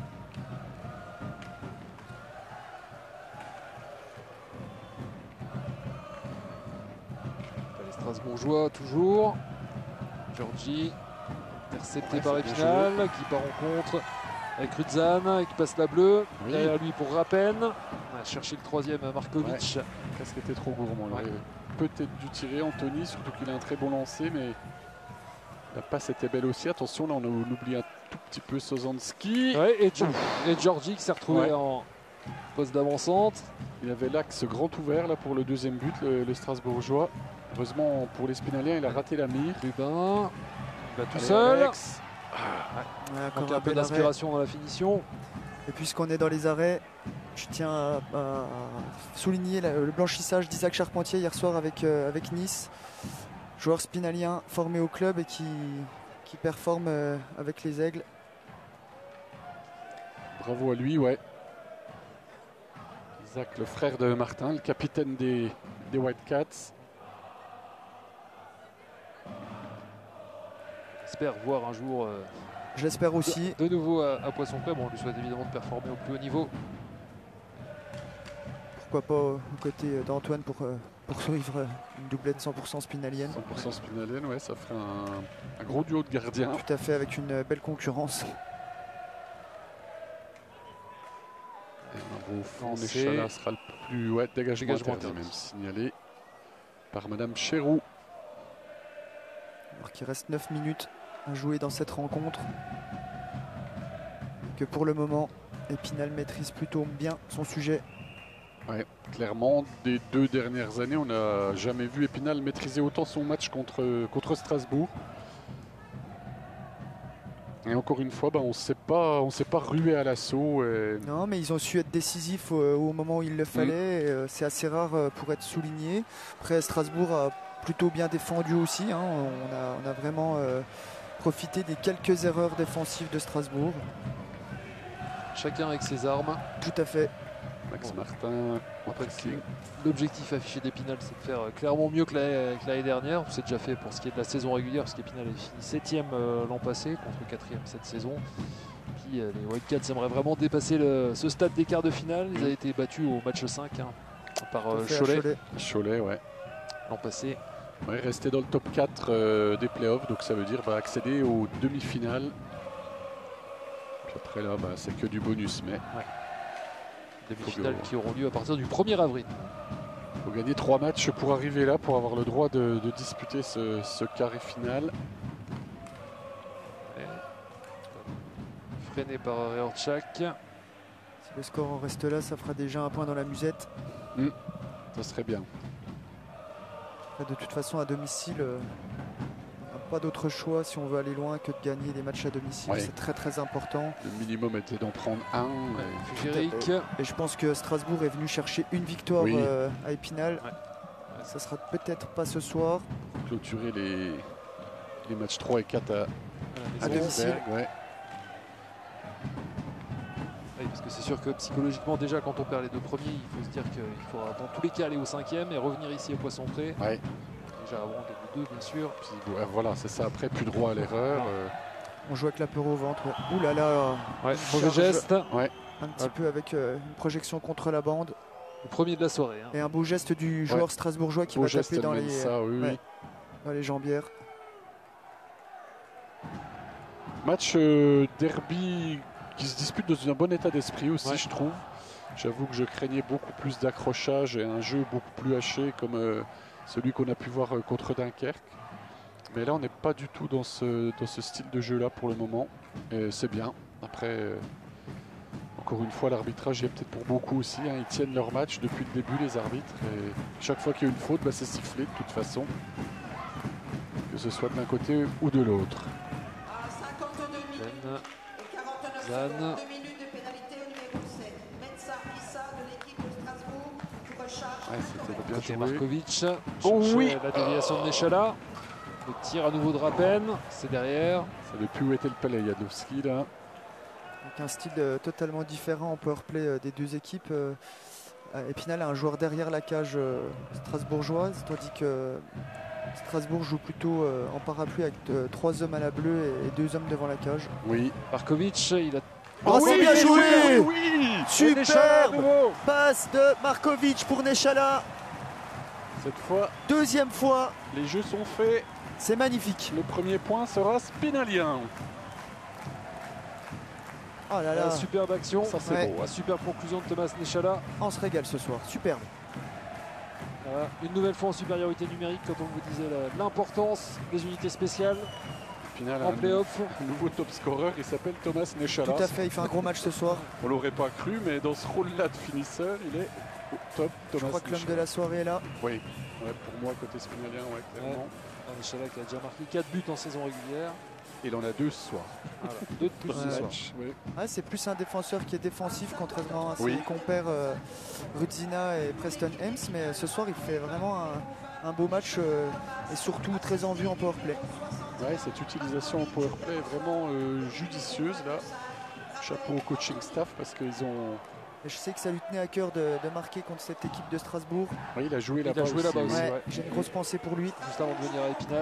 Les Strasbourgeois toujours. Georgi intercepté par Épinal qui part en contre avec Rudzan qui passe la bleue. Derrière lui pour Rappen. On a cherché le troisième Markovic. Presque était trop gourmand. peut-être dû tirer Anthony, surtout qu'il a un très bon lancer, mais la passe était belle aussi. Attention, là on oublie un tout petit peu Sozanski. Ouais, et Georgi qui s'est retrouvé en poste d'avant-centre. Il avait l'axe grand ouvert là pour le deuxième but, le Strasbourgeois. Heureusement pour les Spinaliens, il a raté la mire. Lubin, il va tout Allez, seul. Alex. Donc un peu d'inspiration dans la finition. Et puisqu'on est dans les arrêts, je tiens à souligner le blanchissage d'Isaac Charpentier hier soir avec Nice. Joueur spinalien formé au club et qui performe avec les Aigles. Bravo à lui, ouais. Isaac, le frère de Martin, le capitaine des Whitecaps. J'espère voir un jour. Je l'espère aussi. De nouveau à Poisson Club. On lui souhaite évidemment de performer au plus haut niveau. Pourquoi pas aux côtés d'Antoine pour poursuivre une doublette 100% spinalienne. 100% spinalienne, ouais, ça ferait un gros duo de gardiens. Tout à fait, avec une belle concurrence. Et un beau fond, Néchala sera le plus dégagement interdit, même signalé par Madame Chéroux. Alors qu'il reste 9 minutes à jouer dans cette rencontre. Que pour le moment, Épinal maîtrise plutôt bien son sujet. Ouais, clairement, des 2 dernières années, on n'a jamais vu Épinal maîtriser autant son match contre Strasbourg. Et encore une fois, on ne s'est pas rué à l'assaut. Non, mais ils ont su être décisifs au moment où il le fallait. C'est assez rare pour être souligné. Après, Strasbourg a plutôt bien défendu aussi. Hein. On a vraiment profité des quelques erreurs défensives de Strasbourg. Chacun avec ses armes. Tout à fait. Max Martin. L'objectif affiché d'Épinal, c'est de faire clairement mieux que l'année dernière. C'est déjà fait pour ce qui est de la saison régulière, parce qu'Épinal a fini 7e l'an passé contre 4e cette saison. Puis les Whitecaps aimeraient vraiment dépasser ce stade des quarts de finale. Ils avaient été battus au match 5 par Cholet. Cholet, ouais. L'an passé. Ouais, rester dans le top 4 des playoffs, donc ça veut dire accéder aux demi-finales. Puis après là, c'est que du bonus, mais... Ouais. Demi-finales qui auront lieu à partir du 1er avril. Il faut gagner 3 matchs pour arriver là, pour avoir le droit de disputer ce carré final. Freiné par Reorchak. Si le score en reste là, ça fera déjà un point dans la musette. Ça serait bien. De toute façon, à domicile, on n'a pas d'autre choix si on veut aller loin que de gagner des matchs à domicile. Ouais. C'est très très important. Le minimum était d'en prendre un. Et je pense que Strasbourg est venu chercher une victoire à Épinal. Ouais. Ça sera peut-être pas ce soir. Pour clôturer les matchs 3 et 4 à domicile. Ouais. Oui, parce que c'est sûr que psychologiquement, déjà, quand on perd les 2 premiers, il faut se dire qu'il faudra dans tous les cas aller au 5e et revenir ici au Poisson Près. Ouais. Déjà avant les 2, bien sûr. Puis, voilà, c'est ça. Après, plus droit à l'erreur. On joue avec la peur au ventre. Ouh là là. Mauvais geste. Ouais. Un petit peu avec une projection contre la bande. Le premier de la soirée. Et un beau geste du joueur strasbourgeois qui va taper dans les jambières. Match derby qui se dispute dans un bon état d'esprit aussi, je trouve. J'avoue que je craignais beaucoup plus d'accrochage et un jeu beaucoup plus haché comme celui qu'on a pu voir contre Dunkerque. Mais là, on n'est pas du tout dans ce style de jeu-là pour le moment. Et c'est bien. Après, encore une fois, l'arbitrage y est peut-être pour beaucoup aussi. Ils tiennent leur match depuis le début, les arbitres. Et chaque fois qu'il y a une faute, c'est sifflé de toute façon. Que ce soit de l'un côté ou de l'autre. Zan. 2 minutes de pénalité au numéro 7. Metsa Issa de l'équipe de Strasbourg qui recharge. C'était bien joué. Markovic. La déviation de Néchala. Le tir à nouveau de Rappen. C'est derrière. Ça ne plus où était le palais. Jadowski là. Donc un style totalement différent en powerplay des deux équipes. Épinal a un joueur derrière la cage strasbourgeoise, tandis que Strasbourg joue plutôt en parapluie avec 3 hommes à la bleue et 2 hommes devant la cage. Oui. Markovic, il a... c'est bien joué. Superbe passe de Markovic pour Néchala. Cette fois, 2e fois. Les jeux sont faits. C'est magnifique. Le premier point sera spinalien. Oh là là. Superbe action. Ça c'est beau. Superbe conclusion de Thomas Néchala. On se régale ce soir. Superbe. Voilà, une nouvelle fois en supériorité numérique quand on vous disait l'importance des unités spéciales en play-off. Un nouveau top scorer, il s'appelle Thomas Nechalas. Tout à fait, il fait un gros match ce soir. On l'aurait pas cru, mais dans ce rôle-là de finisseur, il est au top. Thomas Je crois que l'homme de la soirée est là. Oui, ouais, pour moi, côté spinalien, ouais, clairement. Nechalas qui a déjà marqué 4 buts en saison régulière. Il en a 2 ce soir. Voilà, 2 de plus ce soir. Oui. Ouais, c'est plus un défenseur qui est défensif, contrairement à ses Oui. compères Rudzina et Preston Hems. Mais ce soir, il fait vraiment un beau match et surtout très en vue en powerplay. Ouais, cette utilisation en powerplay est vraiment judicieuse là. Chapeau au coaching staff parce qu'ils ont. Et je sais que ça lui tenait à cœur de marquer contre cette équipe de Strasbourg. Oui, il a joué là-bas aussi. Ouais, j'ai une grosse pensée pour lui. Juste avant de venir à Épinal.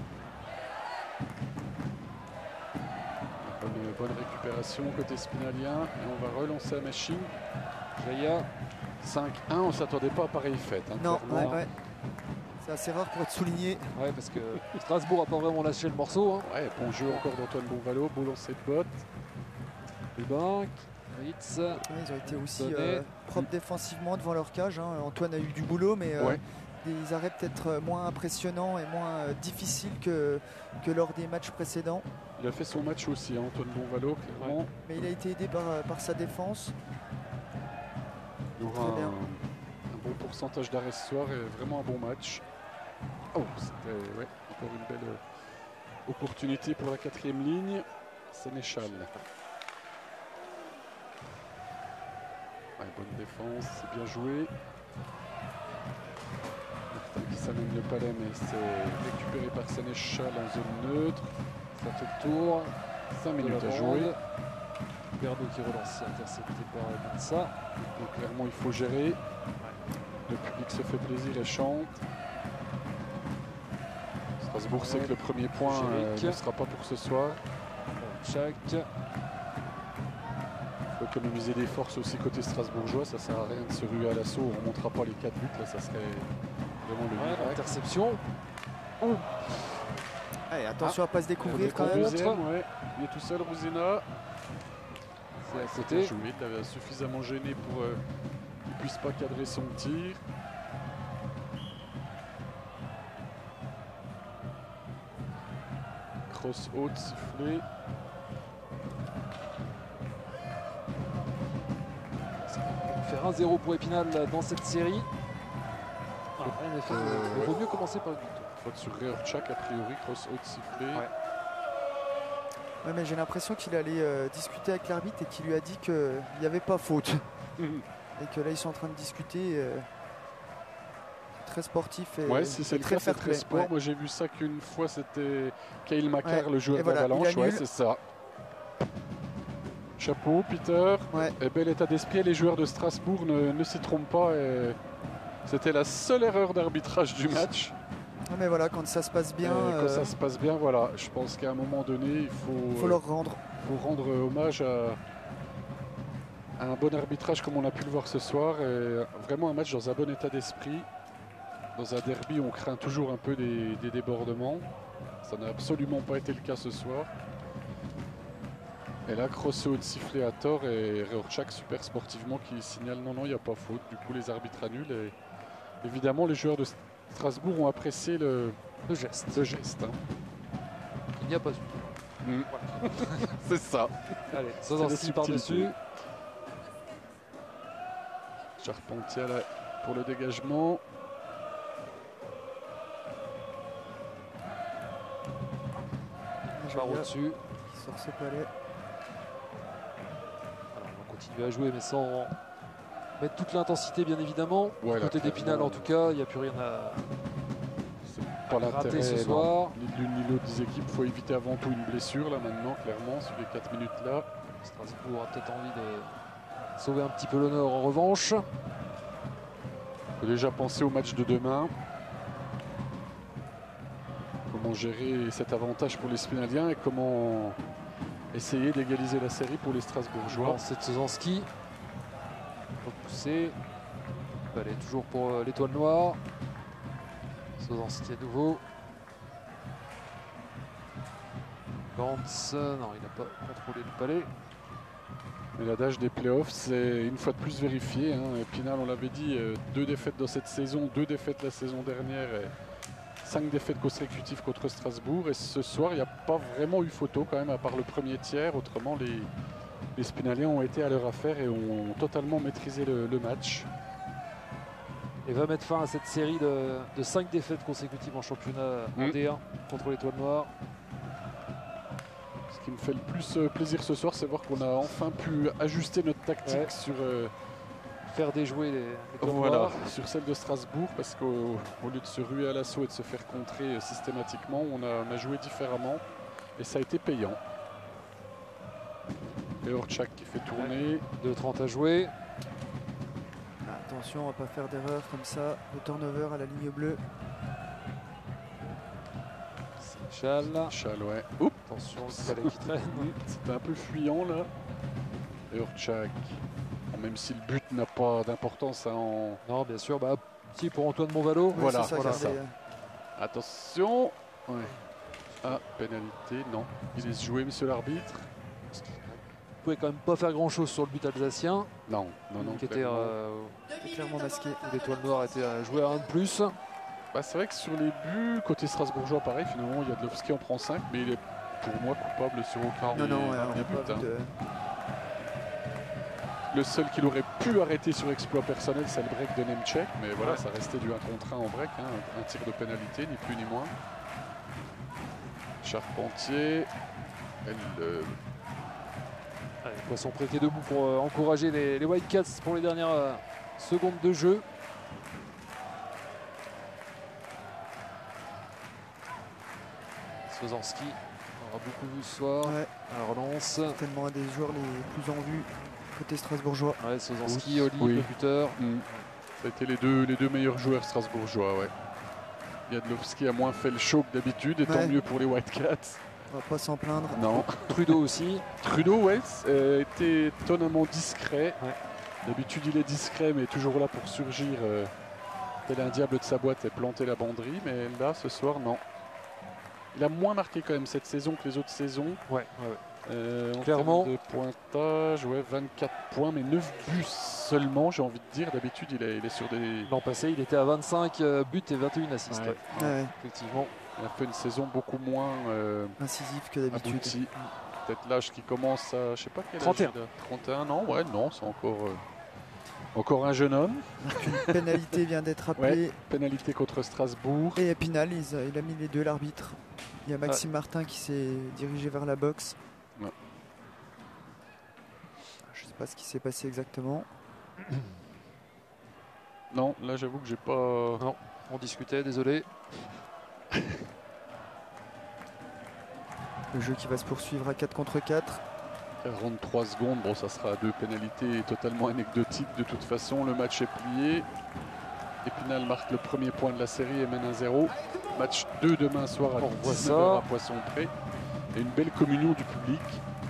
Bonne récupération côté spinalien. Et on va relancer la machine. Jaya. 5-1, on ne s'attendait pas à pareille fête. Hein, non, clairement. ouais. C'est assez rare pour être souligné. Ouais, parce que Strasbourg n'a pas vraiment lâché le morceau. Hein. Ouais, bon jeu encore d'Antoine Bonvalo, beau lancer de botte. Lubin, Ritz. Ouais, ils ont été aussi propres défensivement devant leur cage. Hein. Antoine a eu du boulot, mais des arrêts peut-être moins impressionnants et moins difficiles que lors des matchs précédents. Il a fait son match aussi, hein, Antoine Bonvalo, clairement. Ouais. Mais il a été aidé par sa défense. Il aura un bon pourcentage d'arrêt ce soir et vraiment un bon match. Oh, c'était encore une belle opportunité pour la 4e ligne. Sénéchal. Ouais, bonne défense, c'est bien joué. Martin qui s'amène le palais, mais c'est récupéré par Sénéchal en zone neutre. Ça fait le tour. 5 minutes à jouer. Berdo qui relance, intercepté par Mensa. Donc clairement, il faut gérer. Le public se fait plaisir et chante. Strasbourg sait que le premier point ne sera pas pour ce soir. Chaque. Il faut économiser des forces aussi côté strasbourgeois. Ça sert à rien de se ruer à l'assaut. On ne remontera pas les 4 buts. Là, ça serait vraiment le miracle. Interception. Oh. Allez, attention à ne pas se découvrir quand même. Ouais. Il est tout seul, Rosina. C'est à côté. Joué. Il avait suffisamment gêné pour qu'il ne puisse pas cadrer son tir. Cross haute, sifflé. Faire 1-0 pour Épinal dans cette série. Rien n'est fait. Il vaut mieux commencer par une victoire. Faute sur Reorchak, a priori, cross haute sifflé. Ouais, mais j'ai l'impression qu'il allait discuter avec l'arbitre et qu'il lui a dit qu'il n'y avait pas faute. Et que là, ils sont en train de discuter. Très sportif et si c'est le cas, c'est très sport. Ouais. Moi, j'ai vu ça qu'une fois, c'était Kyle Macar, le joueur d'Avalanche. Ouais, c'est ça. Chapeau, Peter. Et bel état d'esprit. Les joueurs de Strasbourg ne s'y trompent pas. C'était la seule erreur d'arbitrage du match. Mais voilà, quand ça se passe bien. Quand ça se passe bien, voilà. Je pense qu'à un moment donné, il faut leur rendre. Il faut rendre hommage à un bon arbitrage comme on a pu le voir ce soir. Et vraiment un match dans un bon état d'esprit. Dans un derby, on craint toujours un peu des débordements. Ça n'a absolument pas été le cas ce soir. Et là, crossé haut de sifflet à tort et Reorchak super sportivement qui signale non, il n'y a pas faute. Du coup, les arbitres annulent. Et évidemment, les joueurs de Strasbourg ont apprécié le geste. Hein. Il n'y a pas eu. Voilà. C'est ça. Allez, Sozanski par-dessus. Charpentier pour le dégagement. Par au-dessus. Qui sort ce palais. Alors, on va continuer à jouer, mais sans mettre toute l'intensité, bien évidemment. Côté d'Épinal, en tout cas, il n'y a plus rien à rater ce soir. Ni l'une ni l'autre des équipes. Il faut éviter avant tout une blessure, là, maintenant, clairement, sur les 4 minutes là. Strasbourg a peut-être envie de sauver un petit peu l'honneur en revanche. Il faut déjà penser au match de demain. Comment gérer cet avantage pour les Spinaliens et comment essayer d'égaliser la série pour les Strasbourgeois. C'est Sozanski. Repoussé. Allez, toujours pour l'étoile noire. Sozanski à nouveau. Gantz, non, il n'a pas contrôlé le palais. Mais l'adage des playoffs, c'est une fois de plus vérifié. Épinal, on l'avait dit, 2 défaites dans cette saison, 2 défaites la saison dernière et 5 défaites consécutives contre Strasbourg. Et ce soir, il n'y a pas vraiment eu photo quand même, à part le premier tiers. Autrement, les Spinaliens ont été à leur affaire et ont totalement maîtrisé le match. Et va mettre fin à cette série de 5 défaites consécutives en championnat en D1 contre l'Étoile Noire. Ce qui me fait le plus plaisir ce soir, c'est voir qu'on a enfin pu ajuster notre tactique sur faire déjouer les clubs noirs. Sur celle de Strasbourg, parce qu'au lieu de se ruer à l'assaut et de se faire contrer systématiquement, on a joué différemment et ça a été payant. Et Orchak qui fait tourner. 2:30 à jouer. Attention, on va pas faire d'erreur comme ça. Le turnover à la ligne bleue. Chal, ouais. Oups. Attention, le palais qui traîne. C'était un peu fuyant là. Et Orchak. Même si le but n'a pas d'importance en... Non, bien sûr. Si, pour Antoine Monvalo. Voilà, c'est ça. Attention. Ouais. Ah, pénalité, non. Il laisse jouer, monsieur l'arbitre. Vous pouvez quand même pas faire grand chose sur le but alsacien. Non. Qui était clairement masqué. L'Étoile Noire était à jouer à 1 de plus. C'est vrai que sur les buts, côté strasbourgeois, pareil, finalement, Jadlowski en prend 5, mais il est pour moi coupable sur aucun but. Le seul qu'il aurait pu arrêter sur exploit personnel, c'est le break de Nemchek, mais voilà, ça restait du 1 contre 1 en break, un tir de pénalité, ni plus ni moins. Charpentier, Poisson prêté debout pour encourager les Wildcats pour les dernières secondes de jeu. Sozanski, on aura beaucoup vu ce soir. À la relance. Tellement un des joueurs les plus en vue côté strasbourgeois. Sozanski, Oli, le buteur. Ça a été les deux meilleurs joueurs strasbourgeois. Jadlowski a moins fait le show que d'habitude, et tant mieux pour les Wildcats. On va pas s'en plaindre. Non. Trudeau aussi. Trudeau, était étonnamment discret. D'habitude, il est discret, mais toujours là pour surgir tel un diable de sa boîte et planter la banderie. Mais là, ce soir, non. Il a moins marqué quand même cette saison que les autres saisons. Clairement. En termes de pointage, 24 points, mais 9 buts seulement, j'ai envie de dire. D'habitude, il est sur des... L'an passé, il était à 25 buts et 21 assists. Effectivement. Il a fait une saison beaucoup moins incisive que d'habitude. Peut-être l'âge qui commence à, je sais pas quel 31. âge. 31 ans, non, c'est encore un jeune homme. Une pénalité vient d'être appelée. Pénalité contre Strasbourg. Et Épinal, il a mis les deux, l'arbitre. Il y a Maxime Martin qui s'est dirigé vers la boxe. Je sais pas ce qui s'est passé exactement. Non, là j'avoue que j'ai pas... Non, on discutait, désolé. Le jeu qui va se poursuivre à 4 contre 4. 43 secondes, ça sera 2 pénalités totalement anecdotiques de toute façon. Le match est plié. Épinal marque le premier point de la série et mène 1-0. Match 2 demain soir à 19h à Poisson-Pré. Et une belle communion du public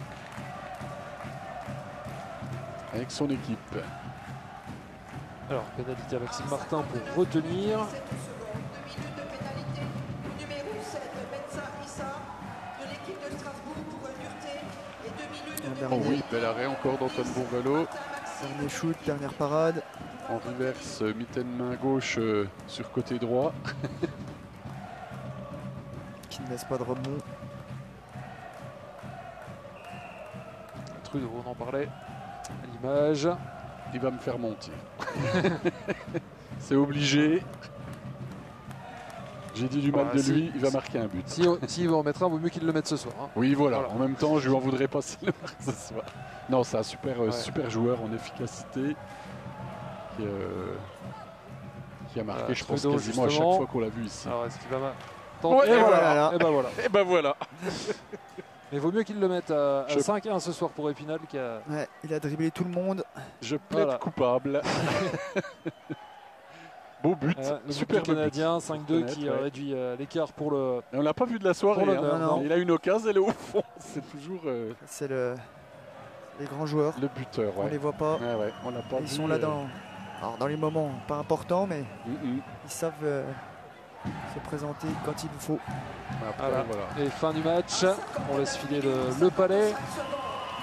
avec son équipe. Alors, pénalité à Maxime Martin pour retenir. Oh oui, bel arrêt encore d'Antoine Bourvelo. Dernier shoot, dernière parade. En reverse, mitaine main gauche sur côté droit. Qui ne laisse pas de rebond. Trudeau, on en parlait. À l'image. Il va me faire mentir. C'est obligé. J'ai dit du mal de lui, il va marquer un but. S'il va en mettre un, vaut mieux qu'il le mette ce soir. Oui, voilà. En même temps, je lui en voudrais pas s'il le marque ce soir. Non, c'est un super joueur en efficacité qui a marqué, je pense, quasiment à chaque fois qu'on l'a vu ici. Alors, est-ce qu'il va tenter Et ben voilà. Mais vaut mieux qu'il le mette à 5-1 ce soir pour Épinal. Il a dribblé tout le monde. Je plaide coupable. Beau but, super canadien, 5-2 qui réduit l'écart pour le... Et on l'a pas vu de la soirée, il a une occasion, elle est au fond. C'est toujours... C'est les grands joueurs. Le buteur, on les voit pas. On l'a pas Ils sont là dans les moments pas importants, mais ils savent se présenter quand il faut. Et fin du match, on laisse filer le palais.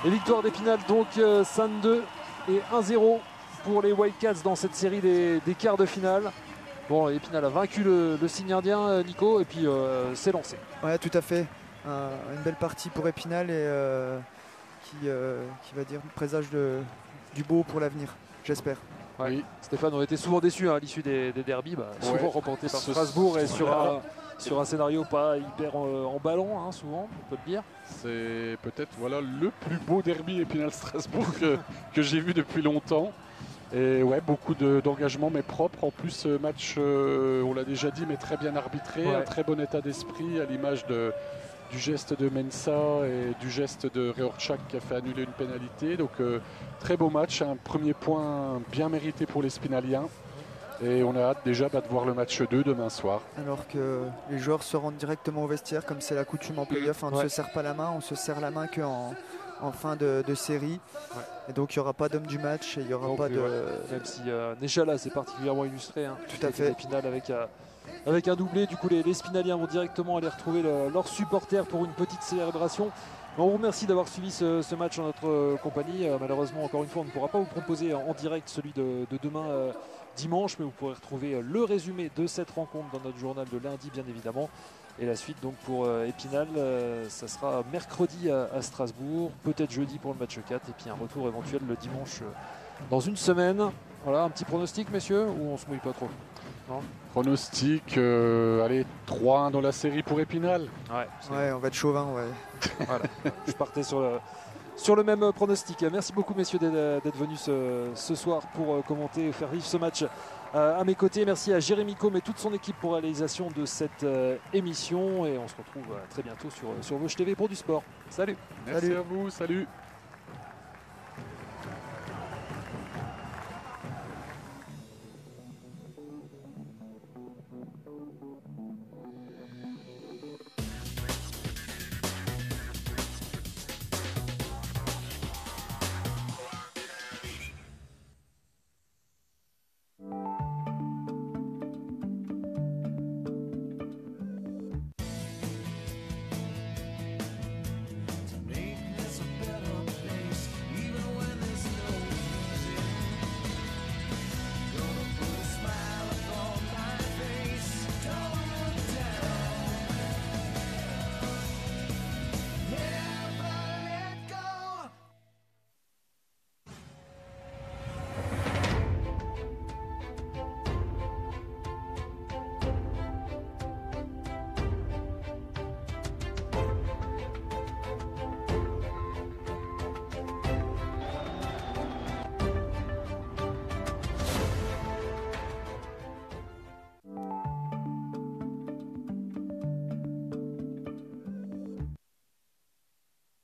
Et victoire d'Épinal donc 5-2 et 1-0 pour les Wildcats dans cette série des quarts de finale. Bon, Épinal a vaincu le Signardien, Nico, et puis c'est lancé. Ouais, tout à fait. Une belle partie pour Épinal et qui va dire présage du beau pour l'avenir, j'espère. Ouais. Oui. Stéphane, on était souvent déçus à l'issue des derbies, souvent remportés par Strasbourg et sur un scénario pas hyper en ballon, souvent, on peut le dire. C'est peut-être le plus beau derby Épinal-Strasbourg que j'ai vu depuis longtemps. Et ouais, beaucoup d'engagement, mais propre. En plus, match, on l'a déjà dit, mais très bien arbitré, un très bon état d'esprit, à l'image du geste de Mensah et du geste de Réorchak qui a fait annuler une pénalité. Donc très beau match, un premier point bien mérité pour les Spinaliens. Et on a hâte déjà de voir le match 2 demain soir. Alors que les joueurs se rendent directement au vestiaire, comme c'est la coutume en play-off, on ne se serre pas la main, on se serre la main qu'en fin de série. Et donc il n'y aura pas d'homme du match et il n'y aura pas de... Même si Nechala c'est particulièrement illustré. Tout à fait. Épinal avec un doublé, du coup les Spinaliens vont directement aller retrouver leurs supporters pour une petite célébration. On vous remercie d'avoir suivi ce match en notre compagnie. Malheureusement, encore une fois, on ne pourra pas vous proposer en direct celui de demain dimanche, mais vous pourrez retrouver le résumé de cette rencontre dans notre journal de lundi, bien évidemment. Et la suite donc pour Épinal, ça sera mercredi à Strasbourg, peut-être jeudi pour le match 4, et puis un retour éventuel le dimanche dans une semaine. Voilà, un petit pronostic, messieurs, ou on se mouille pas trop? Non, pronostic, allez, 3-1 dans la série pour Épinal. Ouais, on va être chauvin, ouais. Voilà, je partais sur le même pronostic. Merci beaucoup, messieurs, d'être venus ce soir pour commenter et faire vivre ce match à mes côtés. Merci à Jérémy Combe et toute son équipe pour la réalisation de cette émission. Et on se retrouve très bientôt sur Vosges TV pour du sport. Salut. Merci à vous, salut.